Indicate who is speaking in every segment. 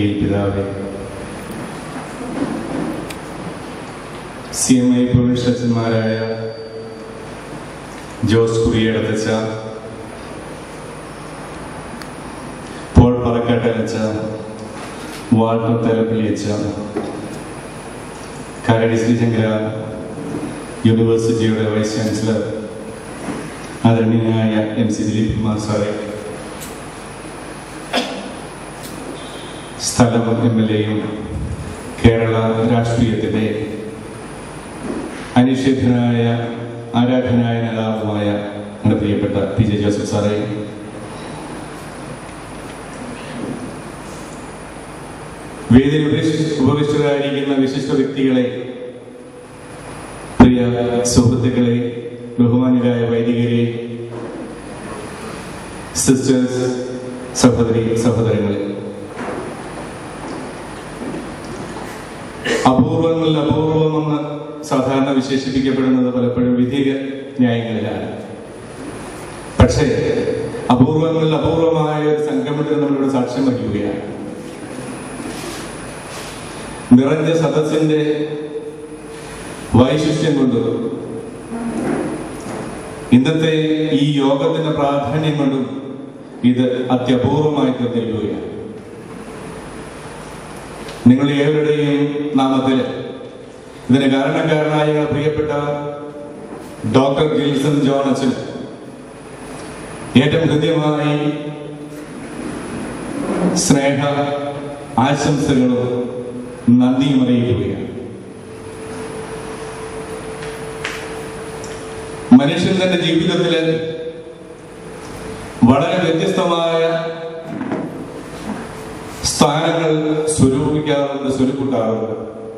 Speaker 1: സ്വർഗീയ പിതാവേ, CMI പ്രൊവിൻഷ്യൽമാരായ ജോസ് കുറിയടച്ച, പോൾ പറക്കാട്ടലച്ച, വാൾട്ടർ തലപ്പള്ളിയച്ച, കാലടി ശ്രീശങ്കര യൂണിവേഴ്സിറ്റിയുടെ വൈസ് ചാൻസലർ ആദരണീയനായ MC ദിലീപ് കുമാർ സാറെ, സ്ഥലം MLA-യും കേരള രാഷ്ട്രീയത്തിൻ്റെ അനിഷേധ്യനായ ആരാധനായ നേതാവുമായ നമ്മുടെ പ്രിയപ്പെട്ട PJ ജോസഫ് സാറെ, വേദിയിൽ ഉപവിഷ്ടരായിരിക്കുന്ന വിശിഷ്ട വ്യക്തികളെ, പ്രിയ സുഹൃത്തുക്കളെ, ബഹുമാന്യരായ വൈദികരെ, സിസ്റ്റേഴ്സ്, സഹോദരങ്ങളെ, അപൂർവമെന്ന് സാധാരണ വിശേഷിപ്പിക്കപ്പെടുന്നത് പലപ്പോഴും വിധി ന്യായങ്ങളിലാണ്. പക്ഷേ അപൂർവമായ ഒരു സംഗമത്തിന് നമ്മളിവിടെ സാക്ഷ്യം വഹിക്കുകയാണ്. നിറഞ്ഞ സദസ്സിന്റെ വൈശിഷ്ട്യം കൊണ്ടും ഇന്നത്തെ ഈ യോഗത്തിന്റെ പ്രാധാന്യം കൊണ്ടും ഇത് അത്യപൂർവമായി തീർന്നിരിക്കുകയാണ്. നിങ്ങൾ ഏവരുടെയും നാമത്തിൽ ഇതിന് കാരണക്കാരനായ പ്രിയപ്പെട്ട ഡോക്ടർ ഗിൽസൺ ജോൺ അച്ഛൻ ഏറ്റവും ഹൃദ്യമായി സ്നേഹ ആശംസകളും നന്ദിയും അറിയിക്കുകയാണ്. മനുഷ്യൻ തന്റെ ജീവിതത്തില് വളരെ വ്യത്യസ്തമായ സ്ഥാനങ്ങൾ സ്വരുക്കൂട്ടാറുണ്ട്.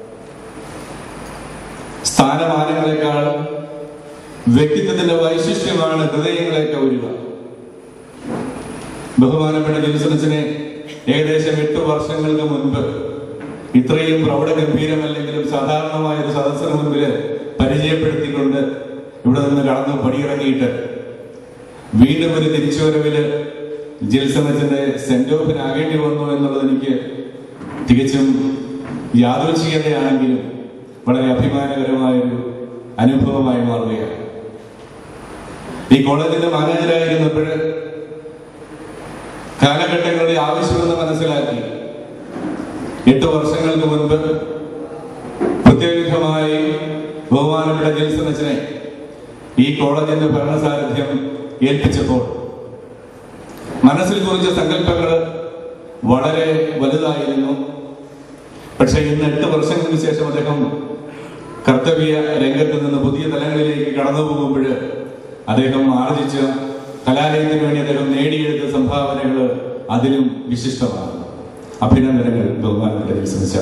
Speaker 1: സ്ഥാനമാനങ്ങളെക്കാൾ വ്യക്തിത്വത്തിന്റെ വൈശിഷ്ട്യമാണ് ഹൃദയങ്ങളെ കൗരുക. ബഹുമാനപ്പെട്ട ജിൽസനച്ചനെ ഏകദേശം 8 വർഷങ്ങൾക്ക് മുൻപ് ഇത്രയും പ്രൗഢഗംഭീരമല്ലെങ്കിലും സാധാരണമായ ഒരു സദസ്സിന് മുൻപിൽ പരിചയപ്പെടുത്തിക്കൊണ്ട് ഇവിടെ നിന്ന് കടന്ന് പടിയിറങ്ങിയിട്ട് വീണ്ടും ഒരു തിരിച്ചുവരവില് ജിൽസനച്ചന്റെ സെന്റ് ഓഫിനാകേണ്ടി വന്നു എന്നുള്ളത് എനിക്ക് തികച്ചും യാദൃച്ഛികതയാണെങ്കിലും വളരെ അഭിമാനകരമായൊരു അനുഭവമായി മാറുകയാണ്. ഈ കോളേജിന്റെ മാനേജരായിരുന്നപ്പോൾ കാലഘട്ടങ്ങളുടെ ആവശ്യമെന്ന് മനസ്സിലാക്കി 8 വർഷങ്ങൾക്ക് മുൻപ് പ്രത്യേകമായി ബഹുമാനപ്പെട്ട ജിൽസനച്ചനെ ഈ കോളേജിന്റെ ഭരണസാരഥ്യം ഏൽപ്പിച്ചപ്പോൾ മനസ്സിൽ കുറിച്ച സങ്കല്പങ്ങൾ വളരെ വലുതായിരുന്നു. പക്ഷെ ഇന്ന് 8 വർഷങ്ങൾക്ക് ശേഷം അദ്ദേഹം കർത്തവ്യ രംഗത്ത് നിന്ന് പുതിയ തലങ്ങളിലേക്ക് കടന്നു പോകുമ്പോൾ അദ്ദേഹം ആർജിച്ച കലാലയത്തിന് വേണ്ടി അദ്ദേഹം നേടിയെടുത്ത സംഭാവനകൾ അതിലും വിശിഷ്ടമാണ്. അഭിനന്ദനങ്ങൾ ബഹുമാനപ്പെട്ട ജിൽസനച്ച.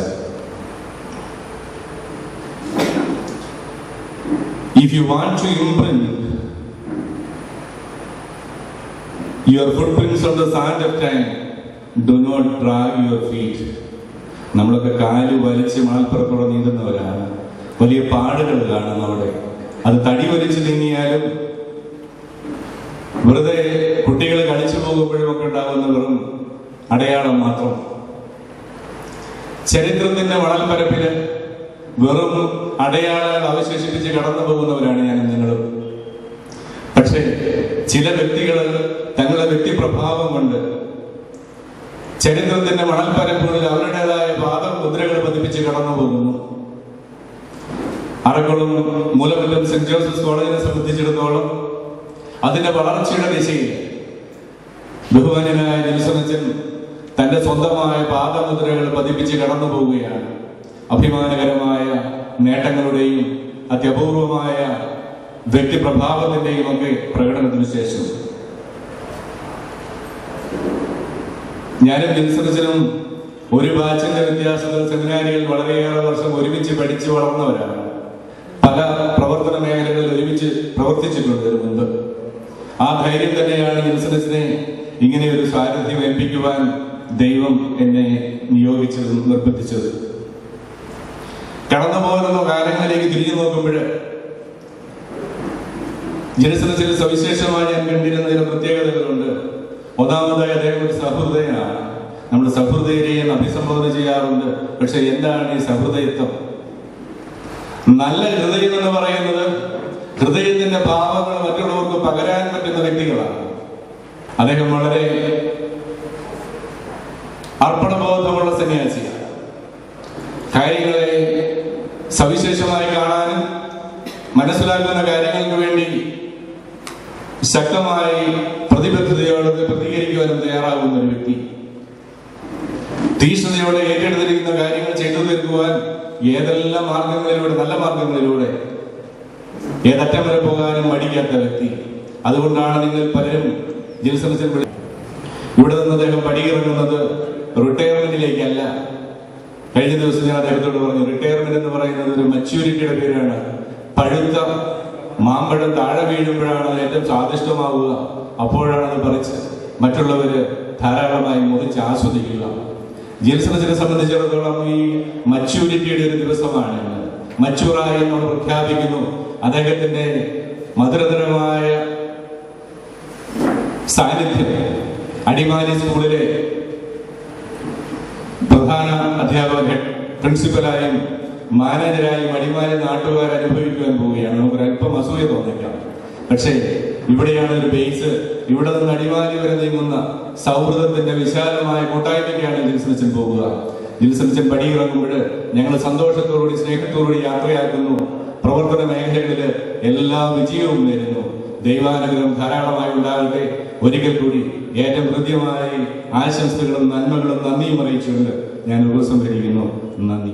Speaker 1: If you want to imprint your footprints on the sand of time, do not drag your feet. നമ്മളൊക്കെ കാല് വലിച്ച് മണൽപ്പുറത്തോടെ നീന്തുന്നവരാണ്. വലിയ പാടുകൾ കാണും അവിടെ. അത് തടി വലിച്ച് നീങ്ങിയാലും വെറുതെ കുട്ടികൾ കളിച്ചു പോകുമ്പോഴും ഒക്കെ ഉണ്ടാകുന്ന വെറും അടയാളം മാത്രം. ചരിത്രത്തിന്റെ മണൽപ്പരപ്പില് വെറും അടയാളങ്ങൾ അവശേഷിപ്പിച്ച് കടന്നു പോകുന്നവരാണ് ഞാനും നിങ്ങളും. പക്ഷേ ചില വ്യക്തികൾ തങ്ങളുടെ വ്യക്തിപ്രഭാവം കൊണ്ട് ചരിത്രത്തിന്റെ മണൽപ്പരപ്പുകളിൽ അവരുടേതായ പാദമുദ്രകൾ പതിപ്പിച്ച് കടന്നു പോകുന്നു. അറക്കുളം മൂലമറ്റം സെന്റ് ജോസഫ്സ് കോളേജിനെ സംബന്ധിച്ചിടത്തോളം അതിന്റെ വളർച്ചയുടെ ദിശയിൽ ബഹുമാന്യനായ ജിൽസനച്ചൻ തന്റെ സ്വന്തമായ പാദമുദ്രകൾ പതിപ്പിച്ച് കടന്നു പോവുകയാണ്. അഭിമാനകരമായ നേട്ടങ്ങളുടെയും അത്യപൂർവമായ വ്യക്തിപ്രഭാവത്തിന്റെയും ഒക്കെ പ്രകടനത്തിന് ശേഷം ഞാനും ജിൽസനച്ചനും ഒരു ബാച്ചിന്റെ വ്യത്യാസത്തിൽ സെമിനാരികൾ വളരെയേറെ വർഷം ഒരുമിച്ച് പഠിച്ചു വളർന്നവരാണ്. പല പ്രവർത്തന മേഖലകളിൽ ഒരുമിച്ച് പ്രവർത്തിച്ചിട്ടുണ്ട് ഇതിനു മുൻപ്. ആ ധൈര്യം തന്നെയാണ് ജിൽസനച്ചനെ ഇങ്ങനെ ഒരു സാരഥ്യം ഏൽപ്പിക്കുവാൻ ദൈവം എന്നെ നിയോഗിച്ചതും നിർബന്ധിച്ചത്. കടന്നു പോകുന്ന കാലങ്ങളിലേക്ക് തിരിഞ്ഞു നോക്കുമ്പോൾ ജിൽസനച്ചന് സവിശേഷമായി ഞാൻ കണ്ടിരുന്ന ചില പ്രത്യേകതകളുണ്ട്. ഒന്നാമതായി അദ്ദേഹം ഒരു സഹൃദയനാണ്. നമ്മൾ നമ്മൾ സഹൃദയരെ എന്ന് അഭിസംബോധന ചെയ്യാറുണ്ട്. പക്ഷെ എന്താണ് ഈ സഹൃദയത്വം? നല്ല ഹൃദയം എന്ന് പറയുന്നത് ഹൃദയത്തിന്റെ ഭാവങ്ങൾ മറ്റുള്ളവർക്ക് പകരാൻ പറ്റുന്ന വ്യക്തികളാണ്. അദ്ദേഹം വളരെ അർപ്പണബോധമുള്ള സന്യാസിയാണ്. കാര്യങ്ങളെ സവിശേഷമായി കാണാനും മനസ്സിലാക്കുന്ന കാര്യങ്ങൾക്ക് വേണ്ടി ശക്തമായി പ്രതിബദ്ധതയോടെ പ്രതികരിക്കുവാനും തയ്യാറാകുന്ന ഒരു വ്യക്തി. തീഷ്ണതയോടെ ഏറ്റെടുത്തിരിക്കുന്ന കാര്യങ്ങൾ ചെയ്തു തീർക്കുവാൻ ഏതെല്ലാം മാർഗങ്ങളിലൂടെ, നല്ല മാർഗങ്ങളിലൂടെ ഏതറ്റം വരെ പോകാനും മടിക്കാത്ത വ്യക്തി. അതുകൊണ്ടാണ് നിങ്ങൾ പലരും ജിൽസനച്ചൻ ഇവിടെ നിന്ന് അദ്ദേഹം പടിയിറങ്ങുന്നത് റിട്ടയർമെന്റിലേക്കല്ല. കഴിഞ്ഞ ദിവസം ഞാൻ അദ്ദേഹത്തോട് പറഞ്ഞു, റിട്ടയർമെന്റ് എന്ന് പറയുന്നത് ഒരു മച്യൂരിറ്റിയുടെ പേരാണ്. പഴുത്ത മാമ്പഴം താഴെ വീഴുമ്പോഴാണ് അത് ഏറ്റവും സ്വാദിഷ്ടമാവുക. അപ്പോഴാണ് അത് പറിച്ച് മറ്റുള്ളവര് ധാരാളമായി മുറിച്ച് ആസ്വദിക്കുക. ജിൽസനച്ചനെ സംബന്ധിച്ചിടത്തോളം ഈ മച്യൂരിറ്റിയുടെ ഒരു ദിവസമാണ്. മച്യൂറായി നമ്മൾ പ്രഖ്യാപിക്കുന്നു. അദ്ദേഹത്തിന്റെ മധുരതരമായ സാന്നിധ്യം അടിമാലി സ്കൂളിലെ പ്രധാന അധ്യാപകൻ, പ്രിൻസിപ്പലായും മാനേജരായും അടിമാലി നാട്ടുകാർ അനുഭവിക്കുവാൻ പോവുകയാണ്. നമുക്കൊരല്പം അസൂയ തോന്നിക്കാം. പക്ഷേ ഇവിടെയാണ് ഒരു ബേസ്. ഇവിടെ നിന്ന് അടിമാലി വരെ നീങ്ങുന്ന സൗഹൃദത്തിന്റെ വിശാലമായ കൂട്ടായ്മയ്ക്കാണ് ജിൽസനച്ചൻ പോകുക. ജിൽസനച്ചൻ പടിയിറങ്ങുമ്പോൾ ഞങ്ങൾ സന്തോഷത്തോടുകൂടി സ്നേഹത്തോടുകൂടി യാത്രയാക്കുന്നു. പ്രവർത്തന മേഖലകളില് എല്ലാ വിജയവും നേരുന്നു. ദൈവാനുഗ്രഹം ധാരാളമായി ഉണ്ടാകട്ടെ. ഒരിക്കൽ കൂടി ഏറ്റവും ഹൃദ്യമായി ആശംസകളും നന്മകളും നന്ദിയും അറിയിച്ചുകൊണ്ട് ഞാൻ ഉപസംഹരിക്കുന്നു. നന്ദി.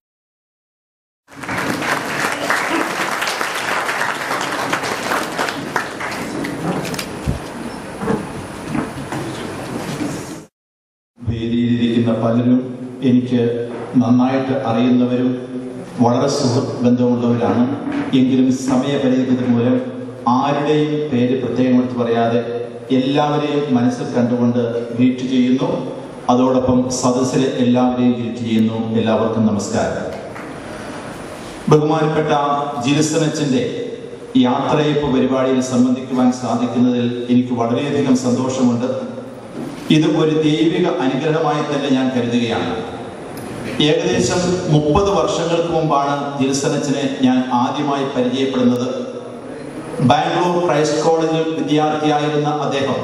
Speaker 2: വേദിയിലിരിക്കുന്ന പലരും എനിക്ക് നന്നായിട്ട് അറിയുന്നവരും വളരെ സുഹൃത്ത് ബന്ധമുള്ളവരാണ്. എങ്കിലും സമയപരിമിതി മൂലം ആരുടെയും പേര് പ്രത്യേകം എടുത്ത് പറയാതെ എല്ലാവരെയും മനസ്സിൽ കണ്ടുകൊണ്ട് ഗ്രീറ്റ് ചെയ്യുന്നു. അതോടൊപ്പം സദസ്സിലെ എല്ലാവരെയും ഗ്രീറ്റ് ചെയ്യുന്നു. എല്ലാവർക്കും നമസ്കാരം. ബഹുമാനപ്പെട്ട ജിൽസനച്ചന്റെ യാത്രയപ്പ് പരിപാടിയിൽ സംബന്ധിക്കുവാൻ സാധിക്കുന്നതിൽ എനിക്ക് വളരെയധികം സന്തോഷമുണ്ട്. ഇത് ഒരു ദൈവിക അനുഗ്രഹമായി തന്നെ ഞാൻ കരുതുകയാണ്. ഏകദേശം 30 വർഷങ്ങൾക്ക് മുമ്പാണ് ജിൽസനച്ചനെ ഞാൻ ആദ്യമായി പരിചയപ്പെടുന്നത്. ബാംഗ്ലൂർ ക്രൈസ്റ്റ് കോളേജിൽ വിദ്യാർത്ഥിയായിരുന്ന അദ്ദേഹം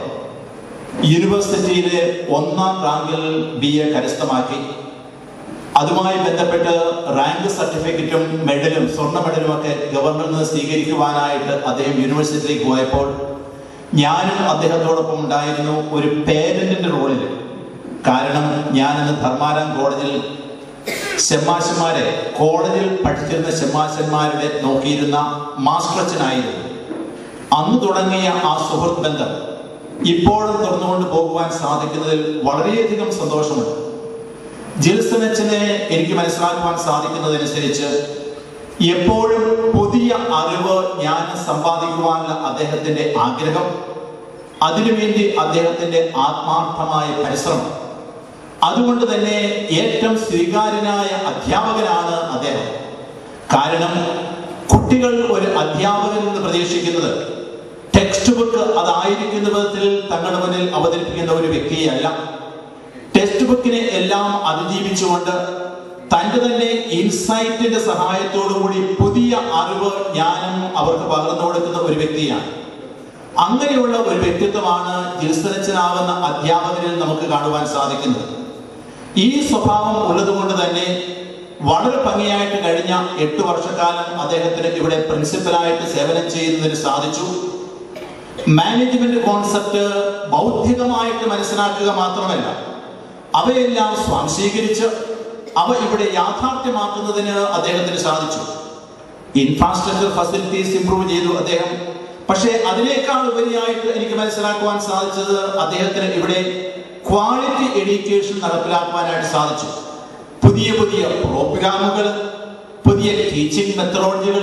Speaker 2: യൂണിവേഴ്സിറ്റിയിലെ 1ാം റാങ്കിൽ BA കരസ്ഥമാക്കി. അതുമായി ബന്ധപ്പെട്ട് റാങ്ക് സർട്ടിഫിക്കറ്റും മെഡലും സ്വർണ്ണ മെഡലും ഒക്കെ ഗവർണറിൽ നിന്ന് സ്വീകരിക്കുവാനായിട്ട് അദ്ദേഹം യൂണിവേഴ്സിറ്റിയിലേക്ക് പോയപ്പോൾ ഞാനും അദ്ദേഹത്തോടൊപ്പം ഉണ്ടായിരുന്നു ഒരു പേരന്റിന്റെ റോളിൽ. കാരണം ഞാനിന്ന് ധർമാരാം കോളേജിൽ ഷെമ്മാശന്മാരെ, കോളേജിൽ പഠിച്ചിരുന്ന ഷെമ്മാശന്മാരുടെ നോക്കിയിരുന്ന മാസ്റ്ററച്ചനായിരുന്നു. അന്ന് തുടങ്ങിയ ആ സുഹൃത്ത് ബന്ധം ഇപ്പോഴും തുറന്നുകൊണ്ട് പോകുവാൻ സാധിക്കുന്നതിൽ വളരെയധികം സന്തോഷമുണ്ട്. ജിൽസനച്ചനെ എനിക്ക് മനസ്സിലാക്കുവാൻ സാധിക്കുന്നതനുസരിച്ച് എപ്പോഴും പുതിയ അറിവ് ഞാൻ സമ്പാദിക്കുവാനുള്ള അദ്ദേഹത്തിന്റെ ആഗ്രഹം, അതിനുവേണ്ടി അദ്ദേഹത്തിന്റെ ആത്മാർത്ഥമായ പരിശ്രമം, അതുകൊണ്ട് തന്നെ ഏറ്റവും സ്വീകാര്യനായ അധ്യാപകനാണ് അദ്ദേഹം. കാരണം കുട്ടികൾ ഒരു അധ്യാപകനിൽ നിന്ന് പ്രതീക്ഷിക്കുന്നത് ടെക്സ്റ്റ് ബുക്ക് അതായിരിക്കുന്ന വിധത്തിൽ തങ്ങളുടെ മുന്നിൽ അവതരിപ്പിക്കുന്ന ഒരു വ്യക്തിയല്ല. ടെക്സ്റ്റ് ബുക്കിനെ എല്ലാം അതിജീവിച്ചുകൊണ്ട് തൻ്റെ തന്നെ ഇൻസൈറ്റിന്റെ സഹായത്തോടുകൂടി പുതിയ അറിവ് ജ്ഞാനം അവർക്ക് പകർന്നു കൊടുക്കുന്ന ഒരു വ്യക്തിയാണ്. അങ്ങനെയുള്ള ഒരു വ്യക്തിത്വമാണ് ജിൽസനച്ചനാവുന്ന അധ്യാപകനിൽ നമുക്ക് കാണുവാൻ സാധിക്കുന്നത്. ഈ സ്വഭാവം ഉള്ളതുകൊണ്ട് തന്നെ വളരെ ഭംഗിയായിട്ട് കഴിഞ്ഞ 8 വർഷക്കാലം അദ്ദേഹത്തിന് ഇവിടെ പ്രിൻസിപ്പലായിട്ട് സേവനം ചെയ്യുന്നതിന് സാധിച്ചു. മാനേജ്മെന്റ് കോൺസെപ്റ്റ് ബൗദ്ധികമായിട്ട് മനസ്സിലാക്കുക മാത്രമല്ല, അവയെല്ലാം സ്വാംശീകരിച്ച് അവ ഇവിടെ യാഥാർത്ഥ്യമാക്കുന്നതിന് അദ്ദേഹത്തിന് സാധിച്ചു. ഇൻഫ്രാസ്ട്രക്ചർ ഫെസിലിറ്റീസ് ഇംപ്രൂവ് ചെയ്തു അദ്ദേഹം. പക്ഷേ അതിനേക്കാൾ ഉപരിയായിട്ട് എനിക്ക് മനസ്സിലാക്കുവാൻ സാധിച്ചത് അദ്ദേഹത്തിന് ഇവിടെ ക്വാളിറ്റി എഡ്യൂക്കേഷൻ നടപ്പിലാക്കുവാനായിട്ട് സാധിച്ചു. പുതിയ പുതിയ പ്രോഗ്രാമുകൾ, പുതിയ ടീച്ചിങ് മെത്തഡോളജികൾ,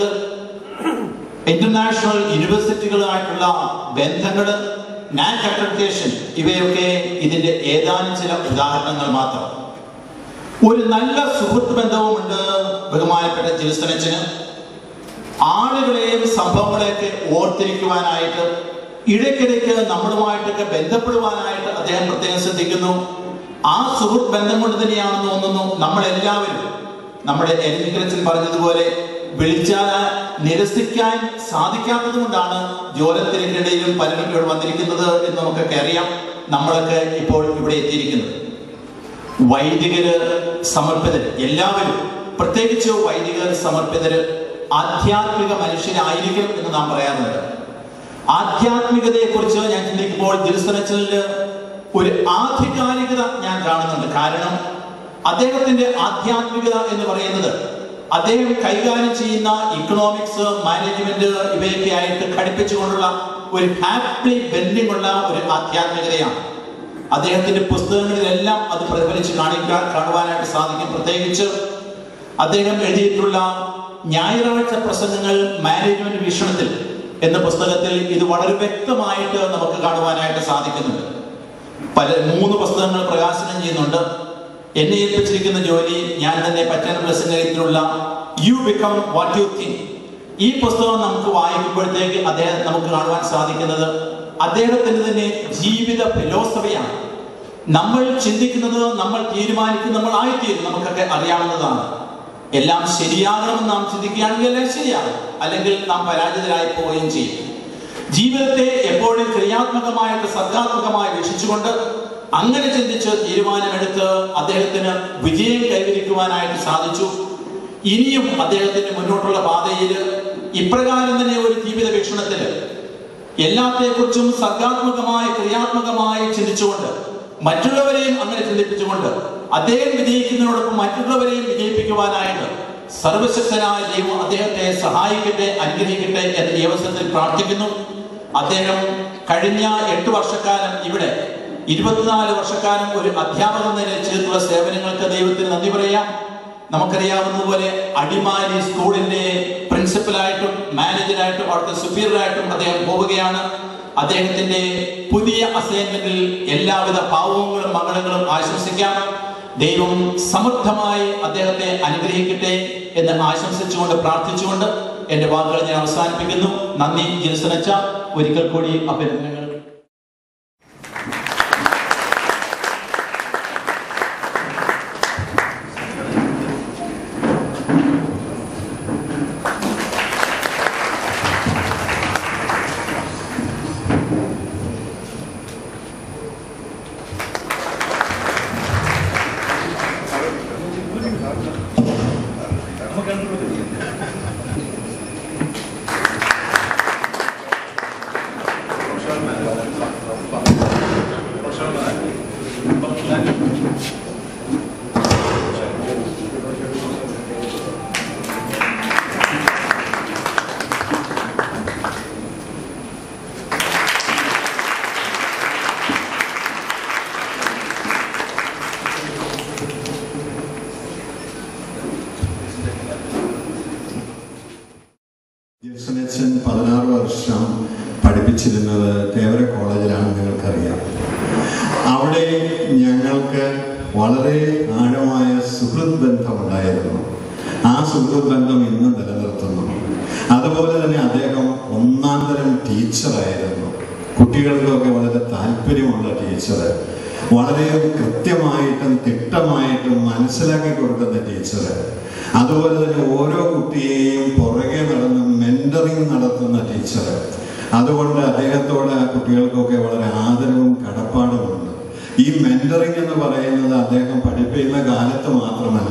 Speaker 2: ഇന്റർനാഷണൽ യൂണിവേഴ്സിറ്റികളുമായിട്ടുള്ള ബന്ധങ്ങൾ, നാക് അക്രഡിറ്റേഷൻ, ഇവയൊക്കെ ഇതിന്റെ ഏതാനും ചില ഉദാഹരണങ്ങൾ മാത്രം. ഒരു നല്ല സുഹൃത്ത് ബന്ധവുമുണ്ട് ബഹുമാനപ്പെട്ട ജിൽസനച്ചന്. ആളുകളെയും സംഭവങ്ങളെയൊക്കെ ഓർത്തിരിക്കുവാനായിട്ട്, ഇടയ്ക്കിടയ്ക്ക് നമ്മളുമായിട്ടൊക്കെ ബന്ധപ്പെടുവാനായിട്ട് അദ്ദേഹം പ്രത്യേകം ശ്രദ്ധിക്കുന്നു. ആ സുഹൃത്ത് ബന്ധം കൊണ്ട് തന്നെയാണെന്ന് തോന്നുന്നു നമ്മളെല്ലാവരും നമ്മുടെ എലിമിഗ്രച്ചൻ പറഞ്ഞതുപോലെ വിളിച്ചാൽ നിരസിക്കാൻ സാധിക്കാത്തത് കൊണ്ടാണ് ജോലത്തിനിടയിലും പലരും ഇവിടെ വന്നിരിക്കുന്നത് എന്ന് നമുക്കൊക്കെ അറിയാം. നമ്മളൊക്കെ ഇപ്പോൾ ഇവിടെ എത്തിയിരിക്കുന്നത് വൈദികര് സമർപ്പിതര് എല്ലാവരും, പ്രത്യേകിച്ച് വൈദികർ സമർപ്പിതര് ആധ്യാത്മിക മനുഷ്യരായിരിക്കും എന്ന് നാം പറയാറുണ്ട്. ആധ്യാത്മികതയെ കുറിച്ച് ഞാൻ ചിന്തിക്കുമ്പോൾ ജെറുസലച്ചലില് ഒരു ആധികാരികത ഞാൻ കാണുന്നുണ്ട്. കാരണം അദ്ദേഹത്തിന്റെ ആധ്യാത്മികത എന്ന് പറയുന്നത് അദ്ദേഹം കൈകാര്യം ചെയ്യുന്ന ഇക്കണോമിക്സ്, മാനേജ്മെന്റ് ഇവയൊക്കെ ആയിട്ട് ഘടിപ്പിച്ചുകൊണ്ടുള്ള ഒരു ഹാപ്പി ബെൻഡിംഗ് ഉള്ള ഒരു ആധ്യാത്മികതയാണ്. അദ്ദേഹത്തിന്റെ പുസ്തകങ്ങളിലെല്ലാം അത് പ്രതിഫലിച്ച് കാണുവാനായിട്ട് സാധിക്കും. പ്രത്യേകിച്ച് അദ്ദേഹം എഴുതിയിട്ടുള്ള ഞായറാഴ്ച പ്രസംഗങ്ങൾ മാനേജ്മെന്റ് വീക്ഷണത്തിൽ എന്ന പുസ്തകത്തിൽ ഇത് വളരെ വ്യക്തമായിട്ട് നമുക്ക് കാണുവാനായിട്ട് സാധിക്കുന്നുണ്ട്. 3 പുസ്തകങ്ങൾ പ്രകാശനം ചെയ്യുന്നുണ്ട്. എന്നെ ഏൽപ്പിച്ചിരിക്കുന്ന ജോലി ഞാൻ തന്നെ പറ്റാൻ പ്രസംഗത്തിലുള്ള you become what you think. ഈ പുസ്തകം നമുക്ക് വായിക്കുമ്പോഴത്തേക്ക് അദ്ദേഹം നമുക്ക് കാണുവാൻ സാധിക്കുന്നത് അദ്ദേഹത്തിന്റെ തന്നെ ജീവിത ഫിലോസഫിയാണ്. നമ്മൾ ചിന്തിക്കുന്നത്, നമ്മൾ തീരുമാനിക്കുന്നത്, നമ്മൾ ആയിത്തീരും. നമുക്കൊക്കെ അറിയാവുന്നതാണ്. എല്ലാം ശരിയാകണമെന്ന് നാം ചിന്തിക്കുകയാണെങ്കിൽ എല്ലാം ശരിയാകും, അല്ലെങ്കിൽ നാം പരാജിതരായി പോവുകയും ചെയ്യും. ജീവിതത്തെ എപ്പോഴും ക്രിയാത്മകമായിട്ട് സർഗാത്മകമായി വീക്ഷിച്ചുകൊണ്ട് അങ്ങനെ ചിന്തിച്ച് തീരുമാനമെടുത്ത് അദ്ദേഹത്തിന് വിജയം കൈവരിക്കുവാനായിട്ട് സാധിച്ചു. ഇനിയും അദ്ദേഹത്തിന്റെ മുന്നോട്ടുള്ള പാതയിൽ ഇപ്രകാരം തന്നെ ഒരു ജീവിത വീക്ഷണത്തില് എല്ലാത്തെക്കുറിച്ചും സർഗാത്മകമായി ക്രിയാത്മകമായി ചിന്തിച്ചുകൊണ്ട് മറ്റുള്ളവരെയും അങ്ങനെ ചിന്തിപ്പിച്ചുകൊണ്ട് അദ്ദേഹം വിജയിക്കുന്നതിനോടൊപ്പം മറ്റുള്ളവരെയും വിജയിപ്പിക്കുവാനായിട്ട് സർവശക്തനായ ദൈവം അദ്ദേഹത്തെ സഹായിക്കട്ടെ, അനുഗ്രഹിക്കട്ടെ എന്ന് ഈ അവസരത്തിൽ പ്രാർത്ഥിക്കുന്നു. അദ്ദേഹം കഴിഞ്ഞ 8 വർഷക്കാലം ഇവിടെ 24 വർഷക്കാലം ഒരു അധ്യാപകൻ നിലയിൽ ചെയ്തിട്ടുള്ള സേവനങ്ങൾക്ക് ദൈവത്തിന് നന്ദി പറയാം. നമുക്കറിയാവുന്നതുപോലെ അടിമാലി സ്കൂളിന്റെ പ്രിൻസിപ്പലായിട്ടും മാനേജറായിട്ടും അവിടുത്തെ സുപ്പീരിയറായിട്ടും അദ്ദേഹം പോവുകയാണ്. അദ്ദേഹത്തിന്റെ പുതിയ അസൈൻമെന്റിൽ എല്ലാവിധ ഭാവങ്ങളും മംഗളങ്ങളും ആശംസിക്കാം. ദൈവം സമൃദ്ധമായി അദ്ദേഹത്തെ അനുഗ്രഹിക്കട്ടെ എന്ന് ആശംസിച്ചുകൊണ്ട് പ്രാർത്ഥിച്ചുകൊണ്ട് എന്റെ വാക്കുകൾ ഞാൻ അവസാനിപ്പിക്കുന്നു. നന്ദി. ജെറുസലച്ച, ഒരിക്കൽ കൂടി അഭിനന്ദനങ്ങൾ.
Speaker 3: ജെറുസലച്ചൻ 16 വർഷം പഠിപ്പിച്ചിരുന്നത് തേവര കോളേജിലാണ്, നിങ്ങൾക്കറിയാം. അവിടെ ഞങ്ങൾക്ക് വളരെ ആഴമായ സുഹൃത്ത് ബന്ധമുണ്ടായിരുന്നു. ആ സുഹൃത്ത് ബന്ധം ഇന്നും നിലനിർത്തുന്നു. അതുപോലെ തന്നെ അദ്ദേഹം ഒന്നാന്തരം ടീച്ചറായിരുന്നു. കുട്ടികൾക്കൊക്കെ വളരെ താല്പര്യമുള്ള ടീച്ചർ, വളരെ കൃത്യമായിട്ടും തിട്ടമായിട്ടും മനസ്സിലാക്കി കൊടുക്കുന്ന ടീച്ചർ. അതുപോലെ തന്നെ ഓരോ കുട്ടിയെയും പുറകെ നടന്ന് മെന്ററിങ് നടത്തുന്ന ടീച്ചർ. അതുകൊണ്ട് അദ്ദേഹത്തോട് കുട്ടികൾക്കൊക്കെ വളരെ ആദരവും കടപ്പാടുമുണ്ട്. ഈ മെന്ററിങ് എന്ന് പറയുന്നത് അദ്ദേഹം പഠിപ്പിക്കുന്ന കാലത്ത് മാത്രമല്ല,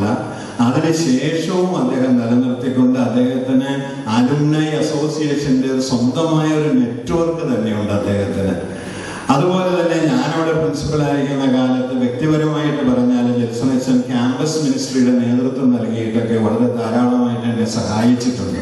Speaker 3: അതിനുശേഷവും അദ്ദേഹം നിലനിർത്തിക്കൊണ്ട് അദ്ദേഹത്തിന് അലുമിനി അസോസിയേഷന്റെ സ്വന്തമായ ഒരു നെറ്റ്വർക്ക് തന്നെയുണ്ട് അദ്ദേഹത്തിന്. അതുപോലെ തന്നെ ഞാനവിടെ പ്രിൻസിപ്പലായിരിക്കുന്ന കാലത്ത് വ്യക്തിപരമായിട്ട് പറഞ്ഞാൽ ജെറുസലച്ചൻ ക്യാമ്പസ് മിനിസ്ട്രിയുടെ നേതൃത്വം നൽകിയിട്ടൊക്കെ വളരെ ധാരാളമായിട്ട് എന്നെ സഹായിച്ചിട്ടുണ്ട്.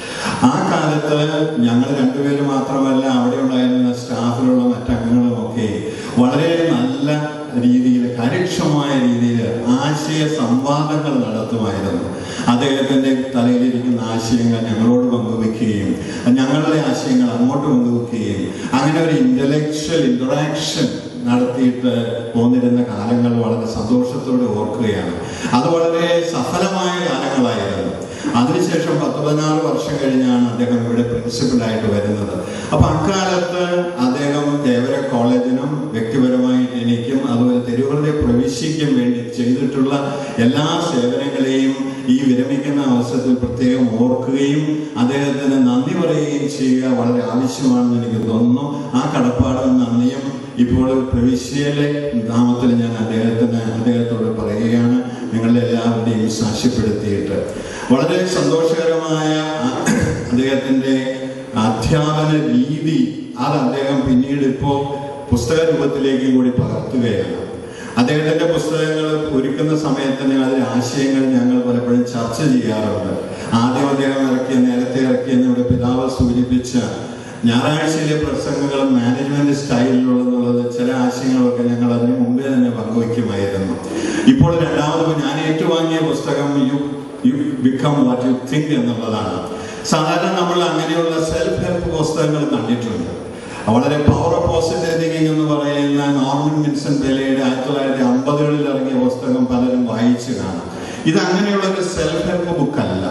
Speaker 3: ആ കാലത്ത് ഞങ്ങൾ രണ്ടുപേരും മാത്രമല്ല, അവിടെ ഉണ്ടായിരുന്ന സ്റ്റാഫിലുള്ള മറ്റംഗങ്ങളും ഒക്കെ വളരെ നല്ല രീതിയിൽ, കാര്യക്ഷമമായ രീതിയിൽ ആശയ സംവാദങ്ങൾ നടത്തുമായിരുന്നു. അദ്ദേഹത്തിന്റെ തലയിലിരിക്കുന്ന ആശയങ്ങൾ ഞങ്ങളോട് പങ്കുവെക്കുകയും ഞങ്ങളുടെ ആശയങ്ങൾ അങ്ങോട്ട് പങ്കുവെക്കുകയും അങ്ങനെ ഒരു ഇന്റലക്ച്വൽ ഇന്ററാക്ഷൻ നടത്തിയിട്ട് പോന്നിരുന്ന കാലങ്ങൾ വളരെ സന്തോഷത്തോടെ ഓർക്കുകയാണ്. അത് വളരെ സഫലമായ കാലങ്ങളായിരുന്നു. അതിനുശേഷം 10-16 വർഷം കഴിഞ്ഞാണ് അദ്ദേഹം ഇവിടെ പ്രിൻസിപ്പലായിട്ട് വരുന്നത്. അപ്പൊ അക്കാലത്ത് അദ്ദേഹം തേവര കോളേജിനും വ്യക്തിപരമായിട്ട് എനിക്കും അതുപോലെ തിരുവനന്തപുരം പ്രവിശ്യ പ്രവിശ്യയ്ക്കും വേണ്ടി ചെയ്തിട്ടുള്ള എല്ലാ സേവനങ്ങളെയും ഈ വിരമിക്കുന്ന അവസരത്തിൽ പ്രത്യേകം ഓർക്കുകയും അദ്ദേഹത്തിന് നന്ദി പറയുകയും ചെയ്യുക വളരെ ആവശ്യമാണെന്ന് എനിക്ക് തോന്നുന്നു. ആ കടപ്പാടും നന്ദിയും ഇപ്പോൾ പ്രവിശ്യയിലെ നാമത്തിൽ ഞാൻ അദ്ദേഹത്തോട് പറയുകയാണ്, നിങ്ങളുടെ എല്ലാവരുടെയും സാക്ഷ്യപ്പെടുത്തിയിട്ട്. വളരെ സന്തോഷകരമായ അദ്ദേഹത്തിൻ്റെ അധ്യാപന രീതി അത് അദ്ദേഹം പിന്നീട് ഇപ്പോൾ പുസ്തക രൂപത്തിലേക്ക് കൂടി പകർത്തുകയാണ്. അദ്ദേഹത്തിൻ്റെ പുസ്തകങ്ങൾ ഒരുക്കുന്ന സമയത്തിന് അതിലെ ആശയങ്ങൾ ഞങ്ങൾ പലപ്പോഴും ചർച്ച ചെയ്യാറുണ്ട്. ആദ്യം അദ്ദേഹം നേരത്തെ ഇറക്കിയെന്ന് ഇവിടെ പിതാവ് സൂചിപ്പിച്ച ഞായറാഴ്ചയിലെ പ്രസംഗങ്ങളും മാനേജ്മെന്റ് സ്റ്റൈലിലുള്ളതെന്നുള്ളത് ചില ആശയങ്ങളൊക്കെ ഞങ്ങൾ അതിന് മുമ്പേ തന്നെ പങ്കുവയ്ക്കുമായിരുന്നു. ഇപ്പോൾ രണ്ടാമത് ഞാൻ ഏറ്റുവാങ്ങിയ പുസ്തകം you become what you think എന്നുള്ളതാണ്. സാധാരണ നമ്മൾ അങ്ങനെയുള്ള സെൽഫ് ഹെൽപ്പ് പുസ്തകങ്ങൾ കണ്ടിട്ടുണ്ട്. വളരെ പവർ ഓഫ് പോസിറ്റീവ് തിങ്കിങ് എന്ന് പറയുന്ന നോർമൻ വിൻസെന്റ് ബെലയുടെ 1950കളിൽ ഇറങ്ങിയ പുസ്തകം പലരും വായിച്ചു കാണാം. ഇത് അങ്ങനെയുള്ള ഒരു സെൽഫ് ഹെൽപ്പ് ബുക്കല്ല.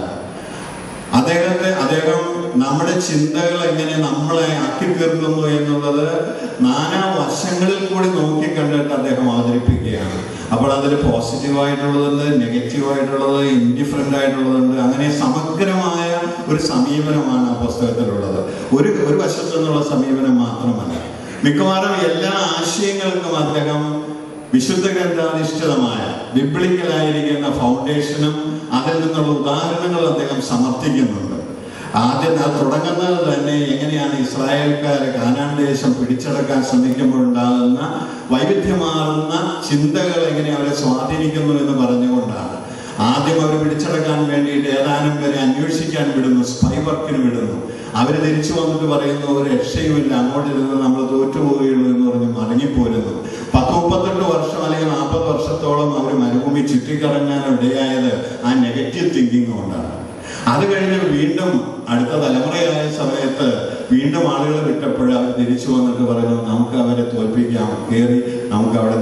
Speaker 3: അദ്ദേഹം നമ്മുടെ ചിന്തകൾ എങ്ങനെ നമ്മളെ ആക്കി തീർക്കുന്നു എന്നുള്ളത് നാനാ വശങ്ങളിൽ കൂടി നോക്കിക്കണ്ടിട്ട് അദ്ദേഹം അവതരിപ്പിക്കുകയാണ്. അപ്പോൾ അതിൽ പോസിറ്റീവായിട്ടുള്ളതുണ്ട്, നെഗറ്റീവായിട്ടുള്ളത്, ഇൻഡിഫറൻ്റ് ആയിട്ടുള്ളതുണ്ട്. അങ്ങനെ സമഗ്രമായ ഒരു സമീപനമാണ് ആ പുസ്തകത്തിലുള്ളത്. ഒരു വശത്തു നിന്നുള്ള സമീപനം മാത്രമല്ല. മിക്കവാറും എല്ലാ ആശയങ്ങൾക്കും അദ്ദേഹം വിശുദ്ധ ഗ്രന്ഥാധിഷ്ഠിതമായ ബിബ്ലിക്കലായിരിക്കുന്ന ഫൗണ്ടേഷനും അതിൽ നിന്നുള്ള ഉദാഹരണങ്ങൾ അദ്ദേഹം സമർത്ഥിക്കുന്നുണ്ട്. ആദ്യം അത് തുടങ്ങുന്നത് തന്നെ എങ്ങനെയാണ് ഇസ്രായേൽക്കാരെ കാനാൻ ദേശം പിടിച്ചടക്കാൻ ശ്രമിക്കുമ്പോഴുണ്ടാകുന്ന വൈവിധ്യമാർന്ന ചിന്തകൾ എങ്ങനെ അവരെ സ്വാധീനിക്കുന്നു എന്ന് പറഞ്ഞുകൊണ്ടാണ്. ആദ്യം അവർ പിടിച്ചടക്കാൻ വേണ്ടിയിട്ട് ഏതാനും പേരെ അന്വേഷിക്കാൻ വിടുന്നു, സ്പൈ വർക്കിന് വിടുന്നു. അവർ തിരിച്ചു വന്നിട്ട് പറയുന്നു ഒരു രക്ഷയുമില്ല, അങ്ങോട്ടിരുന്ന് നമ്മൾ തോറ്റുപോവുകയുള്ളൂ എന്ന് പറഞ്ഞ് മടങ്ങിപ്പോരുന്നു. 10-38 വർഷം അല്ലെങ്കിൽ 40 വർഷത്തോളം അവർ മരുഭൂമി ചുറ്റിക്കറങ്ങാൻ ഇടയായത് ആ നെഗറ്റീവ് തിങ്കിങ് കൊണ്ടാണ്. അത് കഴിഞ്ഞ് വീണ്ടും അടുത്ത തലമുറയായ സമയത്ത് വീണ്ടും ആളുകൾ വിട്ടപ്പോൾ അവർ തിരിച്ചു വന്നിട്ട് പറഞ്ഞു നമുക്ക് അവരെ തോൽപ്പിക്കാം, കയറി നമുക്ക് അവിടെ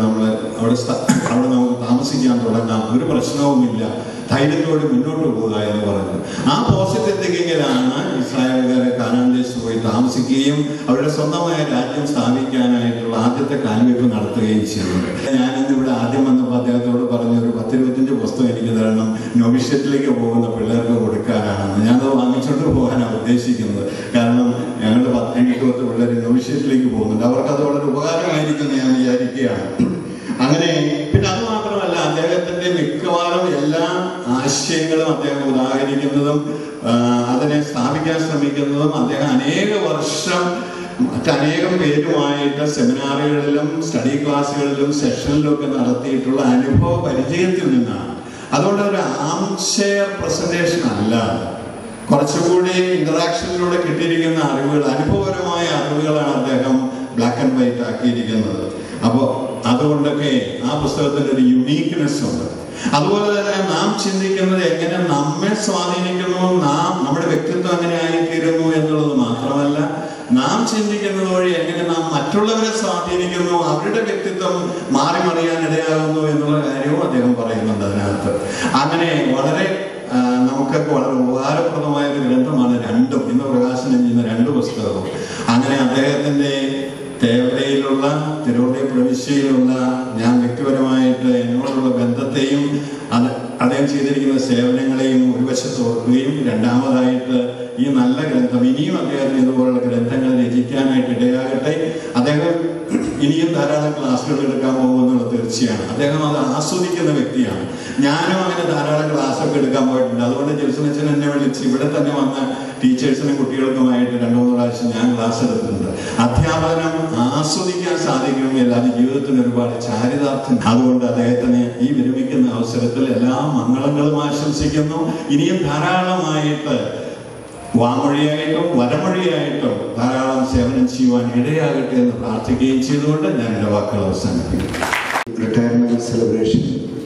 Speaker 3: നമുക്ക് താമസിക്കാൻ തുടങ്ങാം, ഒരു പ്രശ്നവുമില്ല, ധൈര്യത്തോടെ മുന്നോട്ട് പോകുക എന്ന് പറഞ്ഞു. ആ പോസിറ്റീവ് തിങ്കിങ്ങിലാണ് ഇസ്രായേൽക്കാരെ കാനാൻ ദേശത്ത് പോയി താമസിക്കുകയും അവരുടെ സ്വന്തമായ രാജ്യം സ്ഥാപിക്കാനായിട്ടുള്ള ആദ്യത്തെ കാൽവെപ്പ് നടത്തുകയും ചെയ്യുന്നത്. ഞാനിന്നിവിടെ ആദ്യം വന്നപ്പോൾ അദ്ദേഹത്തോട് പറഞ്ഞു ഒരു 10-25 പുസ്തകം എനിക്ക് തരണം, നൊവിഷ്യത്തിലേക്ക് പോകുന്ന പിള്ളേർക്ക് കൊടുക്കാനാണെന്ന്. ഞാനത് വാങ്ങിച്ചുകൊണ്ട് പോകാനാണ് ഉദ്ദേശിക്കുന്നത്. കാരണം ഞങ്ങളുടെ 10 പിള്ളേർ നൊവിഷ്യത്തിലേക്ക് പോകുന്നുണ്ട്, അവർക്കത് വളരെ ഉപകാരമായിരിക്കും ഞാൻ വിചാരിക്കുകയാണ്. അങ്ങനെ പിന്നെ അത് മാത്രമല്ല, അദ്ദേഹത്തിന്റെ മിക്കവാറും എല്ലാ ആശയങ്ങളും അദ്ദേഹം ഉദാഹരിക്കുന്നതും അതിനെ സ്ഥാപിക്കാൻ ശ്രമിക്കുന്നതും അദ്ദേഹം അനേക വർഷം മറ്റനേകം പേരുമായിട്ട് സെമിനാറുകളിലും സ്റ്റഡി ക്ലാസ്സുകളിലും സെഷനിലും ഒക്കെ നടത്തിയിട്ടുള്ള അനുഭവ പരിചയത്തിൽ നിന്നാണ്. അതുകൊണ്ട് ഒരു ആംചെയർ പ്രസന്റേഷൻ അല്ല, കുറച്ചുകൂടി ഇന്ററാക്ഷനിലൂടെ കിട്ടിയിരിക്കുന്ന അറിവുകൾ, അനുഭവപരമായ അറിവുകളാണ് അദ്ദേഹം ബ്ലാക്ക് ആൻഡ് വൈറ്റ് ആക്കിയിരിക്കുന്നത്. അപ്പോൾ അതുകൊണ്ടൊക്കെ ആ പുസ്തകത്തിന് ഒരു യുണീക്ക്നെസ് ഉണ്ട്. അതുപോലെ തന്നെ നാം ചിന്തിക്കുന്നത് എങ്ങനെ നമ്മെ സ്വാധീനിക്കുന്നു, നമ്മുടെ വ്യക്തിത്വം എങ്ങനെ ആയിത്തീരുന്നു എന്നുള്ളത് മാത്രമല്ല, നാം ചിന്തിക്കുന്നത് വഴി എങ്ങനെ നാം മറ്റുള്ളവരെ സ്വാധീനിക്കുന്നു, അവരുടെ വ്യക്തിത്വം മാറി മറിയാൻ ഇടയാകുന്നു എന്നുള്ള കാര്യവും അദ്ദേഹം പറയുന്നുണ്ട് അതിനകത്ത്. അങ്ങനെ വളരെ നമുക്കൊക്കെ വളരെ ഉപകാരപ്രദമായ ഒരു ഗ്രന്ഥമാണ് രണ്ടും, ഇന്ന് പ്രകാശനം ചെയ്യുന്ന 2 പുസ്തകവും. അങ്ങനെ അദ്ദേഹത്തിന്റെ തേവരയിലുള്ള തിരുവള്ളി പ്രവിശ്യയിലുള്ള ഞാൻ വ്യക്തിപരമായിട്ട് എന്നോടുള്ള ബന്ധത്തെയും അദ്ദേഹം ചെയ്തിരിക്കുന്ന സേവനങ്ങളെയും ഒരു വശത്ത് ഓർക്കുകയും, രണ്ടാമതായിട്ട് ഈ നല്ല ഗ്രന്ഥം ഇനിയും അദ്ദേഹത്തിന് ഇതുപോലുള്ള ഗ്രന്ഥങ്ങൾ രചിക്കാനായിട്ട് ഇടയാകട്ടെ. അദ്ദേഹം ഇനിയും ധാരാളം ക്ലാസ്സുകൾ എടുക്കാൻ പോകുമെന്നുള്ളത് തീർച്ചയാണ്. അദ്ദേഹം അത് ആസ്വദിക്കുന്ന വ്യക്തിയാണ്. ഞാനും അങ്ങനെ ധാരാളം ക്ലാസ്സൊക്കെ എടുക്കാൻ പോയിട്ടുണ്ട്. അതുകൊണ്ട് ജെൽസനച്ചൻ എന്നെ വിളിച്ച് ഇവിടെ തന്നെ വന്ന ടീച്ചേഴ്സിനും കുട്ടികൾക്കുമായിട്ട് 2-3 പ്രാവശ്യം ഞാൻ ക്ലാസ് എടുത്തിട്ടുണ്ട്. അധ്യാപനം ആസ്വദിക്കാൻ സാധിക്കുമെങ്കിൽ അത് ജീവിതത്തിന് ഒരുപാട് ചാരിതാർത്ഥ്യം. അതുകൊണ്ട് അദ്ദേഹത്തിന് ഈ വിരമിക്കുന്ന അവസരത്തിൽ എല്ലാ മംഗളങ്ങളും ആശംസിക്കുന്നു. ഇനിയും ധാരാളമായിട്ട് വാമൊഴിയായിട്ടും വരമൊഴിയായിട്ടും ധാരാളം സേവനം ചെയ്യുവാൻ ഇടയാകട്ടെ എന്ന് പ്രാർത്ഥിക്കുകയും ചെയ്തുകൊണ്ട് ഞാൻ എൻ്റെ വാക്കുകൾ അവസാനിപ്പിക്കും.
Speaker 4: റിട്ടയർമെന്റ് സെലിബ്രേഷൻ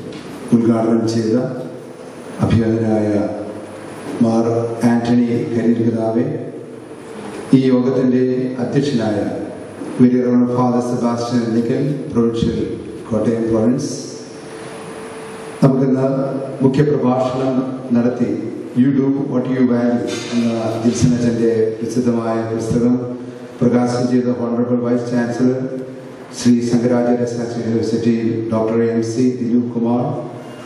Speaker 4: ഉദ്ഘാടനം ചെയ്ത അഭിനന്ദനായ മാർ ആന്റണി കരിൽപിതാവെ, ഈ യോഗത്തിൻ്റെ അധ്യക്ഷനായ very father Sebastian Nickal, provincial Kottayam province, നമുക്കിന്ന് മുഖ്യപ്രഭാഷണം നടത്തി you do what you value എന്ന ജെൽസനച്ചൻ്റെ പ്രസിദ്ധമായ പുസ്തകം പ്രകാശനം ചെയ്ത honourable vice chancellor Sri Sankaracharya Sanskrit University, Dr. M.C. Dilip Kumar,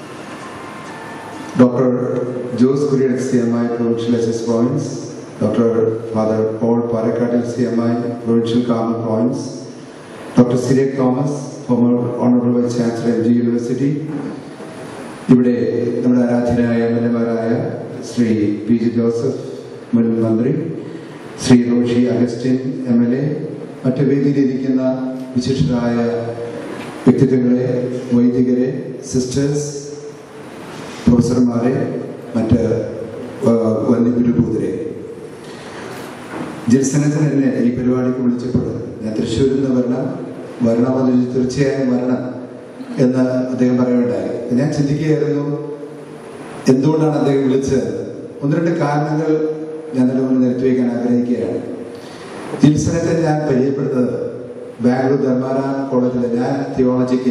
Speaker 4: Dr. Jose Kurian CMI, Provincial SS Province, Dr. Father Paul Parakatil CMI, Provincial Carmel Province, Dr. Sirek Thomas, former Honorable Vice Chancellor MG University, ഇവിടെ നമ്മുടെ ആരാധ്യനായ എംഎൽഎമാരായ Sri P G Joseph മുൻ മന്ത്രി, Shri Roshy Augustine MLA, മറ്റു വേദിയിലിരിക്കുന്ന വിശിഷ്ടരായ വ്യക്തിത്വങ്ങളെ, വൈദികരെ, sisters, പ്രൊഫസർമാരെ, മറ്റ് വന്യപുരഭൂതരെ, ജിൽസനത്തിന് എന്നെ ഈ പരിപാടിക്ക് വിളിച്ചപ്പോൾ ഞാൻ തൃശ്ശൂരിൽ നിന്ന് വരണമെന്ന് തീർച്ചയായും വരണം എന്ന് അദ്ദേഹം പറയുകയുണ്ടായി. ഞാൻ ചിന്തിക്കുകയായിരുന്നു എന്തുകൊണ്ടാണ് അദ്ദേഹം വിളിച്ചത്. ഒന്ന് രണ്ട് കാരണങ്ങൾ ഞാൻ അതിന് മുന്നിൽ നിരത്തിവെക്കാൻ ആഗ്രഹിക്കുകയാണ്. ജിൽസനത്തെ ഞാൻ പരിചയപ്പെടുന്നത് ബാംഗ്ലൂർ ധർമാരാം കോളേജിൽ ഞാൻ തിയോളജിക്ക്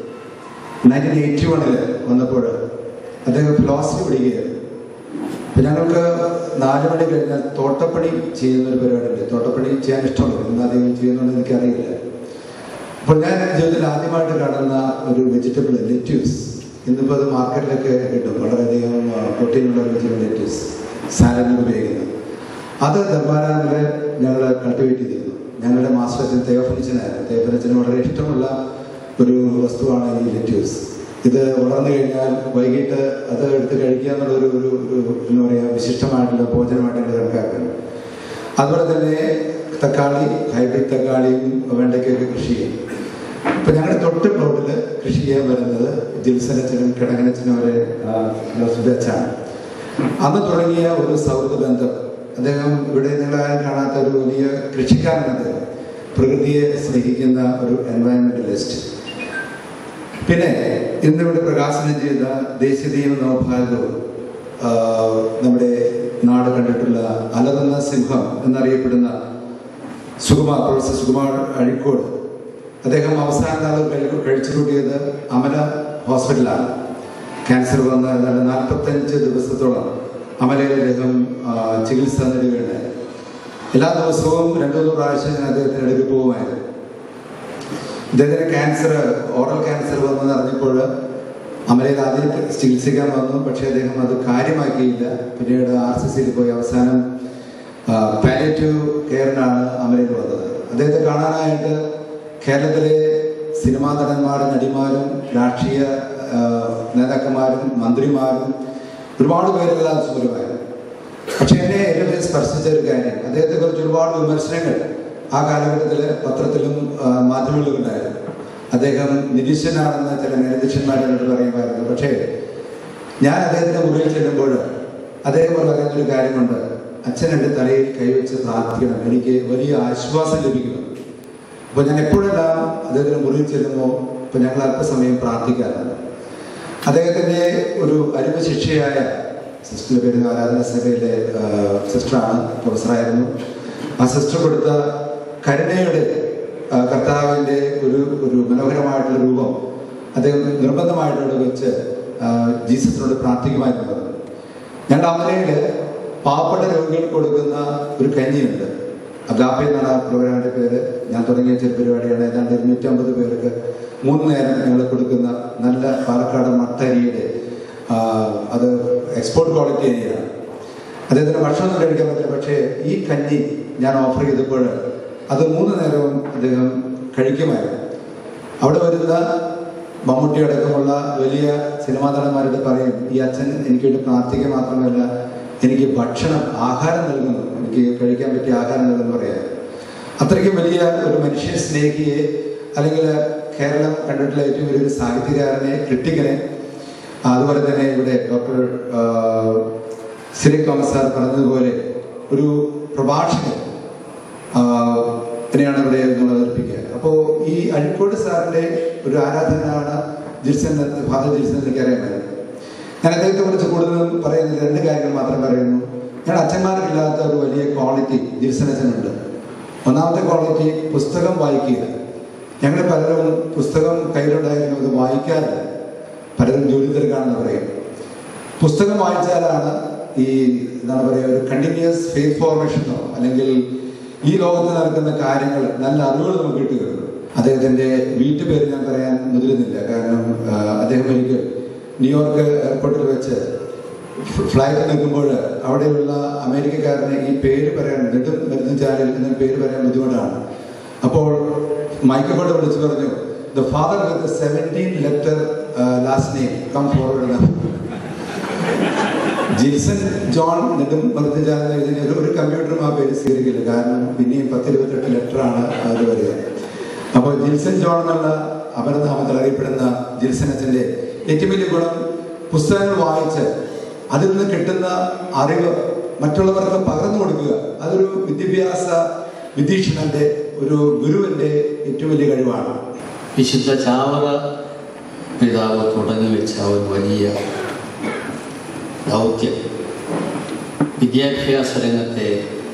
Speaker 4: 1981 വന്നപ്പോൾ അദ്ദേഹം ഫിലോസഫി പഠിക്കുകയായിരുന്നു. അപ്പം ഞങ്ങൾക്ക് 4 മണി കഴിഞ്ഞാൽ തോട്ടപ്പണി ചെയ്യുന്നൊരു പരിപാടിയുണ്ട്. തോട്ടപ്പണി ചെയ്യാൻ ഇഷ്ടമുള്ളത്, ഇന്ന് അദ്ദേഹം ചെയ്യുന്നുണ്ടെന്ന് എനിക്കറിയില്ല. അപ്പോൾ ഞാൻ ജീവിതത്തിൽ ആദ്യമായിട്ട് കാണുന്ന ഒരു വെജിറ്റബിൾ ലെറ്റ്യൂസ്, ഇന്നിപ്പോൾ അത് മാർക്കറ്റിലൊക്കെ കിട്ടും, വളരെയധികം പ്രോട്ടീനുള്ള വെജിറ്റബിൾ ലെറ്റ്യൂസ്, സാലഡിന് ഉപയോഗിക്കുന്നത്. അത് ധർമാരാമിൽ ഞങ്ങൾ കൾട്ടിവേറ്റ് ചെയ്തിരുന്നു. ഞങ്ങളുടെ മാസ്റ്റർ അച്ഛൻ തേവഫനിച്ചനായിരുന്നു. തേവഫനിച്ചന് വളരെ ഇഷ്ടമുള്ള ഒരു വസ്തുവാണ് ഈ ലെറ്റ്യൂസ്. ഇത് വളർന്നു കഴിഞ്ഞാൽ വൈകിട്ട് അത് എടുത്ത് കഴിക്കുക എന്നുള്ളൊരു ഒരു എന്താ പറയുക വിശിഷ്ടമായിട്ടുള്ള ഭോജനമായിട്ട് ഞങ്ങൾ കണക്കാക്കുന്നു. അതുപോലെ തന്നെ തക്കാളി, ഹൈബ്രിഡ് തക്കാളിയും വെണ്ടയ്ക്കൊക്കെ കൃഷി ചെയ്യും. ഇപ്പം ഞങ്ങളുടെ തൊട്ട് പ്ലോട്ടിൽ കൃഷി ചെയ്യാൻ വരുന്നത് ജിൽസനച്ചനും കിടങ്ങനച്ചനും വരെ വെച്ചാണ്. അന്ന് തുടങ്ങിയ ഒരു സൗഹൃദ ബന്ധം. അദ്ദേഹം ഇവിടെ നിങ്ങളാരും കാണാത്ത ഒരു വലിയ കൃഷിക്കാരൻ. അദ്ദേഹം പ്രകൃതിയെ സ്നേഹിക്കുന്ന ഒരു എൻവയൺമെന്റലിസ്റ്റ്. പിന്നെ ഇന്നിവിടെ പ്രകാശനം ചെയ്ത ദേശീയതയും നവഭാരതവും നമ്മുടെ നാട് കണ്ടിട്ടുള്ള അലറുന്ന സിംഹം എന്നറിയപ്പെടുന്ന പ്രൊഫസർ സുകുമാർ അഴീക്കോട്, അദ്ദേഹം അവസാന നാൾ കഴിച്ചു കൂട്ടിയത് അമല ഹോസ്പിറ്റലാണ്. ക്യാൻസർ വന്ന 45 ദിവസത്തോളം അമലയിൽ അദ്ദേഹം ചികിത്സ നേടുകയുണ്ടായി. എല്ലാ ദിവസവും 2-3 പ്രാവശ്യം അദ്ദേഹത്തിന് ഇടയ്ക്ക് പോകുമായിരുന്നു. ഇദ്ദേഹത്തിന് ക്യാൻസർ, ഓറൽ ക്യാൻസർ വന്നെന്ന് അറിഞ്ഞപ്പോൾ അമലയിൽ ആദ്യം ചികിത്സിക്കാൻ വന്നു. പക്ഷേ അദ്ദേഹം അത് കാര്യമാക്കിയില്ല. പിന്നീട് RCCയിൽ പോയി അവസാനം പാലിയേറ്റീവ് കെയറിനാണ് അമലയിൽ വന്നത്. അദ്ദേഹത്തെ കാണാനായിട്ട് കേരളത്തിലെ സിനിമാ നടന്മാരും നടിമാരും രാഷ്ട്രീയ നേതാക്കന്മാരും മന്ത്രിമാരും ഒരുപാട് പേരുള്ള സുഖമായിരുന്നു. പക്ഷെ എന്നെ ഏറ്റവും സ്പർശിച്ച ഒരു കാര്യം, അദ്ദേഹത്തെക്കുറിച്ച് ഒരുപാട് വിമർശനങ്ങൾ ആ കാലഘട്ടത്തിൽ പത്രത്തിലും മാധ്യമങ്ങളിലും ഉണ്ടായിരുന്നു. അദ്ദേഹം നിരീശ്വരനാണെന്ന് ചില നിരീക്ഷന്മാരോട് പറയുമായിരുന്നു. പക്ഷേ ഞാൻ അദ്ദേഹത്തിൻ്റെ മുറിയിൽ ചെല്ലുമ്പോൾ അദ്ദേഹം പറയുന്നൊരു കാര്യമുണ്ട്: അച്ഛൻ എൻ്റെ തലയിൽ കൈവച്ച് പ്രാർത്ഥിക്കണം, എനിക്ക് വലിയ ആശ്വാസം ലഭിക്കണം. അപ്പോൾ ഞാൻ എപ്പോഴെല്ലാം അദ്ദേഹത്തിൻ്റെ മുറിയിൽ ചെല്ലുമ്പോൾ ഇപ്പം ഞങ്ങൾ അല്പസമയം പ്രാർത്ഥിക്കാറുണ്ട്. അദ്ദേഹത്തിൻ്റെ ഒരു അരുമ ശിക്ഷയായ സിസ്റ്ററിൻ്റെ പേര് ആരാധന സഭയിലെ സിസ്റ്ററാണ്, പ്രൊഫസറായിരുന്നു. ആ സിസ്റ്റർ കൊടുത്ത കരുണയുടെ കർത്താവിൻ്റെ ഒരു മനോഹരമായിട്ടുള്ള രൂപം അദ്ദേഹം നിർബന്ധമായിട്ടോട് വെച്ച് ജീസസിനോട് പ്രാർത്ഥിക്കുമായിരുന്നു. ഞങ്ങളുടെ അമലയിൽ പാവപ്പെട്ട രോഗികൾക്ക് കൊടുക്കുന്ന ഒരു കഞ്ഞിയുണ്ട്. അഗാപ്പ എന്നാണ് ആ പ്രോഗ്രാമിൻ്റെ പേര്. ഞാൻ തുടങ്ങിയ ചെറു പരിപാടിയാണ്. ഏതാണ്ട് 250 പേർക്ക് 3 നേരം ഞങ്ങൾ കൊടുക്കുന്ന നല്ല പാലക്കാട് മട്ടരിയുടെ അത് എക്സ്പോർട്ട് ക്വാളിറ്റി അരിയാണ്. അദ്ദേഹത്തിന് ഭക്ഷണം കഴിക്കാൻ പറ്റില്ല. പക്ഷേ ഈ കഞ്ഞി ഞാൻ ഓഫർ ചെയ്തപ്പോൾ അത് 3 നേരവും അദ്ദേഹം കഴിക്കുമായിരുന്നു. അവിടെ വരുന്ന മമ്മൂട്ടി അടക്കമുള്ള വലിയ സിനിമാ നടന്മാരോട് പറയും, ഈ അച്ഛൻ എനിക്ക് വേണ്ടി പ്രാർത്ഥിക്കുക മാത്രമല്ല എനിക്ക് ആഹാരം നൽകുന്നു, എനിക്ക് കഴിക്കാൻ പറ്റിയ ആഹാരം നൽകുന്നു പറയാം. അത്രയ്ക്കും വലിയ ഒരു മനുഷ്യ സ്നേഹിയെ, അല്ലെങ്കിൽ കേരളം കണ്ടിട്ടുള്ള ഏറ്റവും വലിയൊരു സാഹിത്യകാരനെ, ക്രിട്ടിക്കനെ. അതുപോലെ തന്നെ ഇവിടെ ഡോക്ടർ സിരക് തോമസ് സാർ പറഞ്ഞതുപോലെ ഒരു പ്രഭാഷകൻ ാണ് ഇവിടെ നമ്മൾ അവതരിപ്പിക്കുക. അപ്പോൾ ഈ അഴീക്കോട് സാറിൻ്റെ ഒരു ആരാധനയാണ് ഫാദർ ജിൽസൺ. എനിക്കറിയാമായിരുന്നു. ഞാൻ അദ്ദേഹത്തെ കുറിച്ച് കൂടുതലും പറയുന്നത് 2 കാര്യങ്ങൾ മാത്രം പറയുന്നു. ഞാൻ അച്ഛന്മാർക്കില്ലാത്ത ഒരു വലിയ ക്വാളിറ്റി ജിൽസൺ അച്ഛനുണ്ട്. ഒന്നാമത്തെ ക്വാളിറ്റി പുസ്തകം വായിക്കുക. ഞങ്ങൾ പലരും പുസ്തകം കയ്യിലുണ്ടായിരുന്നു, അത് വായിക്കാറില്ല. പലരും ജോലി തിരക്കാണെന്ന് പറയും. പുസ്തകം വായിച്ചാലാണ് ഈ എന്താണ് പറയുക ഒരു കണ്ടിന്യൂസ് ഫെയ്ത്ത് ഫോർമേഷനോ അല്ലെങ്കിൽ ഈ ലോകത്ത് നടക്കുന്ന കാര്യങ്ങൾ നല്ല അറിവുകൾ നമുക്ക് കിട്ടുകയുള്ളൂ. അദ്ദേഹത്തിൻ്റെ വീട്ടുപേര് ഞാൻ പറയാൻ മുതിരുന്നില്ല. കാരണം അദ്ദേഹം ഒരിക്കൽ ന്യൂയോർക്ക് എയർപോർട്ടിൽ വെച്ച് ഫ്ലൈറ്റ് നിൽക്കുമ്പോൾ അവിടെയുള്ള അമേരിക്കക്കാരന് ഈ പേര് പറയാൻ നെടും മരുന്നുചാലിൽ എന്നൊരു പേര് പറയാൻ ബുദ്ധിമുട്ടാണ്. അപ്പോൾ മൈക്കിൾ കൊണ്ട് വിളിച്ചു പറഞ്ഞു, the father with 17 letter last name come forward. Jilson John നെടും മരുന്നുചാൽ എഴുതിയ ഒരു കമ്പ്യൂട്ടറും ആ പേര് സ്വീകരിക്കില്ല. കാരണം പിന്നെയും 10-28 ലെറ്ററാണ് അത് വരിക. അപ്പോൾ ജിൽസൺ ജോൺ എന്നുള്ള അപരനാമത്തിൽ അറിയപ്പെടുന്ന ജിൽസൺ അച്ഛൻ്റെ ഏറ്റവും വലിയ ഗുണം പുസ്തകങ്ങൾ വായിച്ച് അതിൽ നിന്ന് കിട്ടുന്ന അറിവ് മറ്റുള്ളവർക്ക് പകർന്നു കൊടുക്കുക. അതൊരു വിദ്യാഭ്യാസ വിദീക്ഷണന്റെ ഒരു ഗുരുവിന്റെ ഏറ്റവും വലിയ കഴിവാണ്.
Speaker 5: വിശുദ്ധ ചാവറ പിതാവ് തുടങ്ങി വെച്ച ഒരു വലിയ ദൗത്യം വിദ്യാഭ്യാസ രംഗത്തെ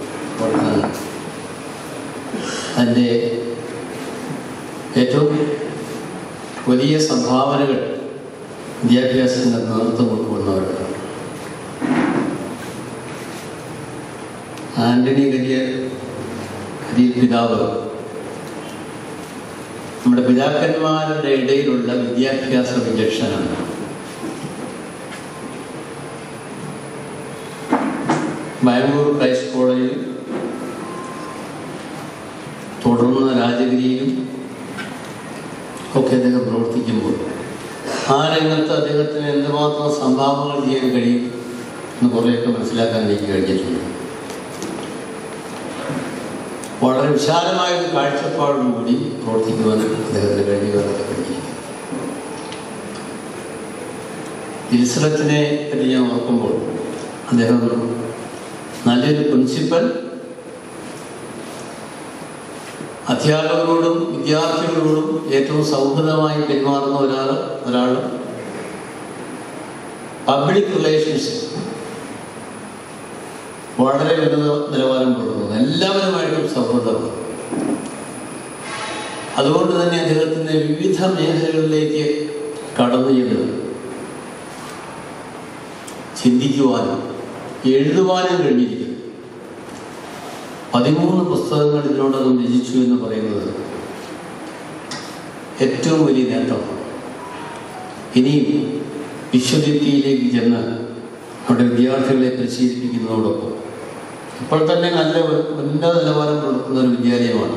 Speaker 5: തൻ്റെ ഏറ്റവും വലിയ സംഭാവനകൾ വിദ്യാഭ്യാസത്തിന് നേതൃത്വം കൊടുക്കുന്നവരാണ്. ആന്റണി കരിയർ പിതാവ് നമ്മുടെ പിതാക്കന്മാരുടെ ഇടയിലുള്ള വിദ്യാഭ്യാസ വിചക്ഷണാണ്. ബാംഗ്ലൂർ ക്രൈസ്റ്റ് കോളേജിൽ, തുടർന്ന് രാജഗിരിയിലും ഒക്കെ അദ്ദേഹം പ്രവർത്തിക്കുമ്പോൾ ആ രംഗത്ത് അദ്ദേഹത്തിന് എന്തുമാത്രം സംഭാവനകൾ ചെയ്യാൻ കഴിയും എന്ന് കുറേയൊക്കെ മനസ്സിലാക്കാൻ എനിക്ക് കഴിഞ്ഞിട്ടുണ്ട്. വളരെ വിശാലമായൊരു കാഴ്ചപ്പാടോടുകൂടി പ്രവർത്തിക്കുവാനും അദ്ദേഹത്തിന് കഴിയുവാനൊക്കെ കഴിഞ്ഞിരിക്കുന്നു. ഇൽസറത്തിനെ പറ്റി ഞാൻ ഓർക്കുമ്പോൾ അദ്ദേഹം നല്ലൊരു പ്രിൻസിപ്പൽ, അധ്യാപകരോടും വിദ്യാർത്ഥികളോടും ഏറ്റവും സൗഹൃദമായി പെരുമാറുന്ന ഒരാൾ പബ്ലിക് റിലേഷൻസ് വളരെ ഉന്നത നിലവാരം പുലർത്തുന്നു. എല്ലാവരുമായിട്ടും സൗഹൃദമാണ്. അതുകൊണ്ട് തന്നെ അദ്ദേഹത്തിൻ്റെ വിവിധ മേഖലകളിലേക്ക് കടന്നു ചെന്ന് ചിന്തിക്കുവാനും എഴുതുവാനും കഴിഞ്ഞിരിക്കുന്നു. 13 പുസ്തകങ്ങൾ ഇതിനോടകം രചിച്ചു എന്ന് പറയുന്നത് ഏറ്റവും വലിയ നേട്ടമാണ്. ഇനിയും വിശ്വവിദ്യയിലേക്ക് ചെന്ന് അവിടെ വിദ്യാർത്ഥികളെ പരിശീലിപ്പിക്കുന്നതോടൊപ്പം ഇപ്പോൾ തന്നെ നല്ല ഉന്നത നിലവാരം പുലർത്തുന്ന ഒരു വിദ്യാലയമാണ്.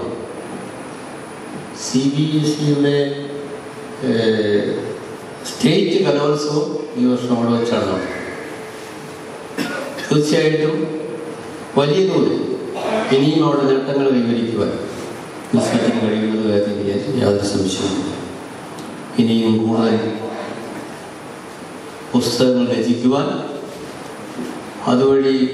Speaker 5: CBSEയുടെ സ്റ്റേറ്റ് കലോത്സവം ഈ വർഷം അവിടെ വെച്ചാണ് നടന്നത്. തീർച്ചയായിട്ടും വലിയ തോതിൽ ഇനിയും അവിടെ നേട്ടങ്ങൾ കൈവരിക്കുവാൻ മത്സരത്തിന് കഴിയുന്നത് കാര്യത്തിൽ യാതൊരു സംശയവുമില്ല. ഇനിയും കൂടുതൽ പുസ്തകങ്ങൾ രചിക്കുവാൻ, അതുവഴി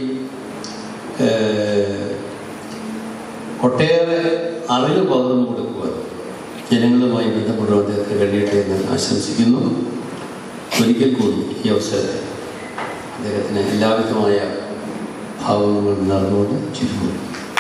Speaker 5: ഒട്ടേറെ അറിവ് പകർന്നു കൊടുക്കുവാൻ ജനങ്ങളുമായി ബന്ധപ്പെടുവാൻ അദ്ദേഹത്തിന് കഴിയട്ടെ എന്ന് ആശംസിക്കുന്നു. ഒരിക്കൽ കൂടി ഈ അവസരത്തിൽ അദ്ദേഹത്തിന് എല്ലാവിധമായ ഭാവങ്ങൾ നടന്നുകൊണ്ട് ചുരുക്കുന്നു.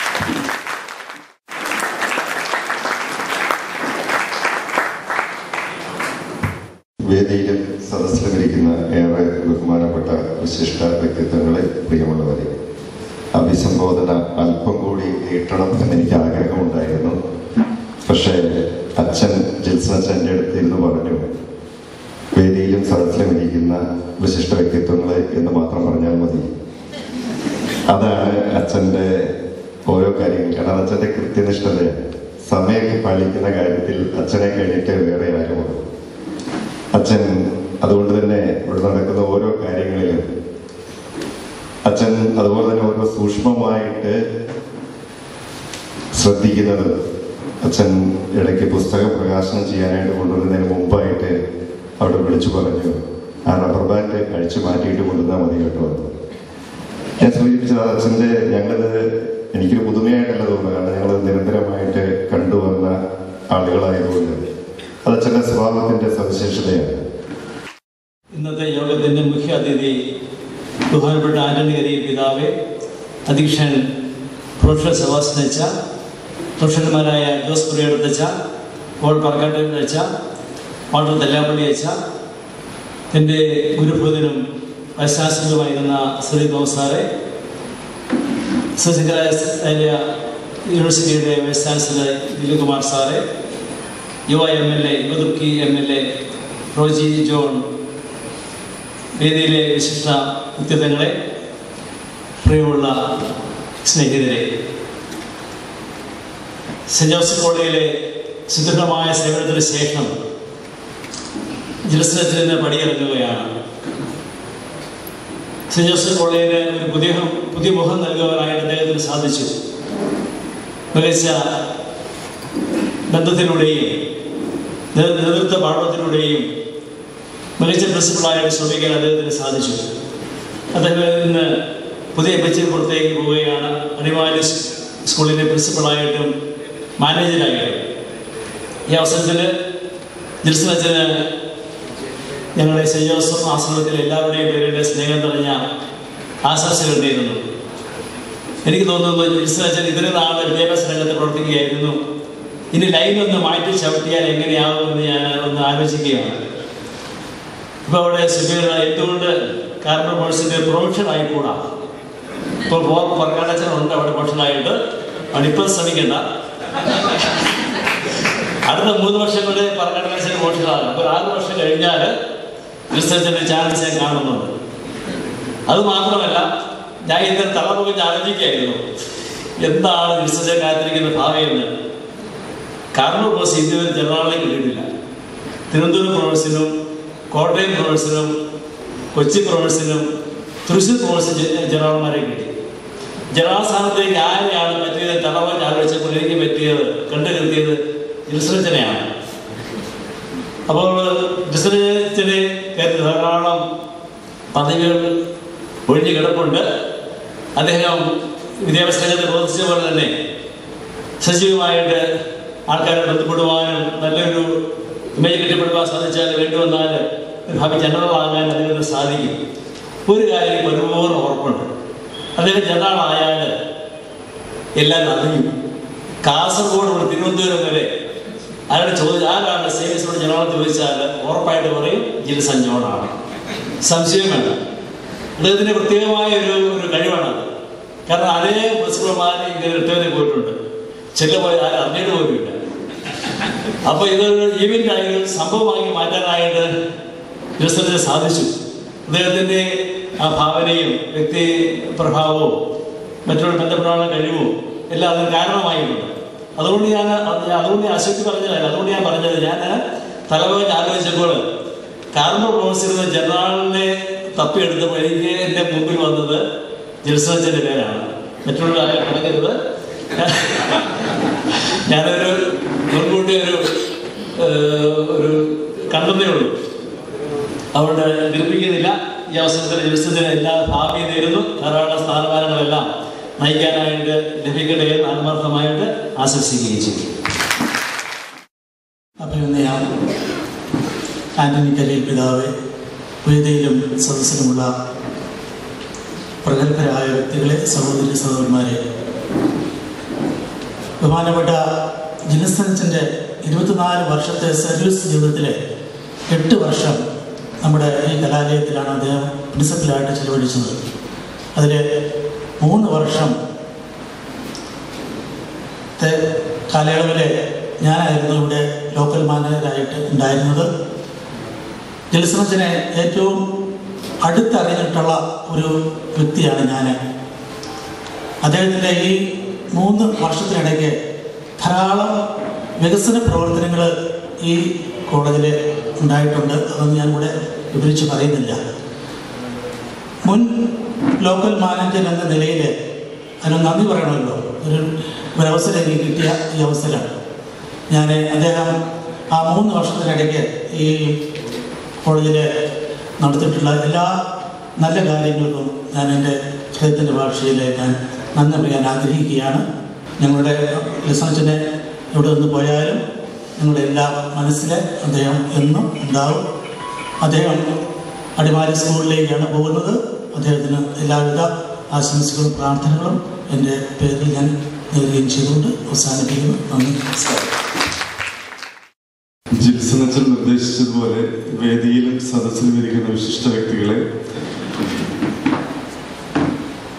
Speaker 6: വേദിയിലും സദസ്സിലുമിരിക്കുന്ന ഏറെ ബഹുമാനപ്പെട്ട വിശിഷ്ട വ്യക്തിത്വങ്ങളെ, പ്രിയമുള്ളവരെ, അഭിസംബോധന അല്പം കൂടി നീട്ടണം എന്നെനിക്ക് ആഗ്രഹമുണ്ടായിരുന്നു. പക്ഷേ അച്ഛൻ ജിൽസൺ അച്ഛൻ്റെ അടുത്തിരുന്ന് പറഞ്ഞു, വേദിയിലും സദസ്സിലും ഇരിക്കുന്ന വിശിഷ്ട വ്യക്തിത്വങ്ങളെ എന്ന് മാത്രം പറഞ്ഞാൽ മതി. അതാണ് അച്ഛൻ്റെ ഓരോ കാര്യങ്ങൾ. കാരണം അച്ഛൻ്റെ കൃത്യനിഷ്ഠതയാണ്. സമയം പാലിക്കുന്ന കാര്യത്തിൽ അച്ഛനെ കഴിഞ്ഞിട്ട് വേറെ ആരുമുള്ളൂ. അച്ഛൻ അതുകൊണ്ട് തന്നെ ഇവിടെ നടക്കുന്ന ഓരോ കാര്യങ്ങളിലും അച്ഛൻ അതുപോലെ തന്നെ ഓരോ സൂക്ഷ്മമായിട്ട് ശ്രദ്ധിക്കുന്നത്. അച്ഛൻ ഇടയ്ക്ക് പുസ്തകം പ്രകാശനം ചെയ്യാനായിട്ട് കൊണ്ടുവരുന്നതിന് മുമ്പായിട്ട് അവിടെ വിളിച്ചു പറഞ്ഞു, ആ റബ്ബർ ബാൻഡ് അഴിച്ചു മാറ്റിയിട്ട് കൊണ്ടുവന്നാൽ മതി കേട്ടോ. ഞാൻ സൂചിപ്പിച്ചത് അച്ഛൻ്റെ, ഞങ്ങളിത് എനിക്കൊരു പുതുമയായിട്ടല്ല തോന്നുന്നത്. കാരണം ഞങ്ങൾ നിരന്തരമായിട്ട് കണ്ടുവന്ന ആളുകളായതുകൊണ്ട് അത് അച്ഛൻ്റെ സ്വഭാവത്തിൻ്റെ സവിശേഷതയാണ്.
Speaker 7: ഇന്നത്തെ യോഗത്തിൻ്റെ മുഖ്യ അതിഥി ബഹുമാനപ്പെട്ട ആന്റണി കരിയർ പിതാവെ, അധ്യക്ഷൻ പ്രൊഫസർ സെബാസ്റ്റ്യൻ അച്ഛ, പ്രൊഫസർമാരായ ജോസ് പുറിയടത്തച്ഛ, പോൾ പറക്കാട്ടൻ അച്ഛ, വാട്ടർ തെല്ലാപ്പള്ളി അച്ഛ, എൻ്റെ ഗുരുഭൂതനും വൈസ് ചാൻസലറുമായിരുന്ന ശ്രീ തോമസ് സാറെ, ശ്രീ ശങ്കരാചാര്യ യൂണിവേഴ്സിറ്റിയുടെ വൈസ് ചാൻസലർ ദിലീപ് കുമാർ സാറെ, യുവ MLA യുവതുർക്കി MLA റോജി ജോൺ, വേദിയിലെ വിശിഷ്ട വ്യക്തിത്വങ്ങളെ, പ്രിയമുള്ള സ്നേഹിതരെ, സെൻറ് ജോസഫ് കോളേജിലെ സുദൃഢമായ സേവനത്തിന് ശേഷം ജിൽസനത്തിൽ നിന്ന് പടിയിറങ്ങുകയാണ്. സെൻറ് ജോസഫ് കോളേജിന് ഒരു പുതിയ മുഖം നൽകുവാനായിട്ട് അദ്ദേഹത്തിന് സാധിച്ചു. മികച്ച ബന്ധത്തിലൂടെയും നേതൃത്വ പാഠത്തിലൂടെയും മികച്ച പ്രിൻസിപ്പളായിട്ട് ശ്രമിക്കാൻ അദ്ദേഹത്തിന് സാധിച്ചു. അദ്ദേഹം ഇന്ന് പുതിയ ബെച്ചിൽ പുറത്തേക്ക് പോവുകയാണ്. അടിമാലി സ്കൂളിൻ്റെ പ്രിൻസിപ്പളായിട്ടും മാനേജരായിട്ടും. ഈ അവസരത്തിൽ ജിൽസനച്ചന് ഞങ്ങളുടെ സെൻറ് ജോസഫ് ആശ്രമത്തിലെ എല്ലാവരുടെയും പേരുടെ സ്നേഹം നിറഞ്ഞ ആശംസകൾ നേരുന്നു. എനിക്ക് തോന്നുന്നു ജിൽസനച്ചൻ ഇത്രയും നാൾ വിദ്യാഭ്യാസ രംഗത്ത് പ്രവർത്തിക്കുകയായിരുന്നു. ഇനി ലൈനൊന്ന് മാറ്റി ചവിട്ടിയാൽ എങ്ങനെയാവുമെന്ന് ഞാൻ ഒന്ന് ആലോചിക്കുകയാണ്. ഇപ്പോൾ അവിടെ സുബീർ എന്തുകൊണ്ട് കാർബൺ കോഴ്സിൻ്റെ പ്രൊഫഷൻ ആയിക്കൂടാ? ഇപ്പോൾ പറക്കാടച്ചനുണ്ട് അവിടെ പ്രൊഫഷനായിട്ട്. അവനിപ്പോൾ ശ്രമിക്കണ്ട, അടുത്ത 3 വർഷം കൊണ്ട് പറക്കാടച്ചന് പ്രൊഫഷനാകും. അപ്പോൾ 6 വർഷം കഴിഞ്ഞാൽ ജിൽസനച്ചൻ്റെ ചാൻസ് ഞാൻ കാണുന്നുണ്ട്. അത് മാത്രമല്ല, ഞാൻ ഇന്നലെ തളർന്ന് ആലോചിക്കുകയായിരുന്നു എന്താണ് ജിൽസനച്ചൻ കാത്തിരിക്കുന്ന ഭാവിയെന്ന്. കാർബൺ കോഴ്സ് ഇതുവരെ ജനറലിലേക്ക് കിട്ടിയിട്ടില്ല. തിരുവനന്തപുരം പ്രൊഫസറിനും കോട്ടയം പ്രൊഫസറിനും കൊച്ചി പ്രൊഫസറിനും തൃശ്ശൂർ പ്രൊഫസർ ജനറൽമാരെ കിട്ടി. ജനറൽ സ്ഥാനത്തേക്ക് ആരെയാണ് പറ്റിയത് തളർന്ന് ആലോചിച്ചപ്പോൾ എനിക്ക് പറ്റിയത് കണ്ടുകെത്തിയത് ജിൽസനച്ചനെയാണ്. അപ്പോൾ ജിൽസനച്ചനെ കയറ്റി ധാരാളം പദവികൾ ഒഴിഞ്ഞു കിടപ്പുണ്ട്. അദ്ദേഹം വിദ്യാഭ്യാസ രംഗത്ത് പ്രവർത്തിച്ച പോലെ തന്നെ സജീവമായിട്ട് ആൾക്കാരെ ബന്ധപ്പെടുവാനും നല്ലൊരു ഇമേജ് കെട്ടിപ്പെടുവാൻ സാധിച്ചാൽ വേണ്ടുവന്നാൽ ഭാവി ജനറലാകാൻ അദ്ദേഹത്തിന് സാധിക്കും. ഒരു കാര്യം എനിക്ക് ഒരുപോലെ ഉറപ്പുണ്ട്, അദ്ദേഹം ജനറലായാൽ എല്ലാം അറിയും. കാസർഗോഡ് മുതൽ തിരുവനന്തപുരം വരെ ആരാണ് സേവിയസോട് ജനറൽ ചോദിച്ചാൽ ഉറപ്പായിട്ട് പറയും ജിൽസൺ ജോണാണ്. സംശയം വേണ്ട. അദ്ദേഹത്തിൻ്റെ പ്രത്യേകമായ ഒരു കഴിവാണത്. കാരണം അതേ പ്രിൻസിപ്പൽമാർ ഇങ്ങനെ റിട്ടേണിൽ പോയിട്ടുണ്ട്, ചില പോയി ആരും അറിഞ്ഞിട്ട് പോലുമില്ല. അപ്പോൾ ഇതൊരു ഈവൻ്റായി സംഭവമാക്കി മാറ്റാനായിട്ട് ജിൽസനത്തിന് സാധിച്ചു. അദ്ദേഹത്തിൻ്റെ ആ ഭാവനയും വ്യക്തി പ്രഭാവവും മറ്റുള്ള ബന്ധപ്പെടാനുള്ള കഴിവും എല്ലാം അതിന് കാരണമായിട്ടുണ്ട്. അതുകൊണ്ട് ഞാൻ അശക്തി പറഞ്ഞതല്ല, അതുകൊണ്ട് ഞാൻ പറഞ്ഞത്, ഞാൻ തലവേദന ആലോചിച്ചപ്പോൾ കാർബൺ കോഴ്സിൽ ജനറലിനെ തപ്പിയെടുത്തപ്പോൾ എനിക്ക് എൻ്റെ മുമ്പിൽ വന്നത് ജിൽസനച്ചൻ്റെ പേരാണ്. മറ്റുള്ള ആരും കിടക്കരുത്. ഞാനൊരു മുൻകൂട്ടി ഒരു കണ്ടെന്നേ ഉള്ളൂ, അതുകൊണ്ട് നിർമ്മിക്കുന്നില്ല. ഈ അവസരത്തിൽ ജിൽസനത്തിന് എല്ലാ ഭാവിയും നേരുന്നു. ധാരാളം സ്ഥാനമാനങ്ങളെല്ലാം നയിക്കാനായിട്ട് ലഭിക്കട്ടെ എന്ന് ആത്മാർത്ഥമായിട്ട് ആശംസിക്കുകയും ചെയ്യും.
Speaker 8: അഭിനന്ദ ആന്റണി കരിയിൽ പിതാവ്, വേദിയിലും സദസ്സിലുമുള്ള പ്രഗത്ഭരായ വ്യക്തികളെ, സഹോദരി സഹോദരന്മാരെ, ബഹുമാനപ്പെട്ട ജിൽസനച്ചൻ്റെ 24 വർഷത്തെ സർവീസ് ജീവിതത്തിലെ 8 വർഷം നമ്മുടെ ഈ കലാലയത്തിലാണ് അദ്ദേഹം പ്രിൻസിപ്പലായിട്ട് ചെലവഴിച്ചത്. അതിൽ 3 വർഷത്തെ കാലയളവിൽ ഞാനായിരുന്നു ഇവിടെ ലോക്കൽ മാനേജരായിട്ട് ഉണ്ടായിരുന്നത്. ജിൽസനച്ചനെ ഏറ്റവും അടുത്തറിഞ്ഞിട്ടുള്ള ഒരു വ്യക്തിയാണ് ഞാൻ. അദ്ദേഹത്തിൻ്റെ ഈ 3 വർഷത്തിനിടയ്ക്ക് ധാരാളം വികസന പ്രവർത്തനങ്ങൾ ഈ കോളേജിൽ ഉണ്ടായിട്ടുണ്ട്. അതൊന്നും ഞാനിവിടെ വിവരിച്ച് പറയുന്നില്ല. മുൻ ലോക്കൽ മാനേജർ എന്ന നിലയിൽ അതിന് നന്ദി പറയണമല്ലോ. ഒരവസരം എനിക്ക് കിട്ടിയ ഈ അവസരം ഞാൻ അദ്ദേഹം ആ 3 വർഷത്തിനിടയ്ക്ക് ഈ കോളേജിൽ നടത്തിയിട്ടുള്ള എല്ലാ നല്ല കാര്യങ്ങൾക്കും ഞാൻ എൻ്റെ ഹൃദയത്തിൻ്റെ ഭാഷയിൽ ഞാൻ നന്ദി പറയാൻ ആഗ്രഹിക്കുകയാണ്. ഞങ്ങളുടെ ജിൽസനച്ചനെ എവിടെ നിന്ന് പോയാലും ഞങ്ങളുടെ എല്ലാ മനസ്സിൽ അദ്ദേഹം എന്നും ഉണ്ടാവും. അദ്ദേഹം അടിമാലി സ്കൂളിലേക്കാണ് പോകുന്നത്. അദ്ദേഹത്തിന് എല്ലാവിധ ആശംസകളും പ്രാർത്ഥനകളും എൻ്റെ പേരിൽ ഞാൻ നേരുകയും ചെയ്തുകൊണ്ട് അവസാനിപ്പിക്കുന്നു. നന്ദി, നമസ്കാരം.
Speaker 9: ജിൽസനച്ചൻ നിർദ്ദേശിച്ചതുപോലെ വേദിയിലും സദസ്സിലും ഇരിക്കുന്ന വിശിഷ്ട വ്യക്തികളെ,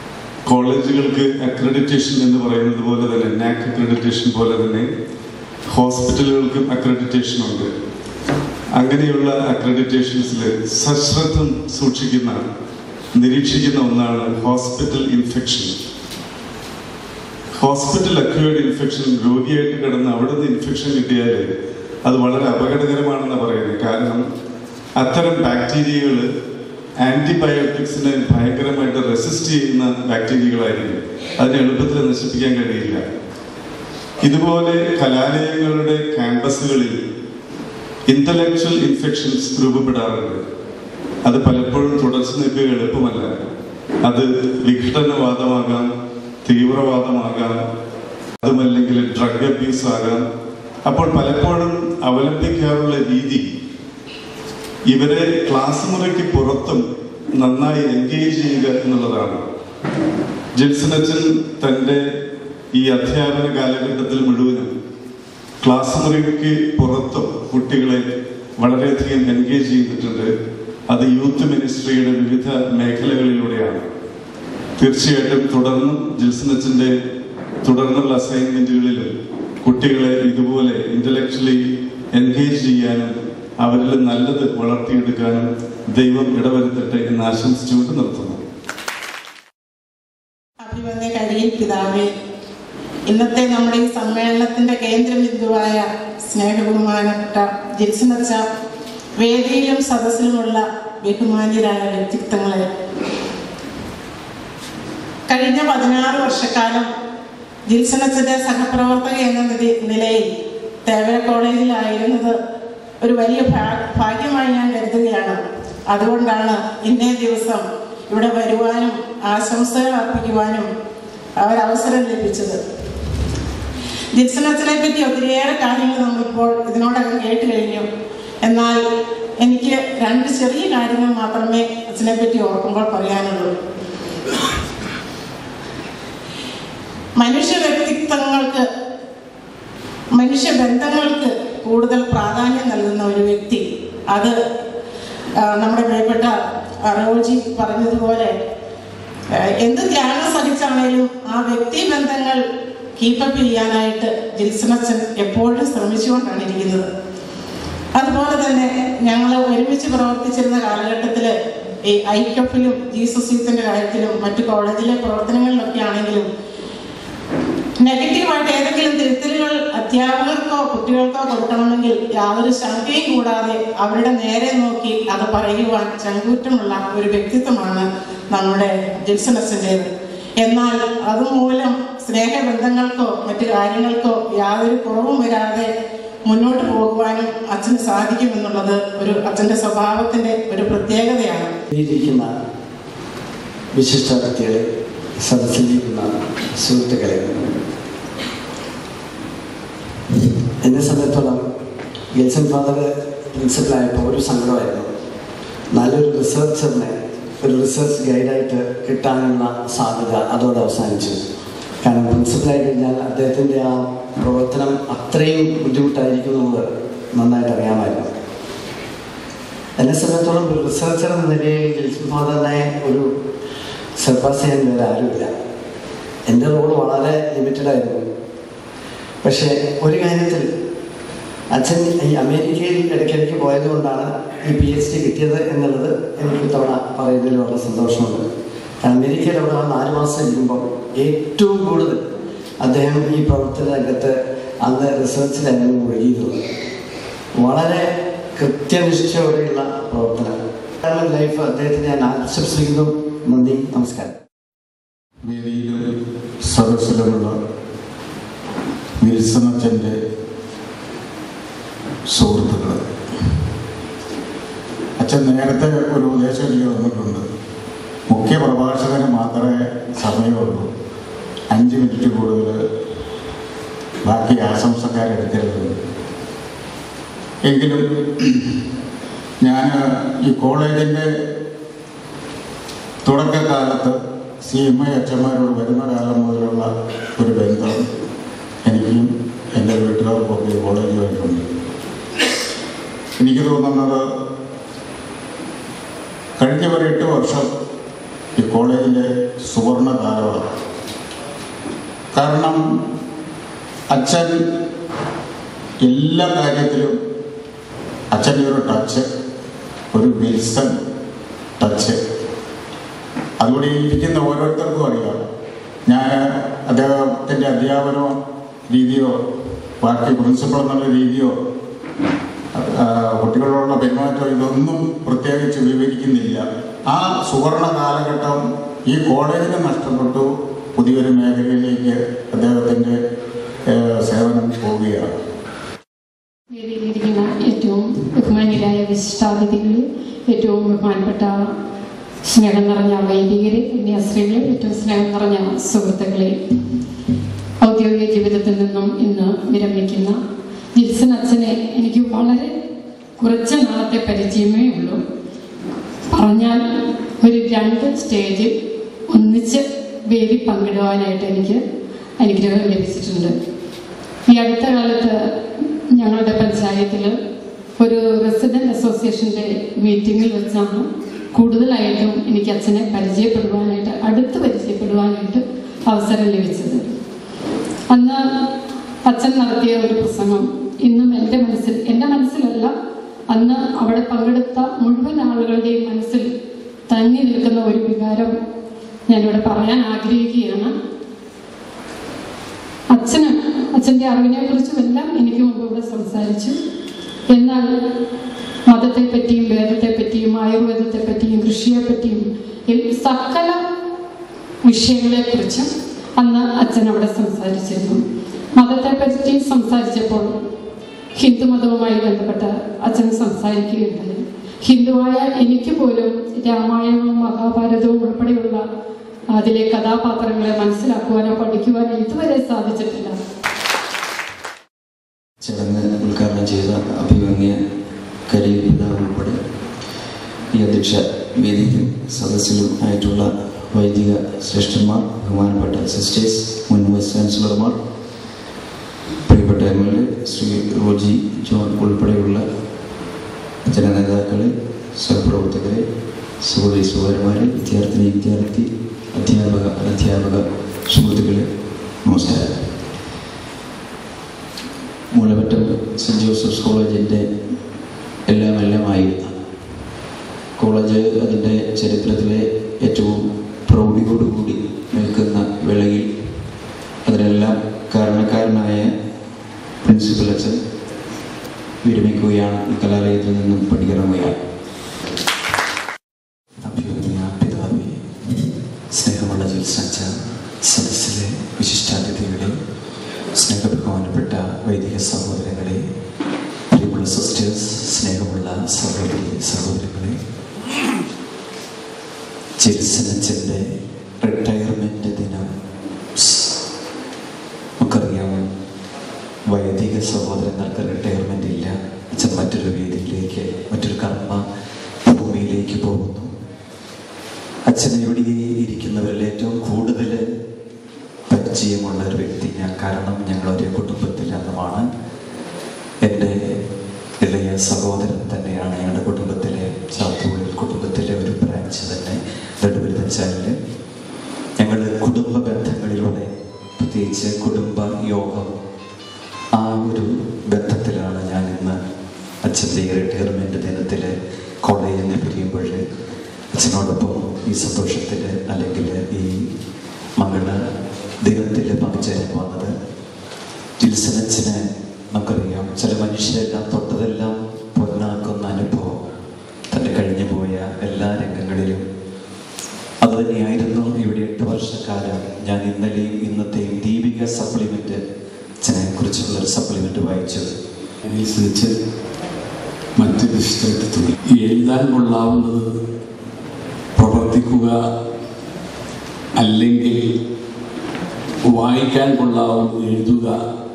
Speaker 9: കോളേജുകൾക്ക് അക്രഡിറ്റേഷൻ എന്ന് പറയുന്നത് പോലെ തന്നെ, നാക് അക്രഡിറ്റേഷൻ പോലെ തന്നെ ഹോസ്പിറ്റലുകൾക്കും അക്രഡിറ്റേഷൻ ഉണ്ട്. അങ്ങനെയുള്ള അക്രഡിറ്റേഷൻസിൽ സശ്രദ്ധം സൂക്ഷിക്കുന്ന നിരീക്ഷിക്കുന്ന ഒന്നാണ് hospital infection. Hospital acquired infection, രോഗിയായിട്ട് കിടന്ന് അവിടുന്ന് ഇൻഫെക്ഷൻ കിട്ടിയാൽ അത് വളരെ അപകടകരമാണെന്ന് പറയുന്നത്. കാരണം അത്തരം ബാക്ടീരിയകൾ ആന്റിബയോട്ടിക്സിനെ ഭയങ്കരമായിട്ട് റെസിസ്റ്റ് ചെയ്യുന്ന ബാക്ടീരിയകളായിരിക്കും. അതിനെ എളുപ്പത്തിൽ നശിപ്പിക്കാൻ കഴിയില്ല. ഇതുപോലെ കലാലയങ്ങളുടെ ക്യാമ്പസുകളിൽ ഇന്റലക്ച്വൽ ഇൻഫെക്ഷൻസ് രൂപപ്പെടാറുണ്ട്. അത് പലപ്പോഴും തുടർച്ച നിൽക്കുക എളുപ്പമല്ല. അത് വിഘടനവാദമാകാം, തീവ്രവാദമാകാം, അതുമല്ലെങ്കിൽ ഡ്രഗ് അബ്യൂസ് ആകാം. അപ്പോൾ പലപ്പോഴും അവലംബിക്കാറുള്ള രീതി ഇവരെ ക്ലാസ് മുറിക്ക് പുറത്തും നന്നായി എൻഗേജ് ചെയ്യുക എന്നുള്ളതാണ്. ജിൽസൺ അച്ഛൻ തൻ്റെ ഈ അധ്യാപന കാലഘട്ടത്തിൽ മുഴുവനും ക്ലാസ് മുറിക്ക് പുറത്തും കുട്ടികളെ വളരെയധികം എൻഗേജ് ചെയ്തിട്ടുണ്ട്. അത് യൂത്ത് മിനിസ്ട്രിയുടെ വിവിധ മേഖലകളിലൂടെയാണ്. തീർച്ചയായിട്ടും തുടർന്നും ജിൽസൺ അച്ഛൻ്റെ തുടർന്നുള്ള അസൈൻമെന്റുകളിലും കുട്ടികളെ ഇതുപോലെ ഇന്റലക്ച്വലി എൻഗേജ് ചെയ്യാനും അവരിൽ നല്ലത് വളർത്തിയെടുക്കാനും ദൈവം ഇടവരുത്തട്ടെ എന്ന് ആശംസിച്ചുകൊണ്ട് നിർത്തുന്നു.
Speaker 10: അഭിവന്യ കരിയിൽ പിതാവേ, ഇന്നത്തെ നമ്മുടെ ഈ സമ്മേളനത്തിന്റെ കേന്ദ്രബിന്ദുവായ സ്നേഹബഹുമാനപ്പെട്ട ജിൽസൺ അച്ഛ, വേദിയിലും സദസ്സിലുമുള്ള ബഹുമാന്യരായ വ്യക്തിത്വങ്ങളെ, കഴിഞ്ഞ 16 വർഷക്കാലം ജിൽസൺ അച്ഛന്റെ സഹപ്രവർത്തക എന്ന നിലയിൽ തേവര കോളേജിലായിരുന്നത് ഒരു വലിയ ഭാഗ്യമായി ഞാൻ കരുതുകയാണ്. അതുകൊണ്ടാണ് ഇന്നേ ദിവസം ഇവിടെ വരുവാനും ആശംസകൾ അർപ്പിക്കുവാനും ഒരവസരം ലഭിച്ചത്. ജിൽസൺ അച്ഛനെ പറ്റി ഒത്തിരിയേറെ കാര്യങ്ങൾ നമ്മളിപ്പോൾ ഇതിനോടകം കേട്ട് കഴിഞ്ഞു. എന്നാൽ എനിക്ക് 2 ചെറിയ കാര്യങ്ങൾ മാത്രമേ അച്ഛനെ പറ്റി ഓർക്കുമ്പോൾ പറയാനുള്ളൂ. മനുഷ്യ വ്യക്തിത്വങ്ങൾക്ക്, മനുഷ്യബന്ധങ്ങൾക്ക് കൂടുതൽ പ്രാധാന്യം നൽകുന്ന ഒരു വ്യക്തി. അത് നമ്മുടെ പ്രിയപ്പെട്ട റോജി പറഞ്ഞതുപോലെ എന്ത് ത്യാഗം സഹിച്ചാണേലും ആ വ്യക്തിബന്ധങ്ങൾ കീപ്പപ്പ് ചെയ്യാനായിട്ട് ജിൽസൺ അച്ഛൻ എപ്പോഴും ശ്രമിച്ചുകൊണ്ടാണ് ഇരിക്കുന്നത്. അതുപോലെ തന്നെ ഞങ്ങൾ ഒരുമിച്ച് പ്രവർത്തിച്ചിരുന്ന കാലഘട്ടത്തിൽ ഈ ഐക്യപ്പിലും ജീസസ് യൂത്തിന്റെ കാര്യത്തിലും മറ്റു കോളേജിലെ പ്രവർത്തനങ്ങളിലൊക്കെ ആണെങ്കിലും നെഗറ്റീവായിട്ട് ഏതെങ്കിലും തിരുത്തലുകൾ അധ്യാപകർക്കോ കുട്ടികൾക്കോ കൊടുക്കണമെങ്കിൽ യാതൊരു ശങ്കയും കൂടാതെ അവരുടെ നേരെ നോക്കി അത് പറയുവാൻ ചങ്കൂറ്റമുള്ള ഒരു വ്യക്തിത്വമാണ് നമ്മുടെ ജിൽസൺ അച്ഛൻ്റേത്. എന്നാൽ അതുമൂലം സ്നേഹബന്ധങ്ങൾക്കോ മറ്റു കാര്യങ്ങൾക്കോ യാതൊരു കുറവും വരാതെ മുന്നോട്ട് പോകുവാനും അച്ഛന് സാധിക്കുമെന്നുള്ളത് ഒരു അച്ഛൻ്റെ സ്വഭാവത്തിൻ്റെ ഒരു പ്രത്യേകതയാണ്.
Speaker 11: ഇരിക്കുന്ന വിശിഷ്ട വ്യക്തികളെ, സദസ്സിലിരിക്കുന്ന സുഹൃത്തുക്കളെ, എന്നെ സംബന്ധിച്ചോളം ജിൽസൺ ഫാദർ പ്രിൻസിപ്പലായപ്പോൾ ഒരു സങ്കടമായിരുന്നു. നല്ലൊരു റിസർച്ചറിനെ ഒരു റിസർച്ച് ഗൈഡായിട്ട് കിട്ടാനുള്ള സാധ്യത അതോടെ അവസാനിച്ചു. കാരണം പ്രിൻസിപ്പലായി കഴിഞ്ഞാൽ അദ്ദേഹത്തിൻ്റെ ആ പ്രവർത്തനം അത്രയും ബുദ്ധിമുട്ടായിരിക്കുന്നത് നന്നായിട്ട് അറിയാമായിരുന്നു. എന്നെ സംബന്ധിച്ചോളം ഒരു റിസർച്ചർ എന്ന നിലയിൽ ജിൽസൺ ഫാദറിനെ ഒരു സർപ്പാസ് ചെയ്യാൻ വേറെ ആരുമില്ല. എൻ്റെ റോൾ വളരെ ലിമിറ്റഡായിരുന്നു. പക്ഷേ ഒരു കാര്യത്തിൽ അച്ഛൻ ഈ അമേരിക്കയിൽ ഇടയ്ക്കിടയ്ക്ക് പോയതുകൊണ്ടാണ് ഈ PhD കിട്ടിയത് എന്നുള്ളത് എനിക്ക് ഇത്തവണ പറയുന്നതിൽ വളരെ സന്തോഷമുണ്ട്. അമേരിക്കയിൽ അവിടെ 4 മാസം ഇരിക്കുമ്പോൾ ഏറ്റവും കൂടുതൽ അദ്ദേഹം ഈ പ്രവർത്തന രംഗത്ത് അന്ന് റിസർച്ചിലായിരുന്നു മുഴുകിയിരുന്നത്. വളരെ കൃത്യനിഷ്ഠയോടെയുള്ള പ്രവർത്തനം ലൈഫ് അദ്ദേഹത്തിന് ഞാൻ ആശംസിക്കുന്നു. നന്ദി, നമസ്കാരം.
Speaker 12: വേദിയിലും സദസ്സിലുമുള്ള ജിൽസൺ അച്ഛൻ്റെ സുഹൃത്തുക്കൾ, അച്ഛൻ നേരത്തെ ഒരു ഉപദേശം എനിക്ക് തന്നിട്ടുണ്ട്. മുഖ്യ പ്രഭാഷകന് മാത്രമേ സമയമുള്ളൂ, 5 മിനിറ്റ് കൂടുതൽ ബാക്കി ആശംസക്കാരെടുക്കരുത്. എങ്കിലും ഞാൻ ഈ കോളേജിൻ്റെ തുടക്കകാലത്ത് CMI അച്ഛന്മാരോട് വരുന്ന കാലം മുതലുള്ള ഒരു ബന്ധം എനിക്കും എൻ്റെ വീട്ടുകാർക്കൊക്കെ കോളേജുമായിട്ടുണ്ട്. എനിക്ക് തോന്നുന്നത് കഴിഞ്ഞ ഒരു 8 വർഷം ഈ കോളേജിലെ സുവർണ കാലമാണ്. കാരണം അച്ഛൻ എല്ലാ കാര്യത്തിലും അച്ഛൻ്റെ ഒരു ടച്ച്, ഒരു വിൽസൺ ടച്ച്. അതുകൂടി ഇരിക്കുന്ന ഓരോരുത്തർക്കും അറിയാം. ഞാൻ അദ്ദേഹത്തിൻ്റെ അധ്യാപനോ രീതിയോ പാർട്ടി പ്രിൻസിപ്പൾ എന്നുള്ള രീതിയോ കുട്ടികളോടുള്ള പെരുമാറ്റം ഇതൊന്നും പ്രത്യേകിച്ച് വിവരിക്കുന്നില്ല. ആ സുവർണ കാലഘട്ടം ഈ കോളേജിന് നഷ്ടപ്പെട്ടു. പുതിയൊരു മേഖലയിലേക്ക് അദ്ദേഹത്തിൻ്റെ സേവനം പോവുകയാണ്.
Speaker 13: വേദിയിലിരിക്കുന്ന ഏറ്റവും ബഹുമാന്യരായ വിശിഷ്ടാതിഥികൾ, ഏറ്റവും ബഹുമാനപ്പെട്ട സ്നേഹം നിറഞ്ഞ വൈദികരെ, കന്യാസ്ത്രീകളെ, ഏറ്റവും സ്നേഹം നിറഞ്ഞ സുഹൃത്തുക്കളെ, ഔദ്യോഗിക ജീവിതത്തിൽ നിന്നും ഇന്ന് വിരമിക്കുന്ന ജിൽസൺ അച്ഛനെ എനിക്ക് വളരെ കുറച്ച് നാളത്തെ പരിചയമേ ഉള്ളൂ. പറഞ്ഞാൽ ഒരു 2 സ്റ്റേജ് ഒന്നിച്ച് വേദി പങ്കിടുവാനായിട്ട് എനിക്ക് അനുഗ്രഹം ലഭിച്ചിട്ടുണ്ട്. ഈ അടുത്ത കാലത്ത് ഞങ്ങളുടെ പഞ്ചായത്തിൽ ഒരു റെസിഡന്റ് അസോസിയേഷൻ്റെ മീറ്റിങ്ങിൽ വെച്ചാണ് കൂടുതലായിട്ടും എനിക്ക് അച്ഛനെ പരിചയപ്പെടുവാനായിട്ട്, അടുത്ത് പരിചയപ്പെടുവാനായിട്ട് അവസരം ലഭിച്ചത്. അന്ന് അച്ഛൻ നടത്തിയ ഒരു പ്രസംഗം ഇന്നും എൻ്റെ മനസ്സിലല്ല, അന്ന് അവിടെ പങ്കെടുത്ത മുഴുവൻ ആളുകളുടെയും മനസ്സിൽ തങ്ങി നിൽക്കുന്ന ഒരു വികാരം ഞാനിവിടെ പറയാൻ ആഗ്രഹിക്കുകയാണ്. അച്ഛൻ്റെ അറിവിനെ കുറിച്ചും എല്ലാം എനിക്ക് മുമ്പ് ഇവിടെ സംസാരിച്ചു. എന്നാൽ മതത്തെപ്പറ്റിയും വേദത്തെപ്പറ്റിയും ആയുർവേദത്തെപ്പറ്റിയും കൃഷിയെപ്പറ്റിയും സകല വിഷയങ്ങളെക്കുറിച്ചും അന്ന് അച്ഛൻ അവിടെ സംസാരിച്ചിരുന്നു. മതത്തെപ്പറ്റി സംസാരിച്ചപ്പോൾ ഹിന്ദുമതവുമായി ബന്ധപ്പെട്ട് അച്ഛൻ സംസാരിക്കുകയുണ്ടായി. ഹിന്ദുവായ എനിക്ക് പോലും രാമായണവും മഹാഭാരതവും ഉൾപ്പെടെയുള്ള അതിലെ കഥാപാത്രങ്ങളെ മനസ്സിലാക്കുവാനോ പഠിക്കുവാനോ ഇതുവരെ സാധിച്ചിട്ടില്ല.
Speaker 14: ചടങ്ങ് ഉദ്ഘാടനം ചെയ്ത അഭിമന്യ കരീപിതാവ് ഉൾപ്പെടെ ഈ അധ്യക്ഷ വേദിയിലും സദസ്സിലും ആയിട്ടുള്ള വൈദിക ശ്രേഷ്ഠന്മാർ, ബഹുമാനപ്പെട്ട സിസ്റ്റേഴ്സ്, മുൻ വൈസ് ചാൻസലർമാർ, പ്രിയപ്പെട്ട MLA ശ്രീ റോജി ജോൺ ഉൾപ്പെടെയുള്ള ജനനേതാക്കളെ, സഹപ്രവർത്തകരെ, സഹോദരന്മാരെ, വിദ്യാർത്ഥി അധ്യാപക സുഹൃത്തുക്കളെ, നമസ്കാരം. മൂലമറ്റം സെൻറ്റ് ജോസഫ്സ് കോളേജിൻ്റെ എല്ലാമായിരുന്ന കോളേജ് അതിൻ്റെ ചരിത്രത്തിലെ ഏറ്റവും പ്രൗഢിയോടുകൂടി നിൽക്കുന്ന വേളയിൽ അതിനെല്ലാം കാരണക്കാരനായ പ്രിൻസിപ്പൽ അച്ഛൻ വിരമിക്കുകയാണ്. ഈ കലാലയത്തിൽ നിന്നും പഠിക്കണമെങ്കിൽ അഭിമന്യ പിതാവേ, സ്നേഹമുള്ള ജിൽസൺ അച്ഛൻ, സദസ്സിലെ വിശിഷ്ടാതിഥികളെ, സ്നേഹബഹുമാനപ്പെട്ട വൈദിക സഹോദരങ്ങളെ, പ്രിയമുള്ള സിസ്റ്റേഴ്സ്, സ്നേഹമുള്ള സഹോദരങ്ങളെ, ജിൽസൺ അച്ഛൻ്റെ റിട്ടയർമെൻ്റ് ദിനം നമുക്കറിയാം. വൈദിക സഹോദരങ്ങൾക്ക് റിട്ടയർമെൻ്റ് ഇല്ല. അച്ഛൻ മറ്റൊരു വേദിയിലേക്ക്, മറ്റൊരു കർമ്മ ഭൂമിയിലേക്ക് പോകുന്നു. അച്ഛൻ ഇവിടെ ഇരിക്കുന്നവരിൽ ഏറ്റവും കൂടുതൽ പരിചയമുള്ള ഒരു വ്യക്തി ഞാൻ. കാരണം ഞങ്ങൾ ഒരേ കുടുംബത്തിലെ അംഗമാണ്. എൻ്റെ ഇളയ സഹോദരൻ തന്നെയാണ് ഞങ്ങളുടെ കുടുംബത്തിലെ ചാത്തൂരിൽ കുടുംബത്തിലെ ഒരു ബ്രാഞ്ച് തന്നെ നെടുവരുതച്ചാലിൽ. ഞങ്ങൾ കുടുംബ ബന്ധങ്ങളിലൂടെ, പ്രത്യേകിച്ച് കുടുംബ യോഗം, ആ ഒരു ബന്ധത്തിലാണ് ഞാൻ ഇന്ന് അച്ഛൻ്റെ റിട്ടയർമെൻ്റ് ദിനത്തിൽ കോളേജിൽ നിന്ന് പിരിയുമ്പോൾ അച്ഛനോടൊപ്പം ഈ സന്തോഷത്തിൽ അല്ലെങ്കിൽ ഈ മംഗള ദിനത്തിൽ പങ്കുചേരാൻ വന്നത്. ജിൽസൺ അച്ഛന് നമുക്കറിയാം, ചില മനുഷ്യരെല്ലാം തൊട്ടതെല്ലാം പൊന്നാക്കുന്ന അനുഭവം തൻ്റെ കഴിഞ്ഞു പോയ എല്ലാ രംഗങ്ങളിലും അതുതന്നെയായിരുന്നു. ഇവിടെ 8 വർഷക്കാലം ഞാൻ ഇന്നലെയും ഇന്നത്തെയും ദീപിക സപ്ലിമെൻ്റ് അച്ഛനെ കുറിച്ചുള്ളൊരു സപ്ലിമെൻ്റ് വായിച്ചത്
Speaker 15: അനുസരിച്ച് മറ്റ് വിശിഷ്ടത്തിൽ എഴുതാൻ കൊള്ളാവുന്നത് പ്രവർത്തിക്കുക, അല്ലെങ്കിൽ വായിക്കാൻ കൊള്ളാവുന്നത് എഴുതുക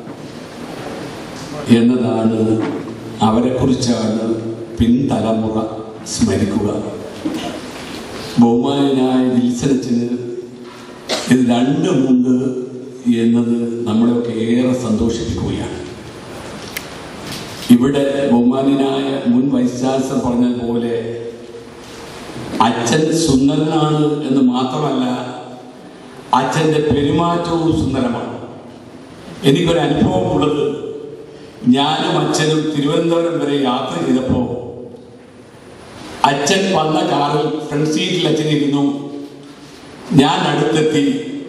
Speaker 15: എന്നതാണ്. അവരെക്കുറിച്ചാണ് പിൻതലമുറ സ്മരിക്കുക. ബഹുമാനായ ജിൽസൺ അച്ഛന് ഇത് രണ്ടുമുണ്ട് എന്നത് നമ്മളെയൊക്കെ ഏറെ സന്തോഷിപ്പിക്കുകയാണ്. ഇവിടെ ബഹുമാനായ മുൻ വൈസ് ചാൻസലർ പറഞ്ഞതുപോലെ അച്ഛൻ സുന്ദരനാണ് എന്ന് മാത്രമല്ല, അച്ഛൻ്റെ പെരുമാറ്റവും സുന്ദരമാണ്. എനിക്കൊരു അനുഭവമുള്ളത്, ഞാനും അച്ഛനും തിരുവനന്തപുരം വരെ യാത്ര ചെയ്തപ്പോൾ അച്ഛൻ വന്ന കാറിൽ ഫ്രണ്ട് സീറ്റിൽ അച്ഛൻ ഇരുന്നു. ഞാൻ അടുത്തെത്തി.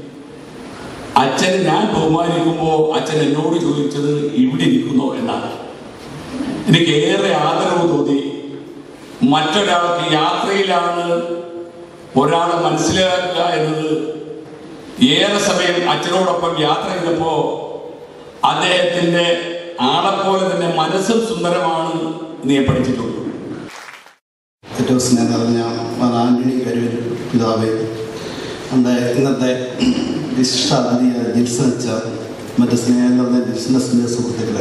Speaker 15: അച്ഛന് ഞാൻ ബഹുമാനിക്കുമ്പോൾ അച്ഛൻ എന്നോട് ചോദിച്ചത് ഇവിടെ ഇരിക്കുന്നോ എന്നാണ്. എനിക്ക് ഏറെ ആദരവ് തോന്നി. മറ്റൊരാൾക്ക് യാത്രയിലാണ് ഒരാളെ മനസ്സിലാക്കുക എന്നത് ഏറെ സമയം അച്ഛനോടൊപ്പം യാത്ര ചെയ്തപ്പോൾ അദ്ദേഹത്തിൻ്റെ ആളെപ്പോലെ തന്നെ മനസ്സും സുന്ദരമാണ് എന്ന് ഞാൻ പഠിച്ചിട്ടുണ്ട്.
Speaker 16: ഏറ്റവും സ്നേഹം നിറഞ്ഞ ആന്റണി കരൂർ പിതാവേ, നമ്മുടെ ഇന്നത്തെ വിശിഷ്ട അതിഥിയായ ജിൽസൺ അച്ഛൻ, മറ്റ് സ്നേഹം നിറഞ്ഞ ബിസിനസ്സിൻ്റെ സുഹൃത്തുക്കളെ,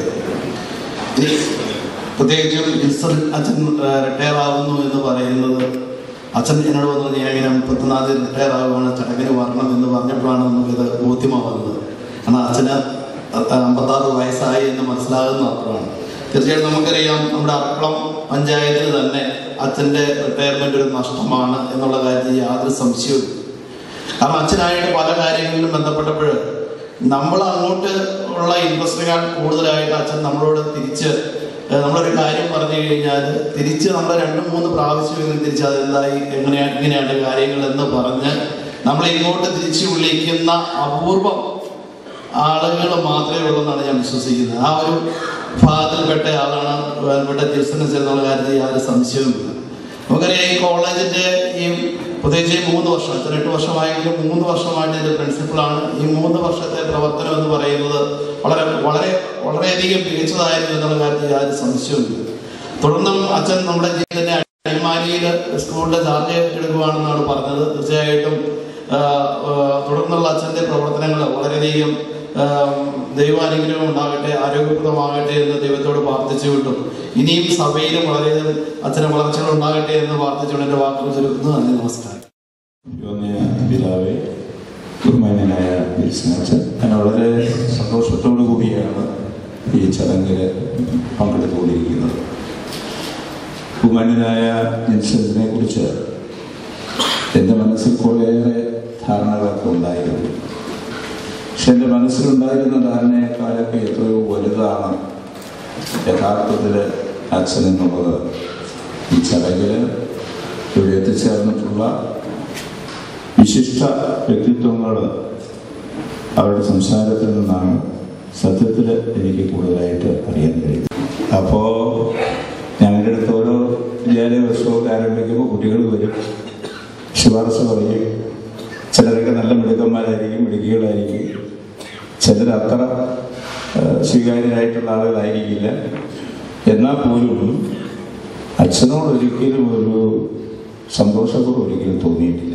Speaker 16: പ്രത്യേകിച്ചും ജിൽസൺ അച്ഛൻ റിട്ടയർ ആവുന്നു എന്ന് പറയുന്നത് അച്ഛൻ എന്നോട് വന്നത് ഞാൻ ഇങ്ങനെ 34 റിട്ടയർ ആവുകയാണ്, ചടങ്ങിന് വരണം എന്ന് പറഞ്ഞപ്പോഴാണ് നമുക്കിത് ബോധ്യമാവുന്നത്. കാരണം അച്ഛന് 56 വയസ്സായി എന്ന് മനസ്സിലാകുന്ന അപ്പോഴാണ്. തീർച്ചയായിട്ടും നമുക്കറിയാം, നമ്മുടെ അർപ്പളം പഞ്ചായത്തിൽ തന്നെ അച്ഛൻ്റെ റിട്ടയർമെൻ്റ് ഒരു നഷ്ടമാണ് എന്നുള്ള കാര്യത്തിൽ യാതൊരു സംശയവും. കാരണം അച്ഛനായിട്ട് പല കാര്യങ്ങളിലും ബന്ധപ്പെട്ടപ്പോൾ നമ്മൾ അങ്ങോട്ട് ഉള്ള ഇൻട്രസ്റ്റിനേക്കാൾ കൂടുതലായിട്ട് അച്ഛൻ നമ്മളോട് തിരിച്ച് നമ്മളൊരു കാര്യം പറഞ്ഞു കഴിഞ്ഞാൽ തിരിച്ച് നമ്മൾ 2-3 പ്രാവശ്യമെങ്കിലും തിരിച്ച് അതെന്തായി ഇങ്ങനെയാണ് കാര്യങ്ങൾ എന്ന് പറഞ്ഞ് നമ്മൾ ഇങ്ങോട്ട് തിരിച്ചു വിളിക്കുന്ന അപൂർവം ആളുകൾ മാത്രമേ ഉള്ളൂ എന്നാണ് ഞാൻ വിശ്വസിക്കുന്നത്. ആ ഒരു ഭാഗത്തിൽപ്പെട്ട ആളാണ് ഇവിടെ ജിൽസൺ എന്നുള്ള കാര്യത്തിൽ യാതൊരു സംശയവുമില്ല. നമുക്കറിയാം, ഈ കോളേജിൻ്റെ ഈ പ്രത്യേകിച്ച് 3 വർഷം, 8 വർഷമായെങ്കിലും 3 വർഷമായിട്ട് ഇതിൻ്റെ പ്രിൻസിപ്പളാണ്. ഈ 3 വർഷത്തെ പ്രവർത്തനം എന്ന് പറയുന്നത് വളരെയധികം മികച്ചതായിരുന്നു എന്നുള്ള കാര്യത്തിൽ യാതൊരു സംശയവുമില്ല. തുടർന്നും അച്ഛൻ നമ്മുടെ ജീവിതത്തിൻ്റെ അടിമാലിയിൽ സ്കൂളിൻ്റെ ചാർജ് എടുക്കുകയാണെന്നാണ് പറഞ്ഞത്. തീർച്ചയായിട്ടും തുടർന്നുള്ള അച്ഛൻ്റെ പ്രവർത്തനങ്ങൾ വളരെയധികം ദൈവാനുഗ്രഹം ഉണ്ടാകട്ടെ, ആരോഗ്യപ്രദമാകട്ടെ എന്ന് ദൈവത്തോട് പ്രാർത്ഥിച്ചുകൊണ്ടും ഇനിയും സഭയിലും വളരെയധികം അച്ഛന് വളർച്ചകൾ ഉണ്ടാകട്ടെ എന്ന് പ്രാർത്ഥിച്ചുകൊണ്ട് എൻ്റെ വാക്കുകൾ ചുരുക്കുന്നു. നന്ദി, നമസ്കാരം.
Speaker 17: പിതാവേ, ബഹുമാന്യനായ ജിൽസൺ അച്ഛൻ, ഞാൻ വളരെ സന്തോഷത്തോടു കൂടിയാണ് ഈ ചടങ്ങിൽ പങ്കെടുത്തുകൊണ്ടിരിക്കുന്നത്. ബഹുമാന്യനായ ജിൽസനെ കുറിച്ച് എൻ്റെ മനസ്സിൽ കുറേയേറെ ധാരണകളൊക്കെ ഉണ്ടായിരുന്നു. പക്ഷെ എൻ്റെ മനസ്സിലുണ്ടായിരുന്ന ധാരണയെക്കാളൊക്കെ എത്രയോ വലുതാണ് യഥാർത്ഥത്തിൽ അച്ഛൻ എന്നുള്ളത്. ഈ ചടങ്ങിൽ ഇവിടെ എത്തിച്ചേർന്നിട്ടുള്ള വിശിഷ്ട വ്യക്തിത്വങ്ങൾ അവരുടെ സംസാരത്തിൽ നിന്നാണ് സത്യത്തിൽ എനിക്ക് കൂടുതലായിട്ട് അറിയാൻ കഴിയും. അപ്പോൾ ഞങ്ങളുടെ അടുത്ത് ഓരോ വിദ്യാലയ വർഷമൊക്കെ ആരംഭിക്കുമ്പോൾ കുട്ടികൾ വരും, ശുപാർശ പറയും. ചിലരൊക്കെ നല്ല മിടുക്കന്മാരായിരിക്കും, മിടുക്കികളായിരിക്കും. ചിലർ അത്ര സ്വീകാര്യരായിട്ടുള്ള ആളുകളായിരിക്കില്ല. എന്നാൽ പോലും അച്ഛനോട് ഒരിക്കലും ഒരു സന്തോഷത്തോട് ഒരിക്കലും തോന്നിയിട്ടില്ല.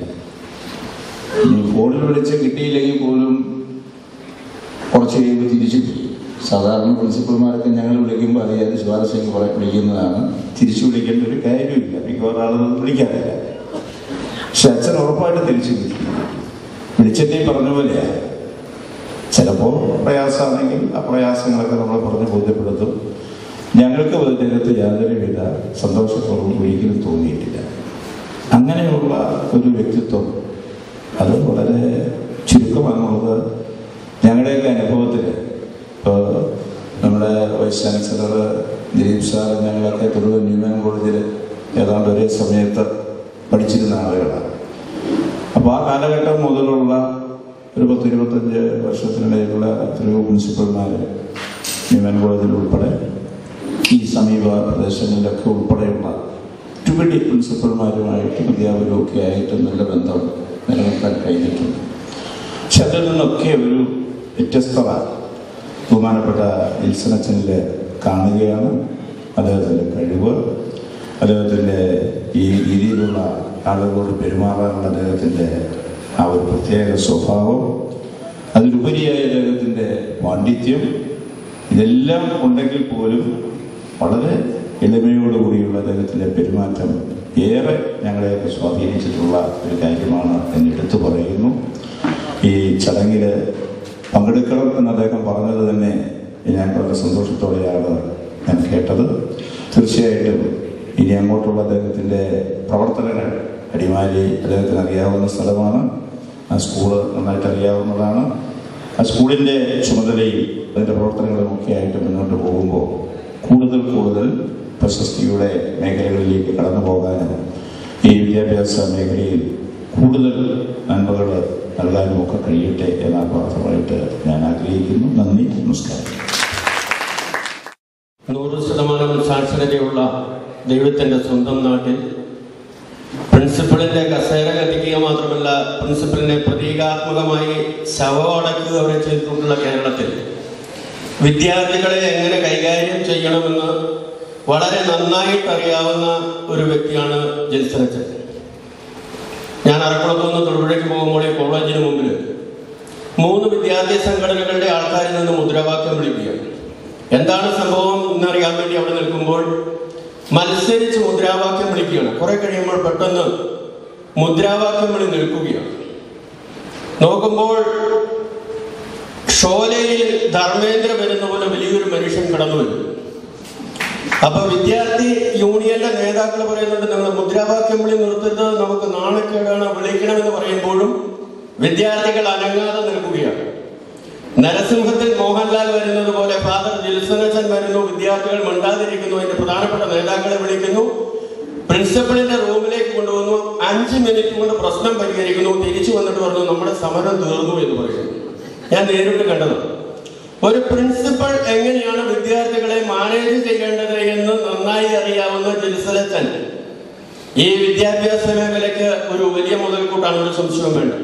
Speaker 17: ഇനി ഫോണിൽ വിളിച്ച് കിട്ടിയില്ലെങ്കിൽ പോലും കുറച്ച് കഴിയുമ്പോൾ തിരിച്ചു സാധാരണ പ്രിൻസിപ്പൽമാരൊക്കെ ഞങ്ങൾ വിളിക്കുമ്പോൾ അറിയാതെ ശുപാർശയ്ക്ക് വിളിക്കുന്നതാണ്. തിരിച്ചു വിളിക്കേണ്ട ഒരു കാര്യമില്ല, മിക്കവാറും ആളുകൾ വിളിക്കാറില്ല. പക്ഷെ അച്ഛൻ ഉറപ്പായിട്ട് തിരിച്ചു വിളിച്ചിട്ടേ പറഞ്ഞ പോലെയാണ്. ചിലപ്പോൾ പ്രയാസമാണെങ്കിൽ ആ പ്രയാസങ്ങളൊക്കെ നമ്മൾ പറഞ്ഞ് ബോധ്യപ്പെടുത്തും. ഞങ്ങൾക്ക് ഇതിനകത്ത് യാതൊരുവിധ സന്തോഷക്കുറവും ഒരിക്കലും തോന്നിയിട്ടില്ല. അങ്ങനെയുള്ള ഒരു വ്യക്തിത്വം അത് വളരെ ചുരുക്കമാണുള്ളത് ഞങ്ങളുടെയൊക്കെ അനുഭവത്തിൽ. ഇപ്പോൾ നമ്മുടെ വൈസ് ചാൻസലർ ദിലീപ് സാർ ഞങ്ങളൊക്കെ തൊടുപുഴ ന്യൂമാൻ കോളേജിൽ ഏതാണ്ട് ഒരേ സമയത്ത് പഠിച്ചിരുന്ന ആളുകളാണ്. അപ്പോൾ ആ കാലഘട്ടം മുതലുള്ള ഒരു 10-25 വർഷത്തിനിടയിലുള്ള എത്രയോ പ്രിൻസിപ്പൽമാർ ന്യൂമാൻ കോളേജിൽ ഉൾപ്പെടെ ഈ സമീപ പ്രദേശങ്ങളിലൊക്കെ ഉൾപ്പെടെയുള്ള മറ്റുപടി പ്രിൻസിപ്പൽമാരുമായിട്ടും അധ്യാപകരും ഒക്കെ ആയിട്ട് നല്ല ബന്ധം നിലനിർത്താൻ കഴിഞ്ഞിട്ടുണ്ട്. പക്ഷെ അതിൽ നിന്നൊക്കെ ഒരു വ്യത്യസ്തത ബഹുമാനപ്പെട്ട ജിൽസൺ അച്ഛനിൽ കാണുകയാണ്. അദ്ദേഹത്തിൻ്റെ കഴിവ്, അദ്ദേഹത്തിൻ്റെ ഈ രീതിയിലുള്ള ആളുകളോട് പെരുമാറാനുള്ള അദ്ദേഹത്തിൻ്റെ ആ ഒരു പ്രത്യേക സ്വഭാവം, അതിലുപരിയായ അദ്ദേഹത്തിൻ്റെ പാണ്ഡിത്യം, ഇതെല്ലാം ഉണ്ടെങ്കിൽ പോലും വളരെ എളിമയോടുകൂടിയുള്ള അദ്ദേഹത്തിൻ്റെ പെരുമാറ്റം ഏറെ ഞങ്ങളെയൊക്കെ സ്വാധീനിച്ചിട്ടുള്ള ഒരു കാര്യമാണ് എന്ന് എടുത്തു പറയുന്നു. ഈ ചടങ്ങിൽ പങ്കെടുക്കണം എന്ന് അദ്ദേഹം പറഞ്ഞത് തന്നെ ഞാൻ വളരെ സന്തോഷത്തോടെയാണ് ഞാൻ കേട്ടത്. തീർച്ചയായിട്ടും ഇനി അങ്ങോട്ടുള്ള അദ്ദേഹത്തിൻ്റെ പ്രവർത്തനങ്ങൾ, അടിമാലി അദ്ദേഹത്തിന് അറിയാവുന്ന സ്ഥലമാണ്, ആ സ്കൂള് നന്നായിട്ട് അറിയാവുന്നതാണ്. ആ സ്കൂളിൻ്റെ ചുമതലയും അതിൻ്റെ പ്രവർത്തനങ്ങളും ഒക്കെ ആയിട്ട് മുന്നോട്ട് പോകുമ്പോൾ കൂടുതൽ പ്രശസ്തിയുടെ മേഖലകളിലേക്ക് കടന്നു പോകാനും ഈ വിദ്യാഭ്യാസ മേഖലയിൽ കൂടുതൽ നന്മകൾ നൽകാനും ഒക്കെ കഴിയട്ടെ എന്ന പ്രാർത്ഥനമായിട്ട് ഞാൻ ആഗ്രഹിക്കുന്നു. നന്ദി, നമസ്കാരം.
Speaker 18: 100% സാക്ഷരതയുള്ള ദൈവത്തിൻ്റെ സ്വന്തം നാട്ടിൽ പ്രിൻസിപ്പളിൻ്റെ കസേര കത്തിക്കുക മാത്രമല്ല പ്രിൻസിപ്പളിനെ പ്രതീകാത്മകമായി ശവമടക്കുക വരെ ചെയ്തിട്ടുള്ള കേരളത്തിൽ വിദ്യാർത്ഥികളെ എങ്ങനെ കൈകാര്യം ചെയ്യണമെന്ന് വളരെ നന്നായിട്ടറിയാവുന്ന ഒരു വ്യക്തിയാണ് ജെൽസനച്ചൻ. ഞാൻ അറക്കുളത്തുനിന്ന് തൊടുപുഴയ്ക്ക് പോകുമ്പോൾ ഈ കോളേജിന് മുമ്പിൽ 3 വിദ്യാർത്ഥി സംഘടനകളുടെ ആൾക്കാരിൽ നിന്ന് മുദ്രാവാക്യം വിളിക്കുകയാണ്. എന്താണ് സംഭവം എന്നറിയാൻ വേണ്ടി അവിടെ നിൽക്കുമ്പോൾ മത്സരിച്ച് മുദ്രാവാക്യം വിളിക്കുകയാണ്. കുറെ കഴിയുമ്പോൾ പെട്ടെന്ന് മുദ്രാവാക്യം വിളി നിൽക്കുകയാണ്. നോക്കുമ്പോൾ ഷോലയിൽ ധർമ്മേന്ദ്ര വരുന്ന പോലെ വലിയൊരു മനുഷ്യൻ കടന്നു വരും. അപ്പൊ വിദ്യാർത്ഥി യൂണിയന്റെ നേതാക്കൾ പറയുന്നുണ്ട്, നിങ്ങൾ മുദ്രാവാക്യം വിളി നിർത്തരുത്, നമുക്ക് നാണക്കേടാണ്, വിളിക്കണമെന്ന് പറയുമ്പോഴും വിദ്യാർത്ഥികൾ അനങ്ങാതെ നിൽക്കുകയാണ്. നരസിംഹത്തിൽ മോഹൻലാൽ വരുന്നത് പോലെ ഫാദർ ജിൽസനച്ചൻ വരുന്നു, വിദ്യാർത്ഥികൾ മിണ്ടാതിരിക്കുന്നു, അതിന്റെ പ്രധാനപ്പെട്ട നേതാക്കളെ വിളിക്കുന്നു, പ്രിൻസിപ്പളിന്റെ റൂമിലേക്ക് കൊണ്ടുവന്നു, 5 മിനിറ്റ് കൊണ്ട് പ്രശ്നം പരിഹരിക്കുന്നു, തിരിച്ചു വന്നിട്ട് പറഞ്ഞു നമ്മുടെ സമരം തീർന്നു എന്ന് പറയുന്നു. ഞാൻ നേരിട്ട് കണ്ടത്. ഒരു പ്രിൻസിപ്പൾ എങ്ങനെയാണ് വിദ്യാർത്ഥികളെ മാനേജ് ചെയ്യേണ്ടത് എന്ന് നന്നായി അറിയാവുന്ന ജിൽസനച്ചൻ ഈ വിദ്യാഭ്യാസ മേഖലയ്ക്ക് ഒരു വലിയ മുതൽക്കൂട്ടാണ്, ഒരു സംശയവും വേണ്ട.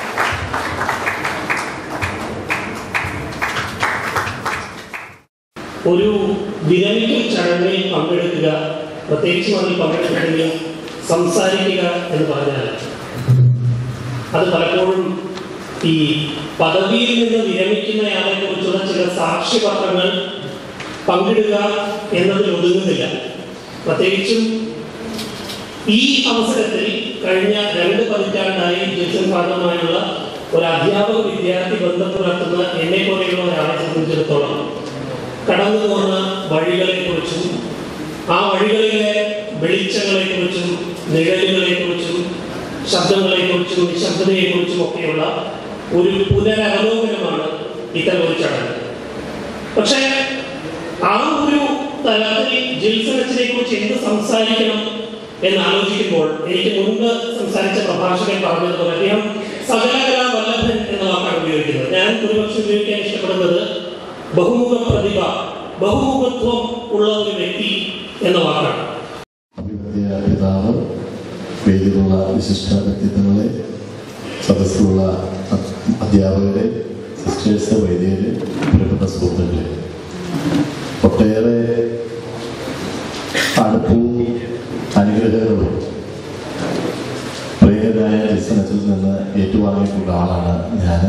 Speaker 19: ഒരു വിരമിക്കൽ ചടങ്ങിൽ പങ്കെടുക്കുക, പ്രത്യേകിച്ചും അതിൽ പങ്കെടുക്കണമെങ്കിൽ സംസാരിക്കുക എന്ന് പറഞ്ഞാൽ അത് പലപ്പോഴും ഈ പദവിയിൽ നിന്ന് വിരമിക്കുന്നയാളെ കുറിച്ചുള്ള ചില സാക്ഷ്യപത്രങ്ങൾ പങ്കിടുക എന്നതിൽ ഒതുങ്ങുന്നില്ല. പ്രത്യേകിച്ചും ഈ അവസരത്തിൽ കഴിഞ്ഞ 2 പതിറ്റാണ്ടായി ജെൽസൺ ഫാദറുമായുള്ള ഒരു അധ്യാപക വിദ്യാർത്ഥി ബന്ധം പുലർത്തുന്ന എന്നെ പോലെയുള്ള ഒരാളെ സംബന്ധിച്ചിടത്തോളം കടന്നു പോകുന്ന വഴികളെക്കുറിച്ചും ആ വഴികളിലെ വെളിച്ചങ്ങളെക്കുറിച്ചും നിഴലുകളെക്കുറിച്ചും ശബ്ദങ്ങളെക്കുറിച്ചും നിശബ്ദതയെക്കുറിച്ചും ഒക്കെയുള്ള ഒരു പുനരവലോകനമാണ് ഇത്തരം ഒരു ചടങ്ങ്. പക്ഷേ ആ ഒരു തലത്തിൽ ജിൽസനച്ചനെ കുറിച്ച് എന്ത് സംസാരിക്കണം എന്ന് ആലോചിക്കുമ്പോൾ എനിക്ക് മുൻപ് സംസാരിച്ച പ്രഭാഷകൻ പറഞ്ഞതുപോലെ അദ്ദേഹം സകലകലാ വല്ലഭൻ എന്ന വാക്കാണ് ഉപയോഗിക്കുന്നത്. ഞാൻ ഒരുപക്ഷെ ഉപയോഗിക്കാൻ ഇഷ്ടപ്പെടുന്നത് ബഹുമുഖ പ്രതിഭ, ബഹുമുഖത്വം ഉള്ള ഒരു വ്യക്തി എന്ന വാക്കാണ്.
Speaker 20: പിതാവ്, വേദിയിലുള്ള വിശിഷ്ട വ്യക്തിത്വങ്ങളെ, സദസ്സിലുള്ള അധ്യാപകരെ, സിസ്റ്റേഴ്സ്, വൈദികരെ, പ്രിയപ്പെട്ട സുഹൃത്തുക്കളെ, ഒട്ടേറെ അടുപ്പവും അനുഗ്രഹങ്ങളും പ്രിയരായ ജെൽസനച്ചിൽ നിന്ന് ഏറ്റുവാങ്ങിയിട്ടുള്ള ആളാണ് ഞാൻ.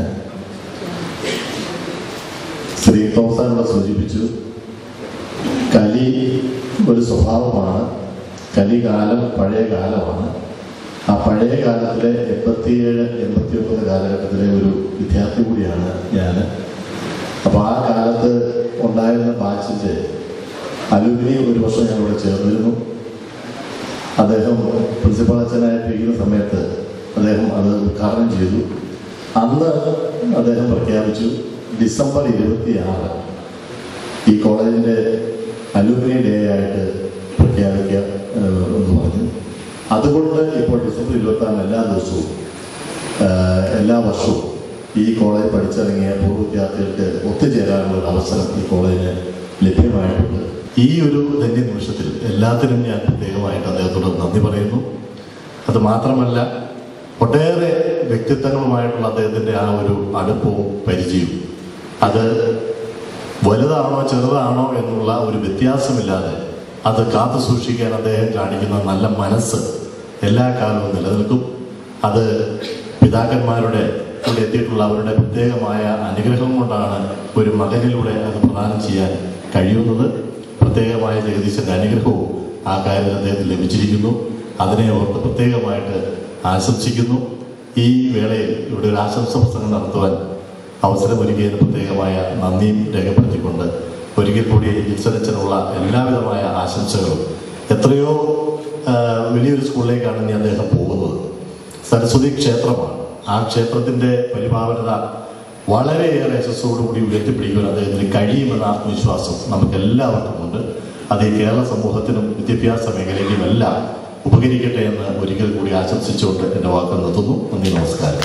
Speaker 20: ശ്രീ തോമസാനോട് സൂചിപ്പിച്ചു, കലി ഒരു സ്വഭാവമാണ്, കലികാലം പഴയ കാലമാണ്. ആ പഴയ കാലത്തിലെ 87-89 കാലഘട്ടത്തിലെ ഒരു വിദ്യാർത്ഥി കൂടിയാണ് ഞാൻ. അപ്പോൾ ആ കാലത്ത് ഉണ്ടായിരുന്ന ബാച്ചിൻ്റെ അലുമിനി ഒരു വർഷം ഞാനിവിടെ ചേർന്നിരുന്നു. അദ്ദേഹം പ്രിൻസിപ്പൽ അച്ഛനായിട്ടിരിക്കുന്ന സമയത്ത് അദ്ദേഹം അത് ഉദ്ഘാടനം ചെയ്തു. അന്ന് അദ്ദേഹം പ്രഖ്യാപിച്ചു ഡിസംബർ 26 ഈ കോളേജിൻ്റെ അലുമിനി ഡേ ആയിട്ട് പ്രഖ്യാപിക്കുക എന്ന് പറഞ്ഞു. അതുകൊണ്ട് ഇപ്പോൾ ഡിസംബർ 26 എല്ലാ ദിവസവും എല്ലാ വർഷവും ഈ കോളേജ് പഠിച്ചിറങ്ങിയ പൂർവ്വ വിദ്യാർത്ഥികൾക്ക് ഒത്തുചേരാനുള്ള അവസരം ഈ കോളേജിന് ലഭ്യമായിട്ടുണ്ട്. ഈ ഒരു ധന്യ നിമിഷത്തിൽ എല്ലാത്തിനും ഞാൻ പ്രത്യേകമായിട്ട് അദ്ദേഹത്തോട് നന്ദി പറയുന്നു. അത് മാത്രമല്ല, ഒട്ടേറെ വ്യക്തിത്വങ്ങളുമായിട്ടുള്ള അദ്ദേഹത്തിൻ്റെ ആ ഒരു അടുപ്പവും പരിചയവും അത് വലുതാണോ ചെറുതാണോ എന്നുള്ള ഒരു വ്യത്യാസമില്ലാതെ അത് കാത്തു സൂക്ഷിക്കാൻ അദ്ദേഹം കാണിക്കുന്ന നല്ല മനസ്സ് എല്ലാ കാലവും നിലനിൽക്കും. അത് പിതാക്കന്മാരുടെ കൂടെ എത്തിയിട്ടുള്ള അവരുടെ പ്രത്യേകമായ അനുഗ്രഹം കൊണ്ടാണ് ഒരു മകനിലൂടെ അത് പ്രദാനം ചെയ്യാൻ കഴിയുന്നത്. പ്രത്യേകമായ ജഗദീശൻ്റെ അനുഗ്രഹവും ആ കാര്യത്തിൽ അദ്ദേഹത്തിന് ലഭിച്ചിരിക്കുന്നു. അതിനെ ഓർത്ത് പ്രത്യേകമായിട്ട് ആശംസിക്കുന്നു. ഈ വേളയിൽ ഇവിടെ ഒരു ആശംസ പ്രസംഗം നടത്തുവാൻ അവസരമൊരുക്കിയതിന് പ്രത്യേകമായ നന്ദിയും രേഖപ്പെടുത്തിക്കൊണ്ട് ഒരിക്കൽ കൂടി ജെൽസനച്ചനുള്ള എല്ലാവിധമായ ആശംസകളും. എത്രയോ വലിയൊരു സ്കൂളിലേക്കാണ് ഇനി അദ്ദേഹം പോകുന്നത്. സരസ്വതി ക്ഷേത്രമാണ്. ആ ക്ഷേത്രത്തിൻ്റെ പരിപാവനത വളരെയേറെ യശസ്സോടുകൂടി ഉയർത്തിപ്പിടിക്കുവാൻ അദ്ദേഹത്തിന് കഴിയുമെന്ന ആത്മവിശ്വാസം നമുക്ക് എല്ലാവർക്കുമുണ്ട്. അത് ഈ കേരള സമൂഹത്തിനും വിദ്യാഭ്യാസ മേഖലയ്ക്കും എല്ലാം ഉപകരിക്കട്ടെ എന്ന് ഒരിക്കൽ കൂടി ആശംസിച്ചുകൊണ്ട് എൻ്റെ വാക്കുകൾ നിർത്തുന്നു. നന്ദി, നമസ്കാരം.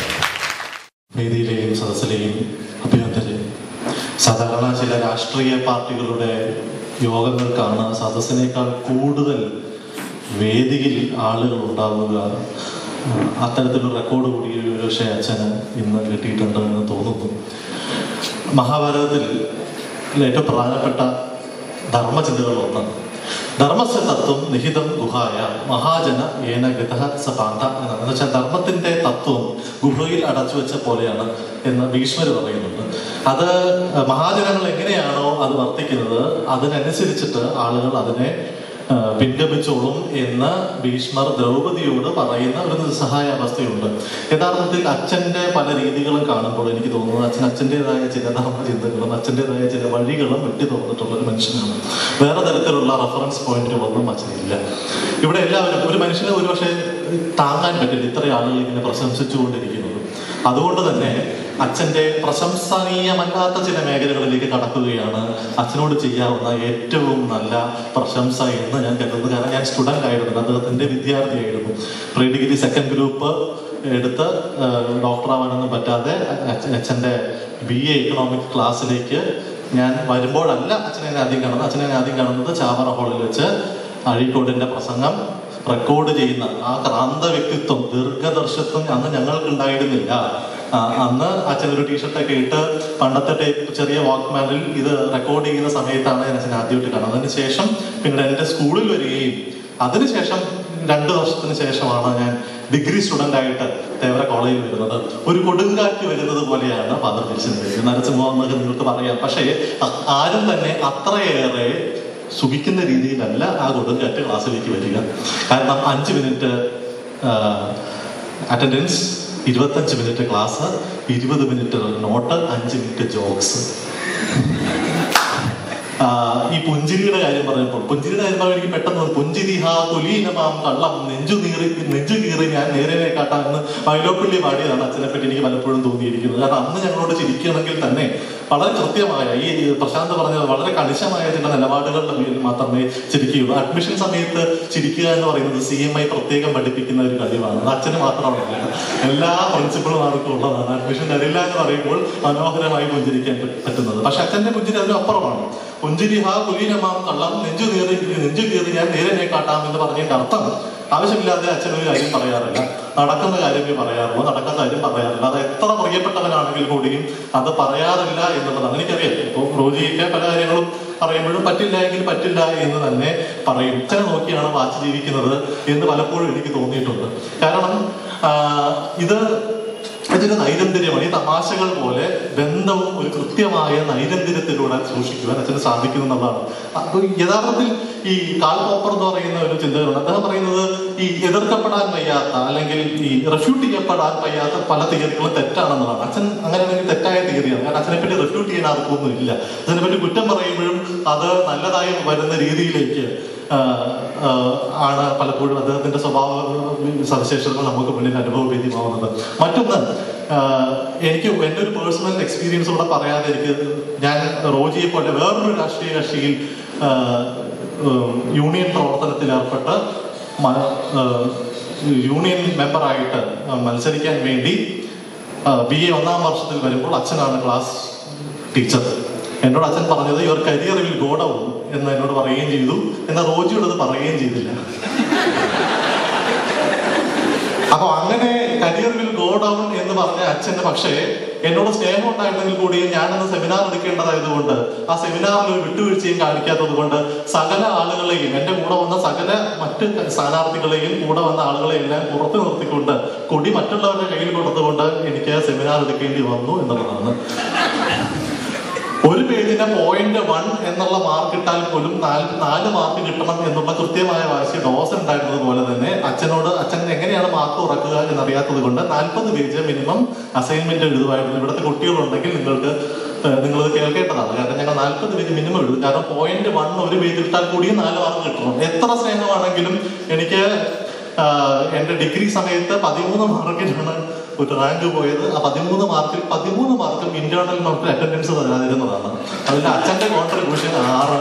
Speaker 14: വേദിയിലെയും സദസ്സിലെയും അഭിനന്ദനം. സാധാരണ ചില രാഷ്ട്രീയ പാർട്ടികളുടെ യോഗങ്ങൾക്കാണ് സദസ്സിനേക്കാൾ കൂടുതൽ വേദിയിൽ ആളുകൾ ഉണ്ടാവുക. അത്തരത്തിലൊരു റെക്കോർഡ് കൂടി ഒരുപക്ഷെ അച്ഛന് ഇന്ന് കിട്ടിയിട്ടുണ്ടെന്ന് തോന്നുന്നു. മഹാഭാരതത്തിൽ ഏറ്റവും പ്രധാനപ്പെട്ട ധർമ്മചിന്തകളൊന്ന് ധർമ്മസ്യ തത്വം നിഹിതം ഗുഹായ മഹാജന ഏന ഗതഃ സപാന്ത എന്നാണ്. എന്ന് വെച്ചാൽ ധർമ്മത്തിന്റെ തത്വം ഗുഹയിൽ അടച്ചു വെച്ച പോലെയാണ് എന്ന് ഭീഷ്മർ പറയുന്നുണ്ട്. അത് മഹാജനങ്ങൾ എങ്ങനെയാണോ അത് വർത്തിക്കുന്നത് അതിനനുസരിച്ചിട്ട് ആളുകൾ അതിനെ പിൻഗമിച്ചോളും എന്ന് ഭീഷ്മർ ദ്രൗപദിയോട് പറയുന്ന ഒരു നിസ്സഹായ അവസ്ഥയുണ്ട്. യഥാർത്ഥത്തിൽ അച്ഛൻ്റെ പല രീതികളും കാണുമ്പോൾ എനിക്ക് തോന്നുന്നത് അച്ഛൻ്റെതായ ചില ധർമ്മചിന്തകളും അച്ഛൻ്റെതായ ചില വഴികളും വെട്ടി തുറന്നിട്ടുള്ള ഒരു മനുഷ്യനാണ്. വേറെ തരത്തിലുള്ള റെഫറൻസ് പോയിന്റുകളൊന്നും അച്ഛനില്ല. ഇവിടെ എല്ലാവരും ഒരു മനുഷ്യനെ ഒരുപക്ഷെ താങ്ങാൻ പറ്റില്ല ഇത്രയും ആളുകൾ ഇങ്ങനെ പ്രശംസിച്ചുകൊണ്ടിരിക്കുന്നത്. അതുകൊണ്ട് തന്നെ അച്ഛൻ്റെ പ്രശംസനീയമല്ലാത്ത ചില മേഖലകളിലേക്ക് കടക്കുകയാണ് അച്ഛനോട് ചെയ്യാവുന്ന ഏറ്റവും നല്ല പ്രശംസ എന്ന് ഞാൻ കരുതുന്നു. കാരണം ഞാൻ സ്റ്റുഡൻ്റ് ആയിരുന്നു, അദ്ദേഹത്തിൻ്റെ വിദ്യാർത്ഥിയായിരുന്നു. പ്രീ ഡിഗ്രി സെക്കൻഡ് ഗ്രൂപ്പ് എടുത്ത് ഡോക്ടറാവാനൊന്നും പറ്റാതെ അച്ഛൻ്റെ BA എക്കണോമിക്സ് ക്ലാസ്സിലേക്ക് ഞാൻ വരുമ്പോഴല്ല അച്ഛനെ ആദ്യം കാണുന്നത് ചാവറ ഹാളിൽ വെച്ച് അഴീക്കോടിൻ്റെ പ്രസംഗം റെക്കോർഡ് ചെയ്യുന്ന ആ ക്രാന്ത വ്യക്തിത്വം, ദീർഘദർശിത്വം അന്ന് ഞങ്ങൾക്ക് ഉണ്ടായിരുന്നില്ല. അന്ന് അച്ഛനൊരു ടീഷർട്ടൊക്കെ ഇട്ട് പണ്ടത്തെ ടൈപ്പ് ചെറിയ വാക്ക്മാനിൽ ഇത് റെക്കോർഡ് ചെയ്യുന്ന സമയത്താണ് ഞാൻ അച്ഛൻ ആദ്യമായിട്ട് കാണുന്നത്. അതിനുശേഷം പിന്നീട് എൻ്റെ സ്കൂളിൽ വരികയും അതിനുശേഷം 2 വർഷത്തിന് ശേഷമാണ് ഞാൻ ഡിഗ്രി സ്റ്റുഡൻ്റ് ആയിട്ട് തേവര കോളേജിൽ വരുന്നത്. ഒരു കൊടുങ്കാറ്റ് വരുന്നത് പോലെയാണ് ഫാദർ വിൽസൺ നരസിംഹം എന്നൊക്കെ നിങ്ങൾക്ക് പറയാം. പക്ഷേ ആരും തന്നെ അത്രയേറെ സുഖിക്കുന്ന രീതിയിലല്ല ആ കൊടുങ്കാറ്റ് ക്ലാസ്സിലേക്ക് വരിക. കാരണം 5 minute attendance, 25 minute class, 20 minute note, 5 minute jokes. ഈ പുഞ്ചിരിയുടെ കാര്യം പറഞ്ഞപ്പോൾ എനിക്ക് പെട്ടെന്ന് പുഞ്ചിരി ഹാ തുലീനമാം കള്ളം നെഞ്ചു കീറി ഞാൻ നേരെ കാട്ടാം എന്ന് വയലോപ്പള്ളി പാടിയതാണ് അച്ഛനെ പറ്റി എനിക്ക് പലപ്പോഴും തോന്നിയിരിക്കുന്നത്. കാരണം അന്ന് ഞങ്ങളോട് ചിരിക്കണമെങ്കിൽ തന്നെ വളരെ കൃത്യമായ ഈ പ്രശാന്ത് പറഞ്ഞത് വളരെ കണിശമായ ചില നിലപാടുകളുടെ പേരിൽ മാത്രമേ ചിരിക്കുകയുള്ളൂ. അഡ്മിഷൻ സമയത്ത് ചിരിക്കുക എന്ന് പറയുന്നത് CMI പ്രത്യേകം പഠിപ്പിക്കുന്ന ഒരു കഴിവാണ്. അച്ഛന് മാത്രമല്ല, എല്ലാ പ്രിൻസിപ്പളുമാർക്കും ഉള്ളതാണ്. അഡ്മിഷൻ തരില്ല എന്ന് പറയുമ്പോൾ മനോഹരമായി പുഞ്ചിരിക്കാൻ പറ്റുന്നത്. പക്ഷെ അച്ഛൻ്റെ പുഞ്ചിരി അതിനപ്പുറമാണ്. പുഞ്ചിരി ഹാ കുലീനമാം കള്ളം നെഞ്ചു കീറി ഞാൻ നേരെ കാട്ടാം എന്ന് പറഞ്ഞതിന്റെ അർത്ഥം ആവശ്യമില്ലാതെ അച്ഛൻ ഒരു കാര്യം പറയാറില്ല, നടക്കുന്ന കാര്യമേ പറയാറുള്ളൂ, നടക്കുന്ന കാര്യം പറയാറില്ല. അത് എത്ര പ്രിയപ്പെട്ടവനാണെങ്കിൽ കൂടിയും അത് പറയാറില്ല എന്നുള്ളതാണ്. എനിക്കറിയാം, ഇപ്പോൾ റോജിയിലെ പല കാര്യങ്ങളും പറയുമ്പോഴും പറ്റില്ല എങ്കിൽ പറ്റില്ല എന്ന് തന്നെ പറയും. അച്ഛനെ നോക്കിയാണ് വാച്ച് ജീവിക്കുന്നത് എന്ന് പലപ്പോഴും എനിക്ക് തോന്നിയിട്ടുണ്ട്. കാരണം ഇതൊരു നൈരന്തര്യമാണ്. ഈ തമാശകൾ പോലെ ബന്ധവും ഒരു കൃത്യമായ നൈരന്തര്യത്തിലൂടെ സൂക്ഷിക്കുവാൻ അച്ഛന് സാധിക്കുന്നു എന്നുള്ളതാണ്. അപ്പൊ യഥാർത്ഥത്തിൽ ഈ കാൾ പോപ്പർ എന്ന് പറയുന്ന ഒരു ചിന്തകരുണ്ട്. അദ്ദേഹം പറയുന്നത് ഈ എതിർക്കപ്പെടാൻ വയ്യാത്ത അല്ലെങ്കിൽ ഈ റെഫ്യൂട്ട് ചെയ്യപ്പെടാൻ വയ്യാത്ത പല തിയറികളും തെറ്റാണെന്നുള്ളതാണ്. അച്ഛൻ അങ്ങനെയാണെങ്കിൽ തെറ്റായ തിയറിയാണ്. കാരണം അച്ഛനെ പറ്റി റെഫ്യൂട്ട് ചെയ്യാൻ ആർക്കൊന്നും ഇല്ല. അതിനെ പറ്റി കുറ്റം പറയുമ്പോഴും അത് നല്ലതായി വരുന്ന രീതിയിലേക്ക് ആണ് പലപ്പോഴും അദ്ദേഹത്തിന്റെ സ്വഭാവ സവിശേഷതകൾ നമുക്ക് മുന്നിൽ അനുഭവവേദ്യമാവുന്നത്. മറ്റൊന്ന്, എനിക്ക് എൻ്റെ ഒരു പേഴ്സണൽ എക്സ്പീരിയൻസ് കൂടെ പറയാതെ ഞാൻ റോജിയെ പോലെ വേറൊരു രാഷ്ട്രീയ കക്ഷിയിൽ യൂണിയൻ പ്രവർത്തനത്തിൽ ഏർപ്പെട്ട് യൂണിയൻ മെമ്പറായിട്ട് മത്സരിക്കാൻ വേണ്ടി BA 1ാം വർഷത്തിൽ വരുമ്പോൾ അച്ഛനാണ് ക്ലാസ് ടീച്ചർ. എന്നോട് അച്ഛൻ പറഞ്ഞത് your career will go down എന്ന് എന്നോട് പറയുകയും ചെയ്തു. എന്നാൽ റോജിയോട് അത് പറയുകയും ചെയ്തില്ല. അപ്പൊ അങ്ങനെ കരിയർ വിൽ ഗോ ഡൗൺ എന്ന് പറഞ്ഞ അച്ഛന്റെ പക്ഷേ എന്നോട് സ്നേഹം ഉണ്ടായിരുന്നെങ്കിൽ കൂടി ഞാനന്ന് സെമിനാർ എടുക്കേണ്ടതായതുകൊണ്ട് ആ സെമിനാറിൽ ഒരു വിട്ടുവീഴ്ചയും കാണിക്കാത്തത് കൊണ്ട് സകല ആളുകളെയും, എന്റെ കൂടെ വന്ന സകല മറ്റ് സ്ഥാനാർത്ഥികളെയും കൂടെ വന്ന ആളുകളെയും എല്ലാം പുറത്തു നിർത്തിക്കൊണ്ട് കൊടി മറ്റുള്ളവരുടെ കയ്യിൽ കൊടുത്തുകൊണ്ട് എനിക്ക് സെമിനാർ എടുക്കേണ്ടി വന്നു എന്നുള്ളതാണ്. ഒരു പേജിന് 0.1 എന്നുള്ള മാർക്ക് കിട്ടാൽ പോലും 4 മാർക്ക് കിട്ടണം എന്നുള്ള കൃത്യമായ വാശി ഡോസ് ഉണ്ടായിരുന്നത് പോലെ തന്നെ അച്ഛൻ എങ്ങനെയാണ് മാർക്ക് ഉറക്കുക എന്നറിയാത്തത് കൊണ്ട് 40 പേജ് മിനിമം അസൈൻമെന്റ് എഴുതുമായിരുന്നു. ഇവിടുത്തെ കുട്ടികളുണ്ടെങ്കിൽ നിങ്ങളത് കേൾക്കേണ്ടതാണ്. കാരണം ഞങ്ങൾ 40 പേജ് മിനിമം എഴുതും. കാരണം 0.1 ഒരു പേജ് ഇട്ടാൽ കൂടിയും 4 മാർക്ക് കിട്ടണം. എത്ര സ്നേഹമാണെങ്കിലും എനിക്ക് എൻ്റെ ഡിഗ്രി സമയത്ത് 13 മാർക്കിനാണ് ഒരു റാങ്ക് പോയത്. ആ 13 മാർക്കും ഇന്റേണൽ മാർക്കിൽ അറ്റൻഡൻസ് തരാതിരുന്നതാണ്. അതിൽ അച്ഛൻ്റെ കോൺട്രിബ്യൂഷൻ 6.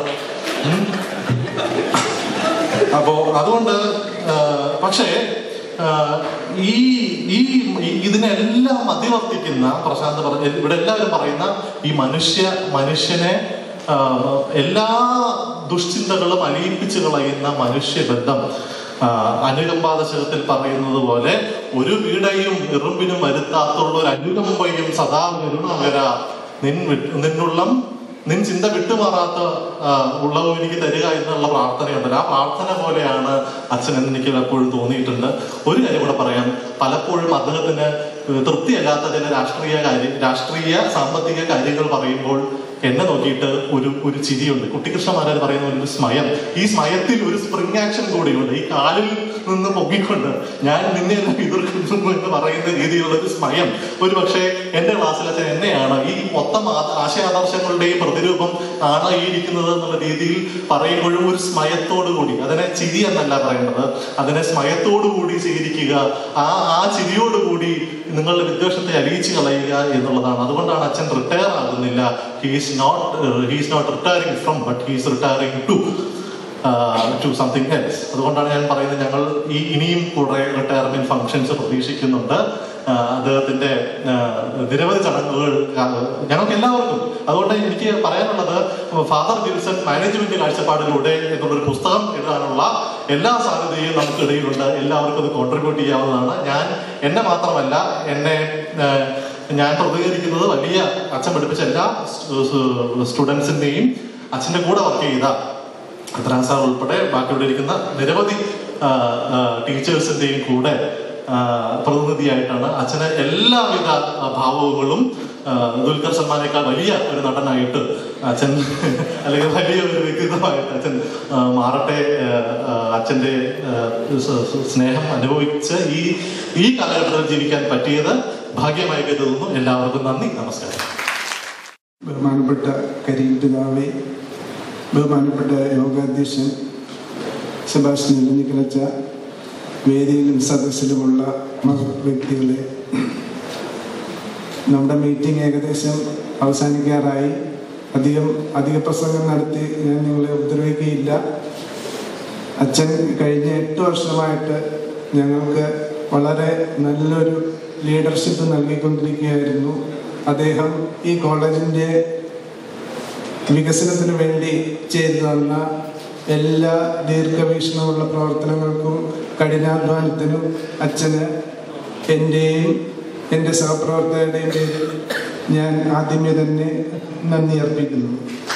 Speaker 14: അപ്പോൾ അതുകൊണ്ട് പക്ഷേ ഈ ഇതിനെല്ലാം മധ്യവർത്തിക്കുന്ന പ്രശാന്ത് പറഞ്ഞ ഇവിടെ എല്ലാവരും പറയുന്ന ഈ മനുഷ്യനെ എല്ലാ ദുഷ്ചിന്തകളും അലിയിപ്പിച്ചു കളയുന്ന മനുഷ്യബന്ധം, അനുകമ്പാദശകത്തിൽ പറയുന്നത് പോലെ ഒരു വീടയും ഇറുമ്പിനും വരുത്താത്തുള്ള ഒരു അനുകമ്പയും സദാ കരുണാകര നിൻ ചിന്ത വിട്ടുമാറാത്ത ഉള്ളവും എനിക്ക് തരിക എന്നുള്ള പ്രാർത്ഥനയുണ്ടല്ലോ. ആ പ്രാർത്ഥന പോലെയാണ് അച്ഛനെന്ന് എനിക്ക് എപ്പോഴും തോന്നിയിട്ടുണ്ട്. ഒരു കാര്യം കൂടെ പറയാം. പലപ്പോഴും അദ്ദേഹത്തിന് തൃപ്തിയല്ലാത്ത ചില രാഷ്ട്രീയ സാമ്പത്തിക കാര്യങ്ങൾ പറയുമ്പോൾ എന്നെ നോക്കിയിട്ട് ഒരു ചിരിയുണ്ട്. കുട്ടിക്കൃഷ്ണമാരാർ പറയുന്ന ഒരു സ്മയം. ഈ സ്മയത്തിൽ ഒരു സ്പ്രിംഗ് ആക്ഷൻ കൂടിയുണ്ട്. ഈ കാലിൽ നിന്ന് പൊങ്ങിക്കൊണ്ട് ഞാൻ നിന്നെ എല്ലാം എതിർക്കുന്നു എന്ന് പറയുന്ന രീതിയിലുള്ള ഒരു സ്മയം. ഒരു പക്ഷേ എൻ്റെ ക്ലാസ്സിലച്ഛൻ എന്നെയാണ് ഈ മൊത്തം ആശയാദർശങ്ങളുടെയും പ്രതിരൂപം ആണ് ഈ ഇരിക്കുന്നത് എന്നുള്ള രീതിയിൽ പറയുമ്പോഴും ഒരു സ്മയത്തോടു കൂടി, അതിനെ ചിരി എന്നല്ല പറയേണ്ടത്, അതിനെ സ്മയത്തോടു കൂടി സ്വീകരിക്കുക, ആ ചിരിയോടുകൂടി നിങ്ങളുടെ വിദ്വേഷത്തെ അലിയിച്ച് കളയുക എന്നുള്ളതാണ്. അതുകൊണ്ടാണ് അച്ഛൻ റിട്ടയർ ആകുന്നില്ല. He is not retiring from, but he is retiring to something else. അതുകൊണ്ടാണ് ഞാൻ പറയുന്നത് ഞങ്ങൾ ഇനിയും കുറെ റിട്ടയർമെന്റ് ഫംഗ്ഷൻസ് പ്രതീക്ഷിക്കുന്നുണ്ട്. അദ്ദേഹത്തിന്റെ നിരവധി ചടങ്ങുകൾ ഞങ്ങൾക്ക് എല്ലാവർക്കും. അതുകൊണ്ട് എനിക്ക് പറയാനുള്ളത്, ഫാദർ ജിൽസൺ മാനേജ്മെന്റ് കാഴ്ചപ്പാടിലൂടെ എന്നുള്ളൊരു പുസ്തകം എഴുതാനുള്ള എല്ലാ സാധ്യതയും നമുക്കിടയിലുണ്ട്. എല്ലാവർക്കും അത് കോൺട്രിബ്യൂട്ട് ചെയ്യാവുന്നതാണ്. എന്നെ മാത്രമല്ല, ഞാൻ പ്രതികരിക്കുന്നത് വലിയ അച്ഛൻ പഠിപ്പിച്ച എല്ലാ സ്റ്റുഡൻസിന്റെയും അച്ഛൻ്റെ കൂടെ വർക്ക് ചെയ്ത സാർ ഉൾപ്പെടെ ബാക്കിയുള്ള ഇരിക്കുന്ന നിരവധി ടീച്ചേഴ്സിന്റെയും കൂടെ പ്രതിനിധിയായിട്ടാണ്. അച്ഛന് എല്ലാവിധ ഭാവങ്ങളും ദുൽഖർ സൽമാനേക്കാൾ വലിയ ഒരു നടനായിട്ട് അച്ഛൻ, അല്ലെങ്കിൽ വലിയ ഒരു വ്യക്തിത്വമായിട്ട് അച്ഛൻ മാറട്ടെ. അച്ഛൻ്റെ സ്നേഹം അനുഭവിച്ച് ഈ കാലഘട്ടത്തിൽ ജീവിക്കാൻ പറ്റിയത് ഭാഗ്യമായി കരുതുന്നു. എല്ലാവർക്കും നന്ദി, നമസ്കാരം.
Speaker 21: ബഹുമാനപ്പെട്ട കരീം പിതാവേ, ബഹുമാനപ്പെട്ട യോഗാധ്യക്ഷൻ സെബാസ്റ്റ്യൻ ഇലഞ്ഞിക്കലച്ച, വേദിയിലും സദസ്സിലുമുള്ള വ്യക്തികളെ, നമ്മുടെ മീറ്റിംഗ് ഏകദേശം അവസാനിക്കാറായി. അധിക പ്രസംഗം നടത്തി ഞാൻ നിങ്ങളെ ഉപദ്രവിക്കുകയില്ല. അച്ഛൻ കഴിഞ്ഞ 8 വർഷമായിട്ട് ഞങ്ങൾക്ക് വളരെ നല്ലൊരു ലീഡർഷിപ്പ് നൽകിക്കൊണ്ടിരിക്കുകയായിരുന്നു. അദ്ദേഹം ഈ കോളേജിൻ്റെ വികസനത്തിന് വേണ്ടി ചെയ്തു തന്ന എല്ലാ ദീർഘവീക്ഷണമുള്ള പ്രവർത്തനങ്ങൾക്കും കഠിനാധ്വാനത്തിനും അച്ഛന് എൻ്റെയും എൻ്റെ സഹപ്രവർത്തകരുടെയും പേരിൽ ഞാൻ ആദ്യമേ തന്നെ നന്ദി അർപ്പിക്കുന്നു.